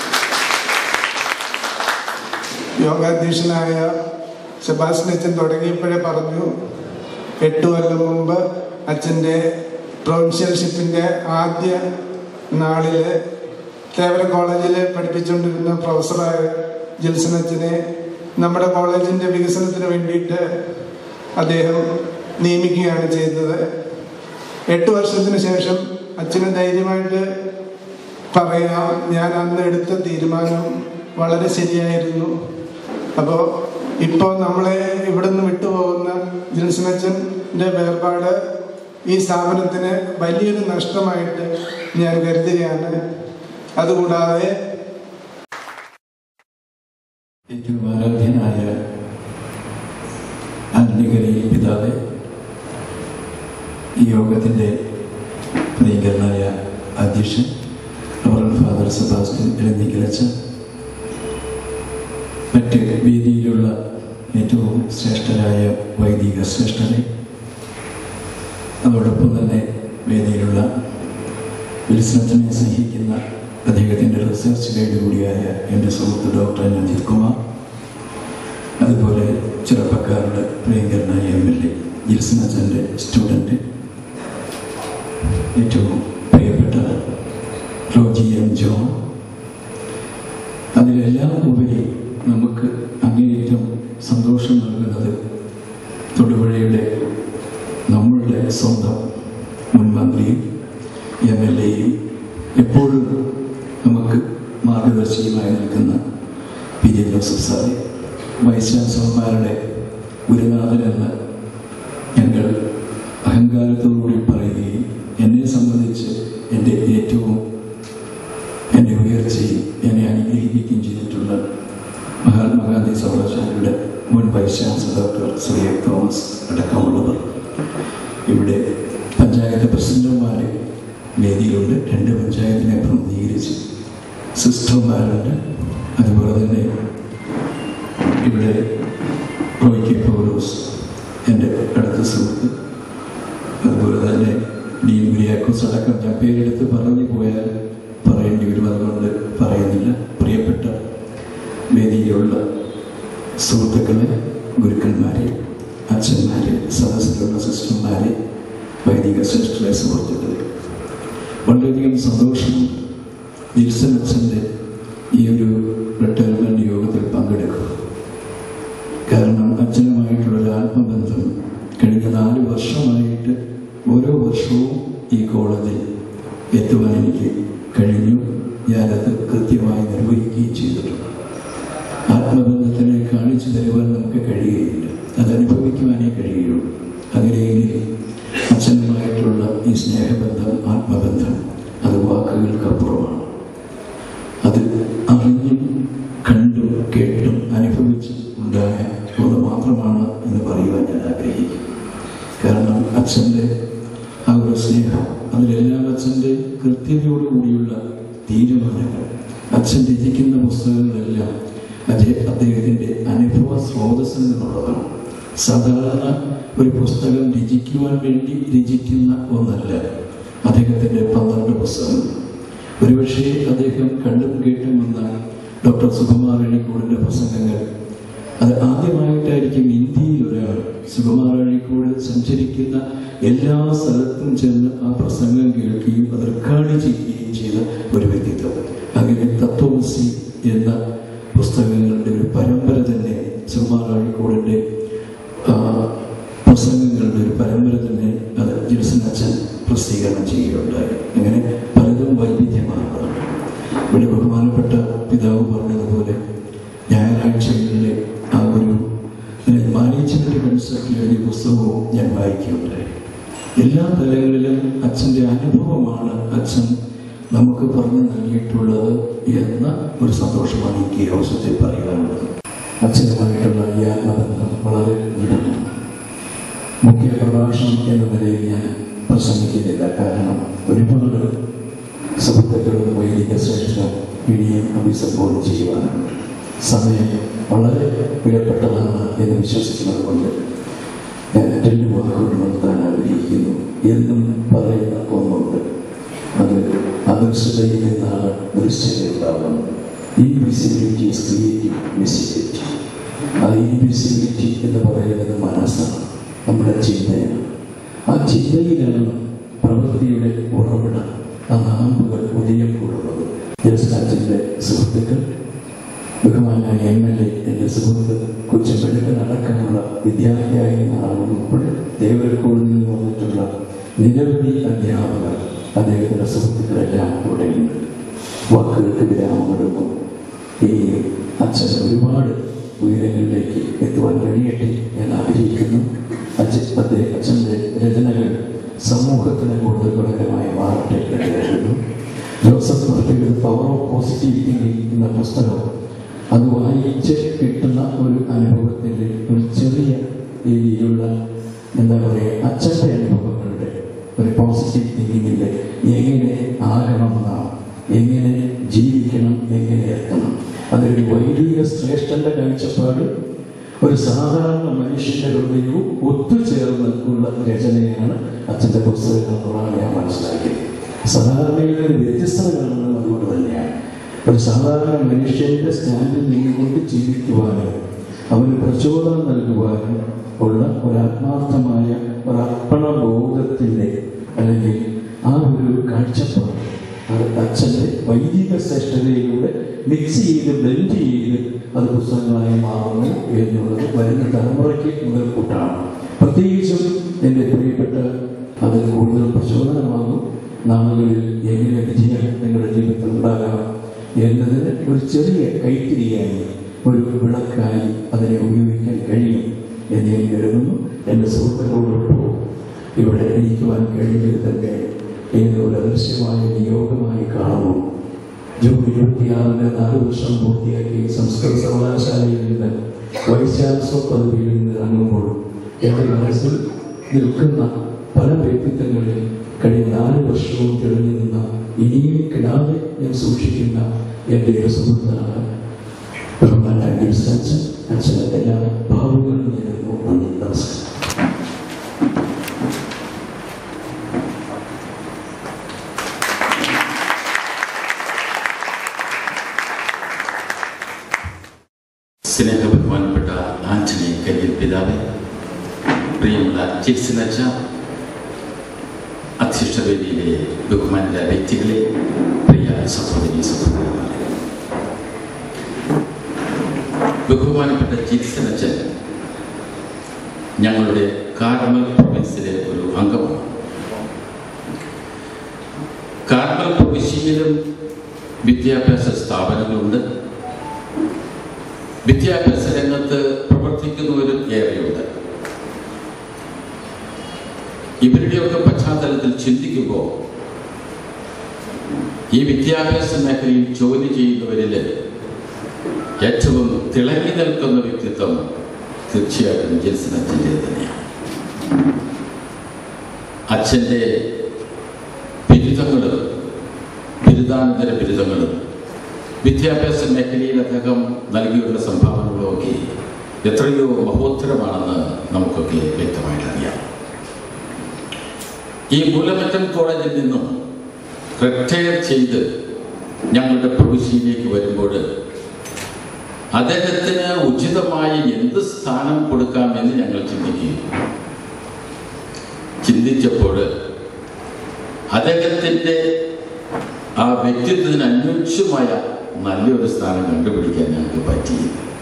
Speaker 21: യോഗാധ്യക്ഷനായ സെബാസ്റ്റ്യൻ അച്ഛൻ തുടങ്ങിയപ്പോഴേ പറഞ്ഞു, 8 കൊല്ലം മുമ്പ് അച്ഛൻ്റെ പ്രൊവിൻഷ്യൽഷിപ്പിൻ്റെ ആദ്യ നാളിൽ തേവര കോളേജിൽ പഠിപ്പിച്ചുകൊണ്ടിരുന്ന പ്രൊഫസറായ ജിൽസൺ അച്ഛനെ നമ്മുടെ കോളേജിൻ്റെ വികസനത്തിന് വേണ്ടിയിട്ട് അദ്ദേഹം നിയമിക്കുകയാണ് ചെയ്തത്. 8 വർഷത്തിന് ശേഷം അച്ഛന് ധൈര്യമായിട്ട് പറയാം, ഞാൻ അന്ന് എടുത്ത തീരുമാനം വളരെ ശരിയായിരുന്നു. അപ്പോൾ ഇപ്പോൾ നമ്മളെ ഇവിടുന്ന് വിട്ടുപോകുന്ന ജിൽസൺ അച്ഛൻ്റെ വേർപാട് ഈ സ്ഥാപനത്തിന് വലിയൊരു നഷ്ടമായിട്ട് ഞാൻ കരുതുകയാണ്. അതുകൂടാതെ
Speaker 22: ഏറ്റവും ആരാധ്യനായ ആത്മീകരി പിതാവേ, ഈ യോഗത്തിൻ്റെ പ്രിയങ്കരനായ അധ്യക്ഷൻ ഫാദർ സെബാസ്റ്റ്യൻ ഇലഞ്ഞിക്കലച്ച, മറ്റ് വേദിയിലുള്ള ഏറ്റവും ശ്രേഷ്ഠരായ വൈദിക ശ്രേഷ്ഠരെ, അതോടൊപ്പം തന്നെ വേദിയിലുള്ള വിൽസണത്തിനെ സ്നേഹിക്കുന്ന അദ്ദേഹത്തിൻ്റെ റിസർച്ച് ഗൈഡ് കൂടിയായ എൻ്റെ സുഹൃത്ത് ഡോക്ടർ നജിത് കുമാർ, അതുപോലെ ചെറുപ്പക്കാരുടെ പ്രിയങ്കരനായ MLA ജിൽസൺ അച്ഛൻ്റെ സ്റ്റുഡൻറ്റ്, ഏറ്റവും പ്രിയപ്പെട്ട റോജി M. ജോൺ, അതിലെല്ലാം ഉപരി നമുക്ക് അങ്ങേയറ്റം സന്തോഷം നൽകുന്നത് തൊടുപുഴയുടെ നമ്മളുടെ സ്വന്തം മുൻ മന്ത്രിയും MLAയും എപ്പോഴും നമുക്ക് മാർഗദർശിയുമായി നിൽക്കുന്ന PJ ജോസഫ് സാറെ, വൈസ് ചാൻസലർമാരുടെ ഗുരുനാഥനെന്ന് ഞങ്ങൾ അഹങ്കാരത്തോടുകൂടി പറയുക vice chancellor doctor Sri Thomas അടക്കമുള്ളവർ, ഇവിടെ പഞ്ചായത്ത് പ്രസിഡന്റുമാർ വേദിയിലുണ്ട്, 2 പഞ്ചായത്തിനെ പ്രതിനിധീകരിച്ച് സിസ്റ്റർമാരുണ്ട്, അതുപോലെ തന്നെ ഇവിടെ റോയ് കെ പൗലോസ് എൻ്റെ അടുത്ത സുഹൃത്ത്, അതുപോലെ തന്നെ ഡി കുര്യാക്കോസ് അടക്കം ഞാൻ പേരെടുത്ത് പറഞ്ഞു പോയാൽ പറയേണ്ടി വരും, അതുകൊണ്ട് പറയുന്നില്ല. പ്രിയപ്പെട്ട വേദിയിലുള്ള സുഹൃത്തുക്കളെ, ഗുരുക്കന്മാരെ, അച്ഛന്മാരെ, സദസ്സിലുള്ള സിസ്റ്റർമാരെ, വൈദിക ശ്രേഷ്ഠരെ, സുഹൃത്തുക്കളെ, വളരെയധികം സന്തോഷം ജിൽസൺ അച്ഛൻ്റെ ഈ ഒരു റിട്ടയർമെൻറ്റ് യോഗത്തിൽ പങ്കെടുക്കും. കാരണം അച്ഛനുമായിട്ടുള്ളൊരു ആത്മബന്ധം കഴിഞ്ഞ 4 വർഷമായിട്ട് ഓരോ വർഷവും ഈ കോളേജിൽ എത്തുവാൻ എനിക്ക് കഴിഞ്ഞു. ഞാനത് കൃത്യമായി നിർവഹിക്കുകയും ചെയ്തിട്ടുണ്ട്. ആത്മബന്ധത്തിനെ കാണിച്ചു തരുവാൻ നമുക്ക് കഴിയുകയില്ല, അത് അനുഭവിക്കുവാനേ കഴിയുള്ളൂ. അങ്ങനെയെങ്കിൽ അച്ഛനുമായിട്ടുള്ള ഈ സ്നേഹബന്ധം, ആത്മബന്ധം, അത് വാക്കുകൾക്കപ്പുറമാണ്. അത് അറിഞ്ഞും കണ്ടും കേട്ടും അനുഭവിച്ചും ഉണ്ടായ ഒന്ന് മാത്രമാണ് എന്ന് പറയുവാൻ ഞാൻ ആഗ്രഹിക്കും. കാരണം അച്ഛൻ്റെ ആ ഒരു സ്നേഹം, അതിലെല്ലാം അച്ഛൻ്റെ കൃത്യതയോടുകൂടിയുള്ള തീരുമാനങ്ങൾ, അച്ഛൻ രചിക്കുന്ന പുസ്തകങ്ങളെല്ലാം അദ്ദേഹത്തിൻ്റെ അനുഭവ സ്രോതസ്സിൽ നിന്നുള്ളതാണ്. സാധാരണ ഒരു പുസ്തകം രചിക്കുവാൻ വേണ്ടി രചിക്കുന്ന ഒന്നല്ല അദ്ദേഹത്തിൻ്റെ 12 പുസ്തകങ്ങൾ. ഒരുപക്ഷെ അദ്ദേഹം കണ്ടും കേട്ടും വന്ന ഡോക്ടർ സുകുമാർ അഴീക്കോടിൻ്റെ പ്രസംഗങ്ങൾ, അത് ആദ്യമായിട്ടായിരിക്കും ഇന്ത്യയിൽ ഒരാൾ സുകുമാർ അഴീക്കോട് സഞ്ചരിക്കുന്ന എല്ലാ സ്ഥലത്തും ചെന്ന് ആ പ്രസംഗം കേൾക്കുകയും അത് റെക്കോർഡ് ചെയ്യുകയും ചെയ്ത ഒരു വ്യക്തിത്വം. അങ്ങനെ തത്വമസി എന്ന പുസ്തകങ്ങളുടെ ഒരു പരമ്പര തന്നെ, സുകുമാർ അഴീക്കോടിൻ്റെ പ്രസംഗങ്ങളുടെ ഒരു പരമ്പര തന്നെ അത് ജിൽസൺ അച്ഛൻ പ്രസിദ്ധീകരണം ചെയ്യുകയുണ്ടായി. അങ്ങനെ പലതും വൈവിധ്യമാർന്നതാണ്. ഇവിടെ ബഹുമാനപ്പെട്ട പിതാവ് പറഞ്ഞതുപോലെ ഞായറാഴ്ചകളിലെ ആ ഒരു മാനേജ്മെന്റ് കൺസെപ്റ്റിൽ എഴുതിയ പുസ്തകവും ഞാൻ വായിക്കുകയുണ്ടായി. എല്ലാ തലങ്ങളിലും അച്ഛൻ്റെ അനുഭവമാണ് അച്ഛൻ നമുക്ക് പറഞ്ഞു നൽകിയിട്ടുള്ളത് എന്ന ഒരു സന്തോഷമാണ് എനിക്ക് ഈ അവസരത്തിൽ പറയാനുള്ളത്. അച്ഛനുമായിട്ടുള്ള ഈ ആത്മബന്ധം വളരെ ദൃഢമാണ്. മുഖ്യ പ്രഭാഷണം എന്ന നിലയിൽ ഞാൻ പ്രസംഗിക്കുന്നില്ല, കാരണം ഒരുപാട് സുഹൃത്തുക്കളും വൈദിക ശ്രേഷ്ഠ ഇനിയും അഭിസംബോധന ചെയ്യുവാനുണ്ട്. സമയം വളരെ വിലപ്പെട്ടതാണ് എന്ന് വിശ്വസിക്കുന്നത് കൊണ്ട് ഞാൻ 2 വാക്കുകൾ നടത്താൻ ആഗ്രഹിക്കുന്നു. എന്നും പറയുന്ന ഒന്നുണ്ട്, അത് അദൃശ്യതയിൽ നിന്നാണ് ദൃശ്യത ഉണ്ടാകുന്നത്. Invisibility is creative visibility. ആ ഇൻവിസിബിലിറ്റി എന്ന് പറയുന്നത് മനസ്സാണ്, നമ്മുടെ ചിന്തയാണ്. ആ ചിന്തയിലാണ് പ്രവൃത്തിയുടെ ഉറവിടം, ആ നാമ്പുകൾ ഉദയം കൂടുന്നത്. ജസ്റ്റാറ്റിൻ്റെ സുഹൃത്തുക്കൾ, ബഹുമാനായ MLA എൻ്റെ സുഹൃത്ത് കൊച്ചുപെടുക്കൽ അടക്കമുള്ള വിദ്യാർത്ഥിയായ ആളുകൾ, ദേവരക്കോളിൽ നിന്ന് വന്നിട്ടുള്ള നിരവധി അധ്യാപകർ, അദ്ദേഹത്തിൻ്റെ സുഹൃത്തുക്കളെല്ലാം ഇവിടെയുണ്ട്. വാക്കുകൾക്ക് വിരാമമിടുന്നു. ഈ അച്ഛൻ ഒരുപാട് ഉയരങ്ങളിലേക്ക് എത്തുവാൻ കഴിയട്ടെ എന്ന് ആഗ്രഹിക്കുന്നു. അച്ഛൻ്റെ രചനകൾ സമൂഹത്തിന് കൂടുതൽ ഗുണകരമായി മാറട്ടെ എന്ന് കരുതുന്നു. ജോസഫ് മർട്ടിയുടെ പവർ ഓഫ് പോസിറ്റീവ് തിങ്കിങ് എന്ന പുസ്തകം, അത് വായിച്ച് കിട്ടുന്ന ഒരു അനുഭവത്തിൻ്റെ ഒരു ചെറിയ രീതിയിലുള്ള എന്താ പറയുക, അച്ഛൻ്റെ അനുഭവങ്ങളുടെ ഒരു പോസിറ്റീവ് തിങ്കിങ്ങിൻ്റെ എങ്ങനെ ആകണമെന്നാണ്, എങ്ങനെ ജീവിക്കണം, എങ്ങനെ എത്തണം, അതൊരു വൈദിക ശ്രേഷ്ഠന്റെ കാഴ്ചപ്പാട് ഒരു സാധാരണ മനുഷ്യന്റെ ഹൃദയവും ഒത്തുചേർന്ന് ഉള്ള രചനയാണ് അച്ഛൻ്റെ പുസ്തകങ്ങൾ എന്നുള്ളതാണ് ഞാൻ മനസ്സിലാക്കിയത്. സാധാരണയിൽ ഒരു വ്യത്യസ്തത കാണുന്നത് അതുകൊണ്ട് തന്നെയാണ്. ഒരു സാധാരണ മനുഷ്യന്റെ സ്റ്റാൻഡിൽ നിന്നുകൊണ്ട് ജീവിക്കുവാനും അവന് പ്രചോദനം നൽകുവാനും ഉള്ള ഒരാത്മാർത്ഥമായ ഒരർപ്പണ ബോധത്തിൻ്റെ അല്ലെങ്കിൽ ആ ഒരു കാഴ്ചപ്പാട് അത് അച്ഛൻ്റെ വൈദിക ശ്രേഷ്ഠതയിലൂടെ മിക്സ് ചെയ്ത് ബ്ലെൻഡ് ചെയ്ത് അത് പുസ്തകങ്ങളായി മാറുന്നു എന്നുള്ളത് വരുന്ന തലമുറയ്ക്ക് മുതൽക്കൂട്ടാണ്. പ്രത്യേകിച്ചും എൻ്റെ പ്രിയപ്പെട്ട അത് കൂടുതൽ പ്രചോദനമാകും. നാളുകളിൽ എങ്ങനെ വിജയം നിങ്ങളുടെ ജീവിതത്തിൽ ഉണ്ടാകാം എന്നതിന് ഒരു ചെറിയ കൈത്തിരിയായി, ഒരു വിളക്കായി അതിനെ ഉപയോഗിക്കാൻ കഴിയും എന്ന് ഞാൻ കരുതുന്നു. എൻ്റെ സുഹൃത്തുക്കളോടൊപ്പം ഇവിടെ ഇരിക്കുവാൻ കഴിയുന്നത് തന്നെ ഏതൊരു അദൃശ്യമായ നിയോഗമായി കാണുന്നു. ജൂൺ 26 4 വർഷം പൂർത്തിയാക്കി സംസ്കൃത സർവകലാശാലയിൽ നിന്ന് വൈസ് ചാൻസലർ പദവിയിൽ നിന്ന് ഇറങ്ങുമ്പോൾ എൻ്റെ മനസ്സിൽ നിൽക്കുന്ന പല വ്യക്തിത്വങ്ങളിൽ കഴിഞ്ഞ 4 വർഷവും തെളിഞ്ഞു നിന്ന ഇനിയും കിടാതെ ഞാൻ സൂക്ഷിക്കുന്ന എൻ്റെ ഒരു സുഹൃത്താണ് ബഹുമാനായ ഗിൽസൺ അച്ഛൻ. അച്ഛൻ്റെ എല്ലാ ഭാവങ്ങളും നേരുന്നു. നന്ദി, നമസ്കാരം.
Speaker 1: സ്നേഹ ബഹുമാനപ്പെട്ട ആന്റണി കരിയൽ പിതാവെ, പ്രിയമുള്ള ജിൽസൺ അച്ഛ, അധ്യക്ഷവേദിയിലെ ബഹുമാനിത വ്യക്തികളെ, പ്രിയ സഹോദരി സഹോദരന്മാരെ, ബഹുമാനപ്പെട്ട ജിൽസൺ അച്ഛൻ ഞങ്ങളുടെ കാർമൽ പ്രൊവിൻസിലെ ഒരു അംഗമാണ്. കാർമൽ പ്രവിശ്യയിലും വിദ്യാഭ്യാസ സ്ഥാപനങ്ങളുണ്ട്. വിദ്യാഭ്യാസ രംഗത്ത് പ്രവർത്തിക്കുന്നവരും ഏറെയുണ്ട്. ഇവരുടെയൊക്കെ പശ്ചാത്തലത്തിൽ ചിന്തിക്കുമ്പോൾ ഈ വിദ്യാഭ്യാസ മേഖലയിൽ ജോലി ചെയ്യുന്നവരിൽ ഏറ്റവും തിളങ്ങി നിൽക്കുന്ന വ്യക്തിത്വം തീർച്ചയായിട്ടും ജിൽസൺ അച്ഛൻ്റെ തന്നെയാണ്. അച്ഛൻ്റെ ബിരുദങ്ങളും ബിരുദാനന്തര ബിരുദങ്ങളും വിദ്യാഭ്യാസ മേഖലയിൽ അദ്ദേഹം നൽകിയുള്ള സംഭാവനകളൊക്കെ എത്രയോ മഹോത്തരമാണെന്ന് നമുക്കൊക്കെ വ്യക്തമായിട്ട് അറിയാം. ഈ മൂലമറ്റം കോളേജിൽ നിന്നും റിട്ടയർ ചെയ്ത് ഞങ്ങളുടെ പ്രവിശ്യയിലേക്ക് വരുമ്പോൾ അദ്ദേഹത്തിന് ഉചിതമായ എന്ത് സ്ഥാനം കൊടുക്കാമെന്ന് ഞങ്ങൾ ചിന്തിച്ചപ്പോൾ അദ്ദേഹത്തിൻ്റെ ആ വ്യക്തിത്വത്തിന് അനുയോജ്യമായ നല്ലൊരു സ്ഥാനം കണ്ടുപിടിക്കാൻ ഞങ്ങൾക്ക് പറ്റി.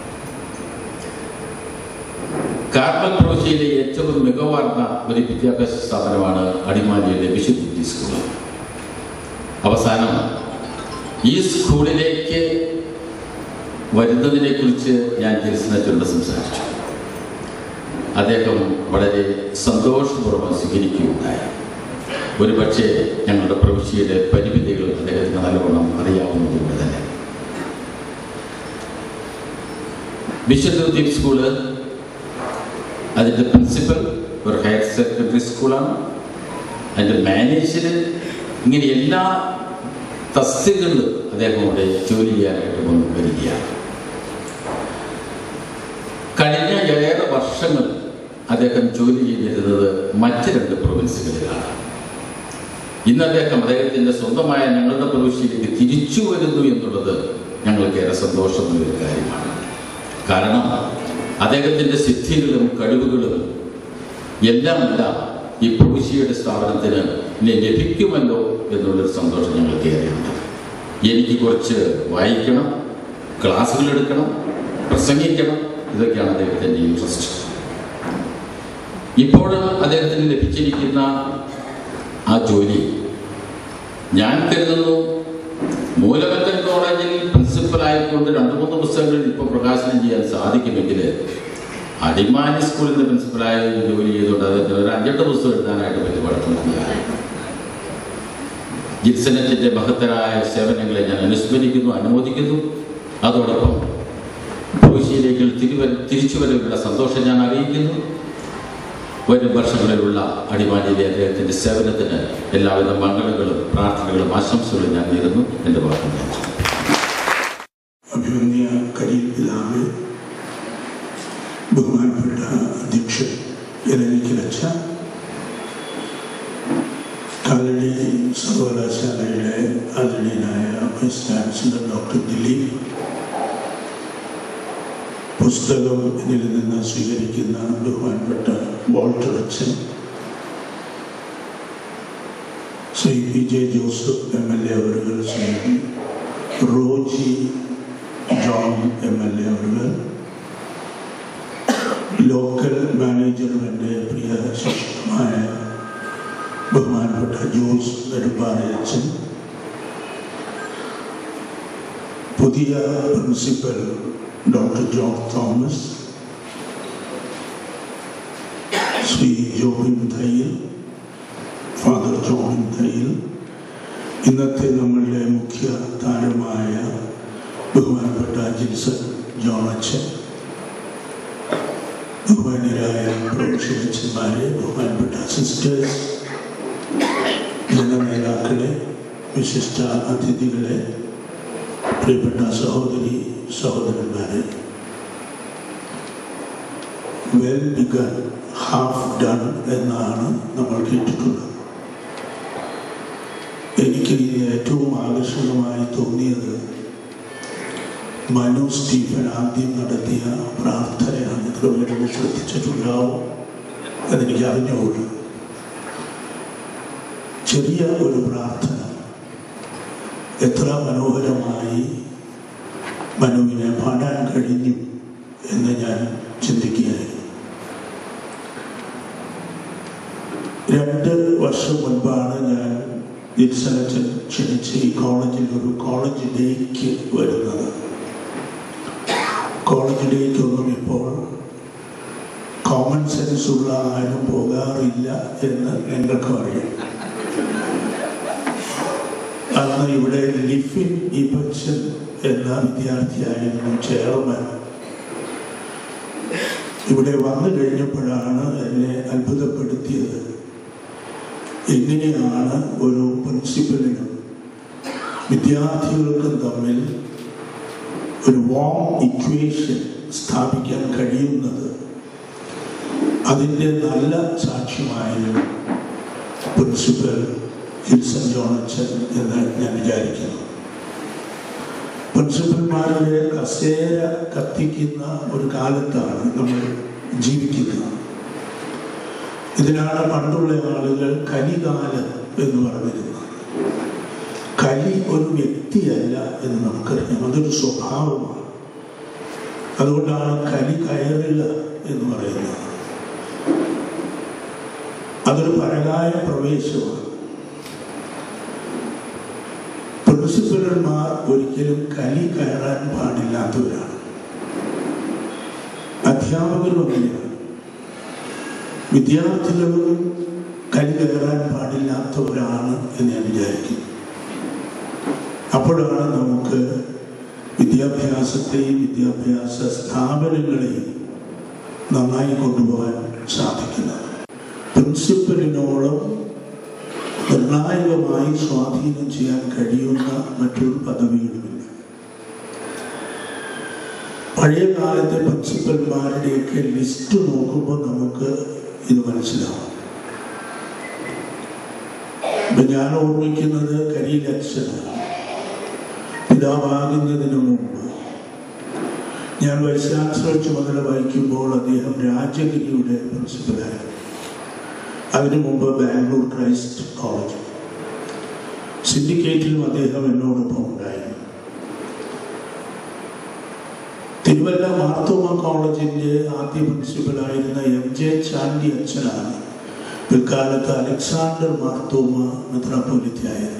Speaker 1: കാർമൽ പ്രവിശ്യയിലെ ഏറ്റവും മികവാർന്ന ഒരു വിദ്യാഭ്യാസ സ്ഥാപനമാണ് അടിമാലിയിലെ വിശുദ്ധ സ്കൂൾ. അവസാനം ഈ സ്കൂളിലേക്ക് വരുന്നതിനെ കുറിച്ച് ഞാൻ ജിൽസൺ അച്ഛനോട് സംസാരിച്ചു. അദ്ദേഹം വളരെ സന്തോഷപൂർവ്വം സ്വീകരിക്കുകയുണ്ടായി. ഒരുപക്ഷെ ഞങ്ങളുടെ പ്രവിശ്യയുടെ പരിമിതികൾ അദ്ദേഹത്തിന് നല്ലവണ്ണം അറിയാവുന്നതുകൊണ്ട് തന്നെ വിശുദ്ധ സ്കൂള് അതിൻ്റെ പ്രിൻസിപ്പൽ ഒരു ഹയർ സെക്കൻഡറി സ്കൂളാണ്. അതിൻ്റെ മാനേജർ, ഇങ്ങനെ എല്ലാ തസ്തികകളിലും അദ്ദേഹം ഇവിടെ ജോലി ചെയ്യാനായിട്ട് വരികയാണ്. കഴിഞ്ഞ 7 വർഷങ്ങൾ അദ്ദേഹം ജോലി ചെയ്തിരുന്നത് മറ്റ് 2 പ്രൊവിൻസുകളിലാണ്. ഇന്ന് അദ്ദേഹത്തിൻ്റെ സ്വന്തമായ ഞങ്ങളുടെ പ്രവിശ്യയിലേക്ക് തിരിച്ചു വരുന്നു എന്നുള്ളത് ഞങ്ങൾക്ക് ഏറെ സന്തോഷമുള്ളൊരു കാര്യമാണ്. കാരണം അദ്ദേഹത്തിൻ്റെ സിദ്ധികളും കഴിവുകളും എല്ലാം ഈ പ്രവിശ്യയുടെ സ്ഥാപനത്തിന് ലഭിക്കുമല്ലോ എന്നുള്ളൊരു സന്തോഷം ഞങ്ങൾക്ക് ഏറെയുണ്ട്. എനിക്ക് കുറച്ച് വായിക്കണം, ക്ലാസ്സുകൾ എടുക്കണം, പ്രസംഗിക്കണം, ഇതൊക്കെയാണ് അദ്ദേഹത്തിൻ്റെ ഇൻട്രസ്റ്റ്. ഇപ്പോഴും അദ്ദേഹത്തിന് ലഭിച്ചിരിക്കുന്ന ആ ജോലി ഞാൻ കരുതുന്നു മൂലമറ്റം കോളേജിൽ പ്രിൻസിപ്പലായിക്കൊണ്ട് 2-3 പുസ്തകങ്ങളിൽ ഇപ്പോൾ പ്രകാശനം ചെയ്യാൻ സാധിക്കുമെങ്കിൽ അടിമാലി സ്കൂളിൻ്റെ പ്രിൻസിപ്പലായി ജോലി ചെയ്തുകൊണ്ട് അദ്ദേഹത്തിന് ഒരു 5-8 പുസ്തകം എഴുതാനായിട്ട് പറ്റി പഠിത്തം. ജിൽസൺ അച്ഛൻ്റെ മഹത്തരായ സേവനങ്ങളെ ഞാൻ അനുസ്മരിക്കുന്നു, അനുമോദിക്കുന്നു. അതോടൊപ്പം പ്രവിശ്യയിലേക്ക് തിരിച്ചുവരവിലുള്ള സന്തോഷം ഞാൻ അറിയിക്കുന്നു. വരും വർഷങ്ങളിലുള്ള അടിമാലിയിലെ അദ്ദേഹത്തിൻ്റെ സേവനത്തിന് എല്ലാവിധ മംഗളങ്ങളും പ്രാർത്ഥനകളും ആശംസകളും ഞാൻ നേരുന്നു. എൻ്റെ വാക്കുകൾ ഞാൻ
Speaker 22: അഭിമന്യ കരിയൽ പിതാവ്, ബഹുമാനപ്പെട്ട അധ്യക്ഷൻ ഇലഞ്ഞിക്കലച്ച, കാലടി സർവകലാശാലയിലെ ആദരണീയനായ വൈസ് ചാൻസലർ ഡോക്ടർ ദിലീപ്, പുസ്തകം എന്നിൽ നിന്ന് സ്വീകരിക്കുന്ന ബഹുമാനപ്പെട്ട വാൾട്ടർ അച്ഛൻ, ശ്രീ PJ ജോസഫ് MLA അവരുകൾ, ശ്രീ റോജി ജോൺ MLA അവരുകൾ, ലോക്കൽ മാനേജറും എൻ്റെ പ്രിയ ശിഷ്യമായ ബഹുമാനപ്പെട്ട ജോസ് നെടുമ്പാറ അച്ഛൻ, പുതിയ principal doctor John Thomas, Sri Jobin Thayyil, father Jobin തയ്യൽ, ഇന്നത്തെ നമ്മളുടെ മുഖ്യ താരമായ ബഹുമാനപ്പെട്ട ജിൽസൺ ജോൺ അച്ഛൻ,
Speaker 2: ബഹുമാന്യരായ പ്രൊഫഷണൽമാരെ, ബഹുമാനപ്പെട്ട സിസ്റ്റേഴ്സ്, ജനനേതാക്കളെ, വിശിഷ്ട അതിഥികളെ, പ്രിയപ്പെട്ട സഹോദരി സഹോദരന്മാരെ, വെൽ ബിഗൺ ഹാഫ് ഡൺ എന്നാണ് നമ്മൾ കേട്ടിട്ടുള്ളത്. എനിക്ക് ഏറ്റവും ആകർഷകമായി തോന്നിയത് മനു സ്റ്റീഫൻ ആദ്യം നടത്തിയ പ്രാർത്ഥനയാണ്. ഇത്ര പേരൊന്ന് ശ്രദ്ധിച്ചിട്ടുണ്ടാവും, അതെനിക്ക് അറിഞ്ഞുകൂടും. ചെറിയ ഒരു പ്രാർത്ഥന എത്ര മനോഹരമായി മനുവിനെ പാടാൻ കഴിഞ്ഞു എന്ന് ഞാൻ ചിന്തിക്കുകയായിരുന്നു. 2 വർഷം മുൻപാണ് ഞാൻ ജിൽസനച്ചൻ ക്ഷണിച്ച് ഈ കോളേജിൽ ഒരു കോളേജ് ഡേക്ക് വരുന്നത്. കോളേജ് ഡേക്കൊന്നും ഇപ്പോൾ കോമൺ സെൻസ് ഉള്ള ആരും പോകാറില്ല എന്ന് ഞങ്ങൾക്ക് അറിയാം. അന്ന് ഇവിടെ ലിഫിൻ ഇബച്ചൻ എന്ന വിദ്യാർത്ഥിയായിരുന്നു ചെയർമാൻ. ഇവിടെ വന്നു കഴിഞ്ഞപ്പോഴാണ് എന്നെ അത്ഭുതപ്പെടുത്തിയത്. എങ്ങനെയാണ് ഒരു പ്രിൻസിപ്പലിനും വിദ്യാർത്ഥികൾക്കും തമ്മിൽ ഒരു വാം ഇക്വേഷൻ സ്ഥാപിക്കാൻ കഴിയുന്നത്. അതിൻ്റെ നല്ല സാക്ഷ്യമായിരുന്നു പ്രിൻസിപ്പൽ ജിൽസൺ ജോൺ അച്ഛൻ എന്ന് ഞാൻ വിചാരിക്കുന്നു. പ്രിൻസിപ്പൽമാരുടെ കസേര കത്തിക്കുന്ന ഒരു കാലത്താണ് നമ്മൾ ജീവിക്കുന്നത്. ഇതിനാണ് പണ്ടുള്ള ആളുകൾ കലികാലം എന്ന് പറഞ്ഞിരുന്നത്. കലി ഒരു വ്യക്തിയല്ല എന്ന് നമുക്കറിയാം, അതൊരു സ്വഭാവമാണ്. അതുകൊണ്ടാണ് കലി കയറുക എന്ന് പറയുന്നത്. അതൊരു പരകായ പ്രവേശമാണ്. പ്രിൻസിപ്പൽമാർ ഒരിക്കലും കലി കയറാൻ പാടില്ലാത്തവരാണ്. അധ്യാപകരും അങ്ങനെയാണ്. വിദ്യാർത്ഥികളും കലി കയറാൻ പാടില്ലാത്തവരാണ് എന്ന് ഞാൻ വിചാരിക്കുന്നു. അപ്പോഴാണ് നമുക്ക് വിദ്യാഭ്യാസത്തെയും വിദ്യാഭ്യാസ സ്ഥാപനങ്ങളെയും നന്നായി കൊണ്ടുപോകാൻ സാധിക്കുന്നത്. പ്രിൻസിപ്പലിനോളം നിർണായകമായി സ്വാധീനം ചെയ്യാൻ കഴിയുന്ന മറ്റൊരു പദവികളുമില്ല. പഴയ കാലത്തെ പ്രിൻസിപ്പൽമാരുടെയൊക്കെ ലിസ്റ്റ് നോക്കുമ്പോൾ നമുക്ക് ഇത് മനസ്സിലാവും. ഇപ്പൊ ഞാൻ ഓർമ്മിക്കുന്നത് കരിയിലച്ഛനാണ്. പിതാവാകുന്നതിന് മുമ്പ് ഞാൻ വൈസ് ചാൻസലർ ചുമതല വഹിക്കുമ്പോൾ അദ്ദേഹം രാജഗിരിയുടെ പ്രിൻസിപ്പലായിരുന്നു. അതിനു മുമ്പ് ബാംഗ്ലൂർ ക്രൈസ്റ്റ് കോളേജ് സിൻഡിക്കേറ്റിലും അദ്ദേഹം എന്നോടൊപ്പം ഉണ്ടായിരുന്നു. തിരുവല്ല മാർത്തോമ കോളേജിന്റെ ആദ്യ പ്രിൻസിപ്പലായിരുന്ന MJ ചാണ്ടി അച്ഛനാണ് പിൽക്കാലത്ത് അലക്സാണ്ടർ മാർത്തോമ മെത്രാപ്പൊലീത്തയായത്.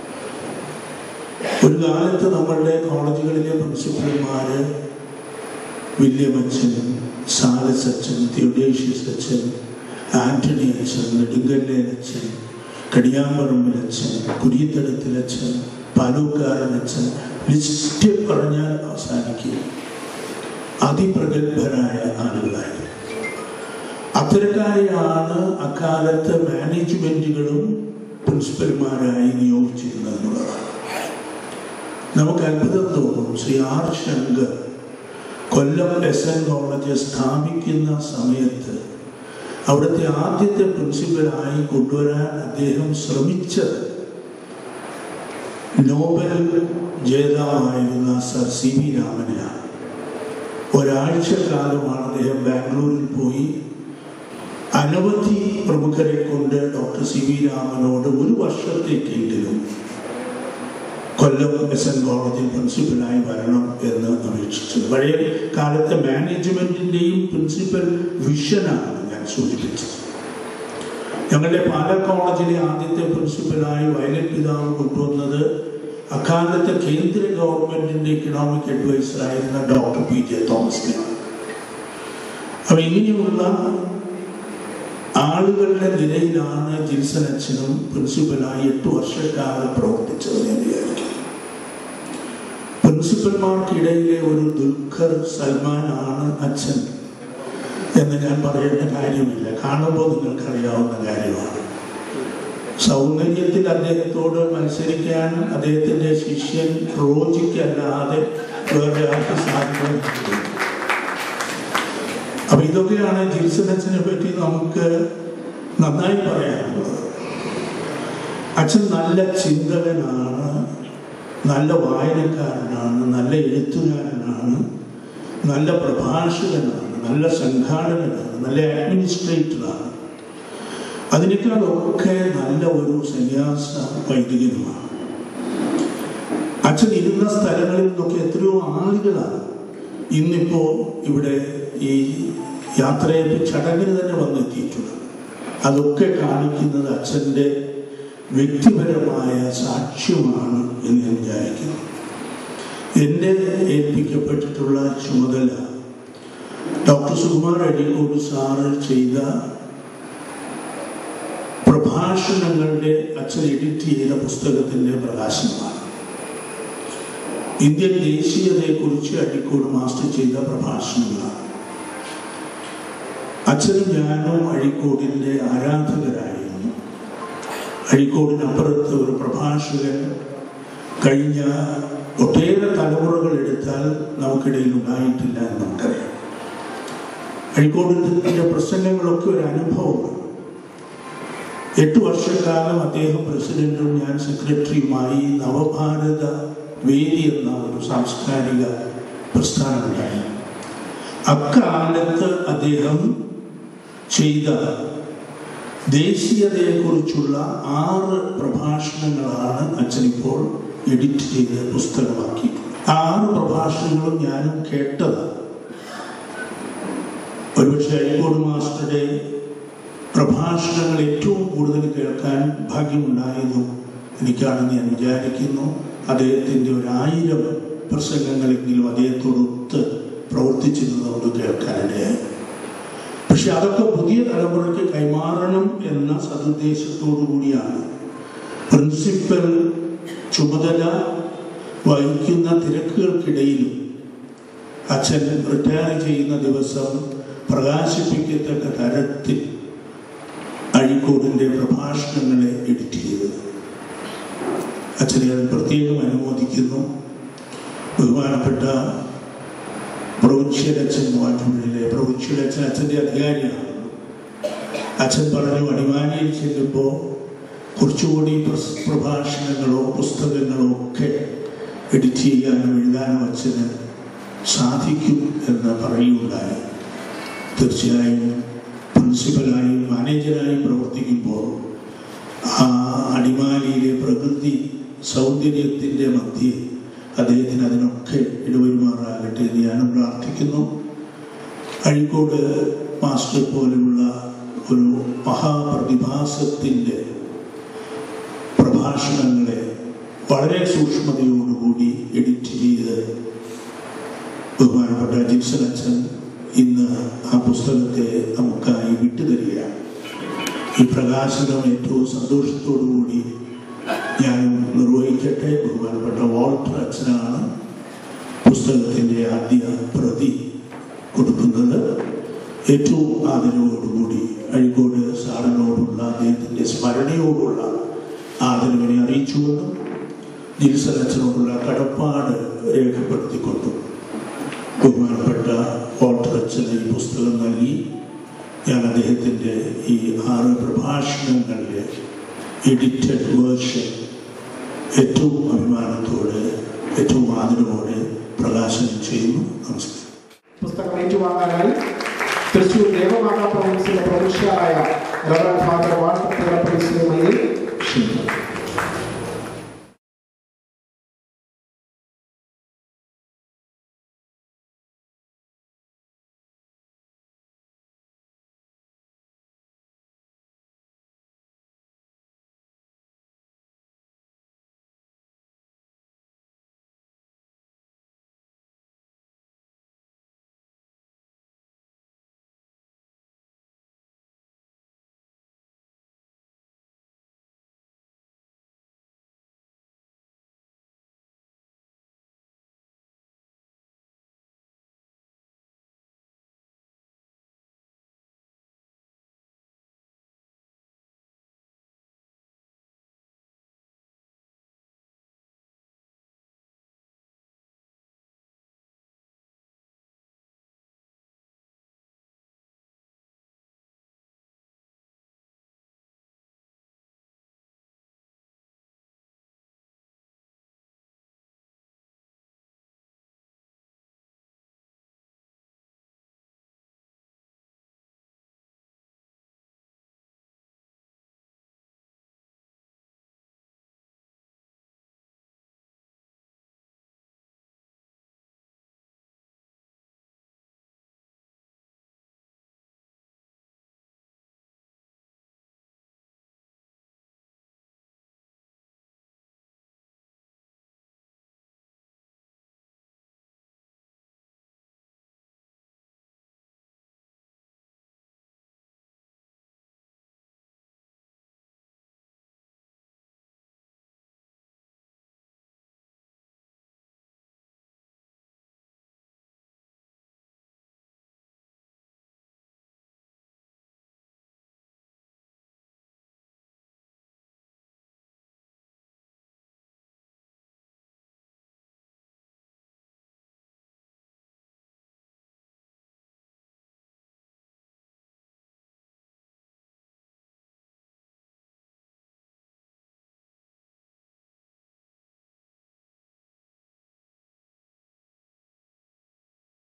Speaker 2: ഒരു കാലത്ത് നമ്മളുടെ കോളേജുകളിലെ പ്രിൻസിപ്പൽമാര് വില്യം അച്ഛൻ, സാലസ് അച്ഛൻ, തിയോഡേഷ്യസ് അച്ഛൻ, ആന്റണി അച്ഛൻ, നെടുങ്കല്ലേൽ അച്ഛൻ, കടിയാമ്പറമ്പിൽ അച്ഛൻ, കുരിയത്തടത്തിൽ അച്ഛൻ, പാലൂക്കാരൻ അച്ഛൻ, ലിസ്റ്റ് പറഞ്ഞാൽ അവസാനിക്കുക. അതിപ്രഗത്ഭരായ ആളുകളായിരുന്നു. അത്തരക്കാരെയാണ് അക്കാലത്ത് മാനേജ്മെന്റുകളും പ്രിൻസിപ്പൽമാരായി നിയോഗിച്ചിരുന്നത് എന്നുള്ളതാണ്. നമുക്ക് അത്ഭുതം തോന്നും. Sri R. Sankar Kollam SN college സ്ഥാപിക്കുന്ന സമയത്ത് അവിടുത്തെ ആദ്യത്തെ പ്രിൻസിപ്പലായി കൊണ്ടുവരാൻ അദ്ദേഹം ശ്രമിച്ചത് നോബൽ ജേതാവായിരുന്ന സർ CV രാമനെയാണ്. ഒരാഴ്ച കാലമാണ് അദ്ദേഹം ബാംഗ്ലൂരിൽ പോയി അനവധി പ്രമുഖരെ കൊണ്ട് ഡോക്ടർ CV രാമനോട് 1 വർഷത്തേക്കെങ്കിലും കൊല്ലം SN കോളേജിൽ പ്രിൻസിപ്പലായി വരണം എന്ന് അപേക്ഷിച്ചത്. പഴയ കാലത്തെ മാനേജ്മെന്റിന്റെയും പ്രിൻസിപ്പൽ വിഷനാണ് ഞാൻ സൂചിപ്പിച്ചത്. ഞങ്ങളുടെ പാലാ കോളേജിലെ ആദ്യത്തെ പ്രിൻസിപ്പലായി വയലറ്റ് പിതാവ് കൊണ്ടുവന്നത് അക്കാലത്തെ കേന്ദ്ര ഗവൺമെന്റിന്റെ ഇക്കണോമിക് അഡ്വൈസർ ആയിരുന്ന ഡോക്ടർ PJ തോമസിനാണ്. അപ്പൊ ഇങ്ങനെയുള്ള ആളുകളുടെ നിലയിലാണ് ജിൽസൺ അച്ഛനും പ്രിൻസിപ്പലായി 8 വർഷക്കാലം പ്രവർത്തിച്ചത് ഞാൻ വിചാരിക്കുന്നു. പ്രിൻസിപ്പൽമാർക്കിടയിലെ ഒരു ദുൽഖർ സൽമാൻ ആണ് അച്ഛൻ എന്ന് ഞാൻ പറയേണ്ട കാര്യമില്ല. കാണുമ്പോൾ നിങ്ങൾക്കറിയാവുന്ന കാര്യമാണ്. സൗന്ദര്യത്തിൽ അദ്ദേഹത്തോട് മത്സരിക്കാൻ അദ്ദേഹത്തിൻ്റെ ശിഷ്യൻ റോജിക്കല്ലാതെ വേറെ ആർക്ക് സാധിക്കുന്നില്ല. അപ്പൊ ഇതൊക്കെയാണ് ജിൽസൺ അച്ഛനെ പറ്റി നമുക്ക് നന്നായി പറയാനുള്ളത്. അച്ഛൻ നല്ല ചിന്തകനാണ്, നല്ല വായനക്കാരനാണ്, നല്ല എഴുത്തുകാരനാണ്, നല്ല പ്രഭാഷകനാണ്, നല്ല സംഘാടകനാണ്, നല്ല അഡ്മിനിസ്ട്രേറ്ററാണ്. അതിനേക്കാളൊക്കെ നല്ല ഒരു സന്യാസ വൈദികനുമാണ്. അച്ഛൻ ഇരുന്ന സ്ഥലങ്ങളിൽ നിന്നൊക്കെ എത്രയോ ആളുകളാണ് ഇന്നിപ്പോ ഇവിടെ ഈ യാത്രയപ്പ് ചടങ്ങിന് തന്നെ വന്നെത്തിയിട്ടുള്ളത്. അതൊക്കെ കാണിക്കുന്നത് അച്ഛൻ്റെ വ്യക്തിപരമായ സാക്ഷ്യമാണ് എന്ന് ഞാൻ വിചാരിക്കുന്നു. എന്നെ ഏൽപ്പിക്കപ്പെട്ടിട്ടുള്ള ചുമതല ഡോക്ടർ സുകുമാർ അഴീക്കോട് സാറ് ചെയ്ത പ്രഭാഷണങ്ങളുടെ അച്ഛൻ എഡിറ്റ് ചെയ്ത പുസ്തകത്തിൻ്റെ പ്രകാശനമാണ്. ഇന്ത്യൻ ദേശീയതയെക്കുറിച്ച് അഴീക്കോട് മാസ്റ്റർ ചെയ്ത പ്രഭാഷണങ്ങളാണ്. അച്ഛനും ഞാനും അഴീക്കോടിൻ്റെ ആരാധകരായിരുന്നു. അഴീക്കോടിനപ്പുറത്ത് ഒരു പ്രഭാഷകൻ കഴിഞ്ഞ ഒട്ടേറെ തലമുറകൾ എടുത്താൽ നമുക്കിടയിൽ ഉണ്ടായിട്ടില്ല എന്ന് നമുക്കറിയാം. അഴീക്കോടിൻ്റെ പ്രസംഗങ്ങളൊക്കെ ഒരു അനുഭവമാണ്. 8 വർഷക്കാലം അദ്ദേഹം പ്രസിഡന്റും ഞാൻ സെക്രട്ടറിയുമായി നവഭാരത വേദി എന്ന ഒരു സാംസ്കാരിക പ്രസ്ഥാനമുണ്ടായി. അക്കാലത്ത് അദ്ദേഹം ചെയ്ത ദേശീയതയെക്കുറിച്ചുള്ള 6 പ്രഭാഷണങ്ങളാണ് അച്ഛനിപ്പോൾ എഡിറ്റ് ചെയ്ത് പുസ്തകമാക്കിയിട്ടുള്ളത്. 6 പ്രഭാഷണങ്ങളും ഞാനും കേട്ടത്. ഒരുപക്ഷെ അഴീക്കോട് മാസ്റ്ററുടെ പ്രഭാഷണങ്ങൾ ഏറ്റവും കൂടുതൽ കേൾക്കാൻ ഭാഗ്യമുണ്ടായതും എനിക്കാണെന്ന് ഞാൻ വിചാരിക്കുന്നു. അദ്ദേഹത്തിൻ്റെ 1000 പ്രസംഗങ്ങളെങ്കിലും അദ്ദേഹത്തോടൊത്ത് പ്രവർത്തിച്ചിരുന്നത് കേൾക്കാനിടയായി. പക്ഷെ അതൊക്കെ പുതിയ തലമുറയ്ക്ക് കൈമാറണം എന്ന സതുദ്ദേശത്തോടു കൂടിയാണ് പ്രിൻസിപ്പൽ ചുമതല വഹിക്കുന്ന തിരക്കുകൾക്കിടയിലും അച്ഛൻ റിട്ടയർ ചെയ്യുന്ന ദിവസം പ്രകാശിപ്പിക്കത്തക്ക തരത്തിൽ അഴീക്കോടിൻ്റെ പ്രഭാഷണങ്ങളെ എഡിറ്റ് ചെയ്തത്. അച്ഛനെ അത് പ്രത്യേകം അനുമോദിക്കുന്നു. ബഹുമാനപ്പെട്ട പ്രൊവിൻഷ്യൽ അച്ഛൻ മൂവാറ്റുപുഴയിലെ പ്രൊവിൻഷ്യൽ അച്ഛൻ അച്ഛൻ്റെ അധികാരിയാണ്. അച്ഛൻ പറഞ്ഞു, അടിമാലിയിൽ ചെല്ലുമ്പോൾ കുറച്ചുകൂടി പ്രഭാഷണങ്ങളോ പുസ്തകങ്ങളോ ഒക്കെ എഡിറ്റ് ചെയ്യാനും എഴുതാനും അച്ഛന് സാധിക്കും എന്ന് പറയുകയുണ്ടായി. തീർച്ചയായും പ്രിൻസിപ്പലായും മാനേജരായും പ്രവർത്തിക്കുമ്പോൾ ആ അടിമാലിയിലെ പ്രകൃതി സൗന്ദര്യത്തിൻ്റെ മധ്യേ അദ്ദേഹത്തിന് അതിനൊക്കെ ഇടവരുമാറാകട്ടെ എന്ന് ഞാനും പ്രാർത്ഥിക്കുന്നു. അഴീക്കോട് മാസ്റ്റർ പോലെയുള്ള ഒരു മഹാപ്രതിഭാസത്തിൻ്റെ പ്രഭാഷണങ്ങളെ വളരെ സൂക്ഷ്മതയോടുകൂടി എഡിറ്റ് ചെയ്ത് ബഹുമാനപ്പെട്ട ജിൽസൺ അച്ഛൻ ഇന്ന് ആ പുസ്തകത്തെ നമുക്കായി വിട്ടുതരികയാണ്. ഈ പ്രകാശനം ഏറ്റവും സന്തോഷത്തോടുകൂടി ഞാൻ നിർവഹിക്കട്ടെ. ബഹുമാനപ്പെട്ട വാൾട്ടർ അച്ഛനാണ് പുസ്തകത്തിൻ്റെ ആദ്യ പ്രതി കൊടുക്കുന്നത്. ഏറ്റവും ആദരവോടുകൂടി അഴീക്കോട് സാറിനോടുള്ള അദ്ദേഹത്തിൻ്റെ സ്മരണയോടുള്ള ആദരവിനെ അറിയിച്ചുകൊണ്ടും ജിൽസൺ അച്ഛനോടുള്ള കടപ്പാട് രേഖപ്പെടുത്തിക്കൊണ്ടും ബഹുമാനപ്പെട്ട വാൾട്ടർ അച്ഛന് ഈ പുസ്തകം നൽകി ഞാൻ അദ്ദേഹത്തിൻ്റെ ഈ 6 പ്രഭാഷണങ്ങളുടെ എഡിറ്റഡ് വേർഷൻ ഏറ്റവും അഭിമാനത്തോടെ ഏറ്റവും ആദരവോടെ പ്രകാശനം ചെയ്യുന്നു. നമസ്കാരം.
Speaker 3: പുസ്തകം ഏറ്റുവാങ്ങാനായി തൃശ്ശൂർ ദേവമാതാ പ്രൊവിൻസിലെ പ്രവിശ്യയായ റവറൻഡ് ഫാദർ വാൾട്ടർ ക്ഷണിക്കുന്നു.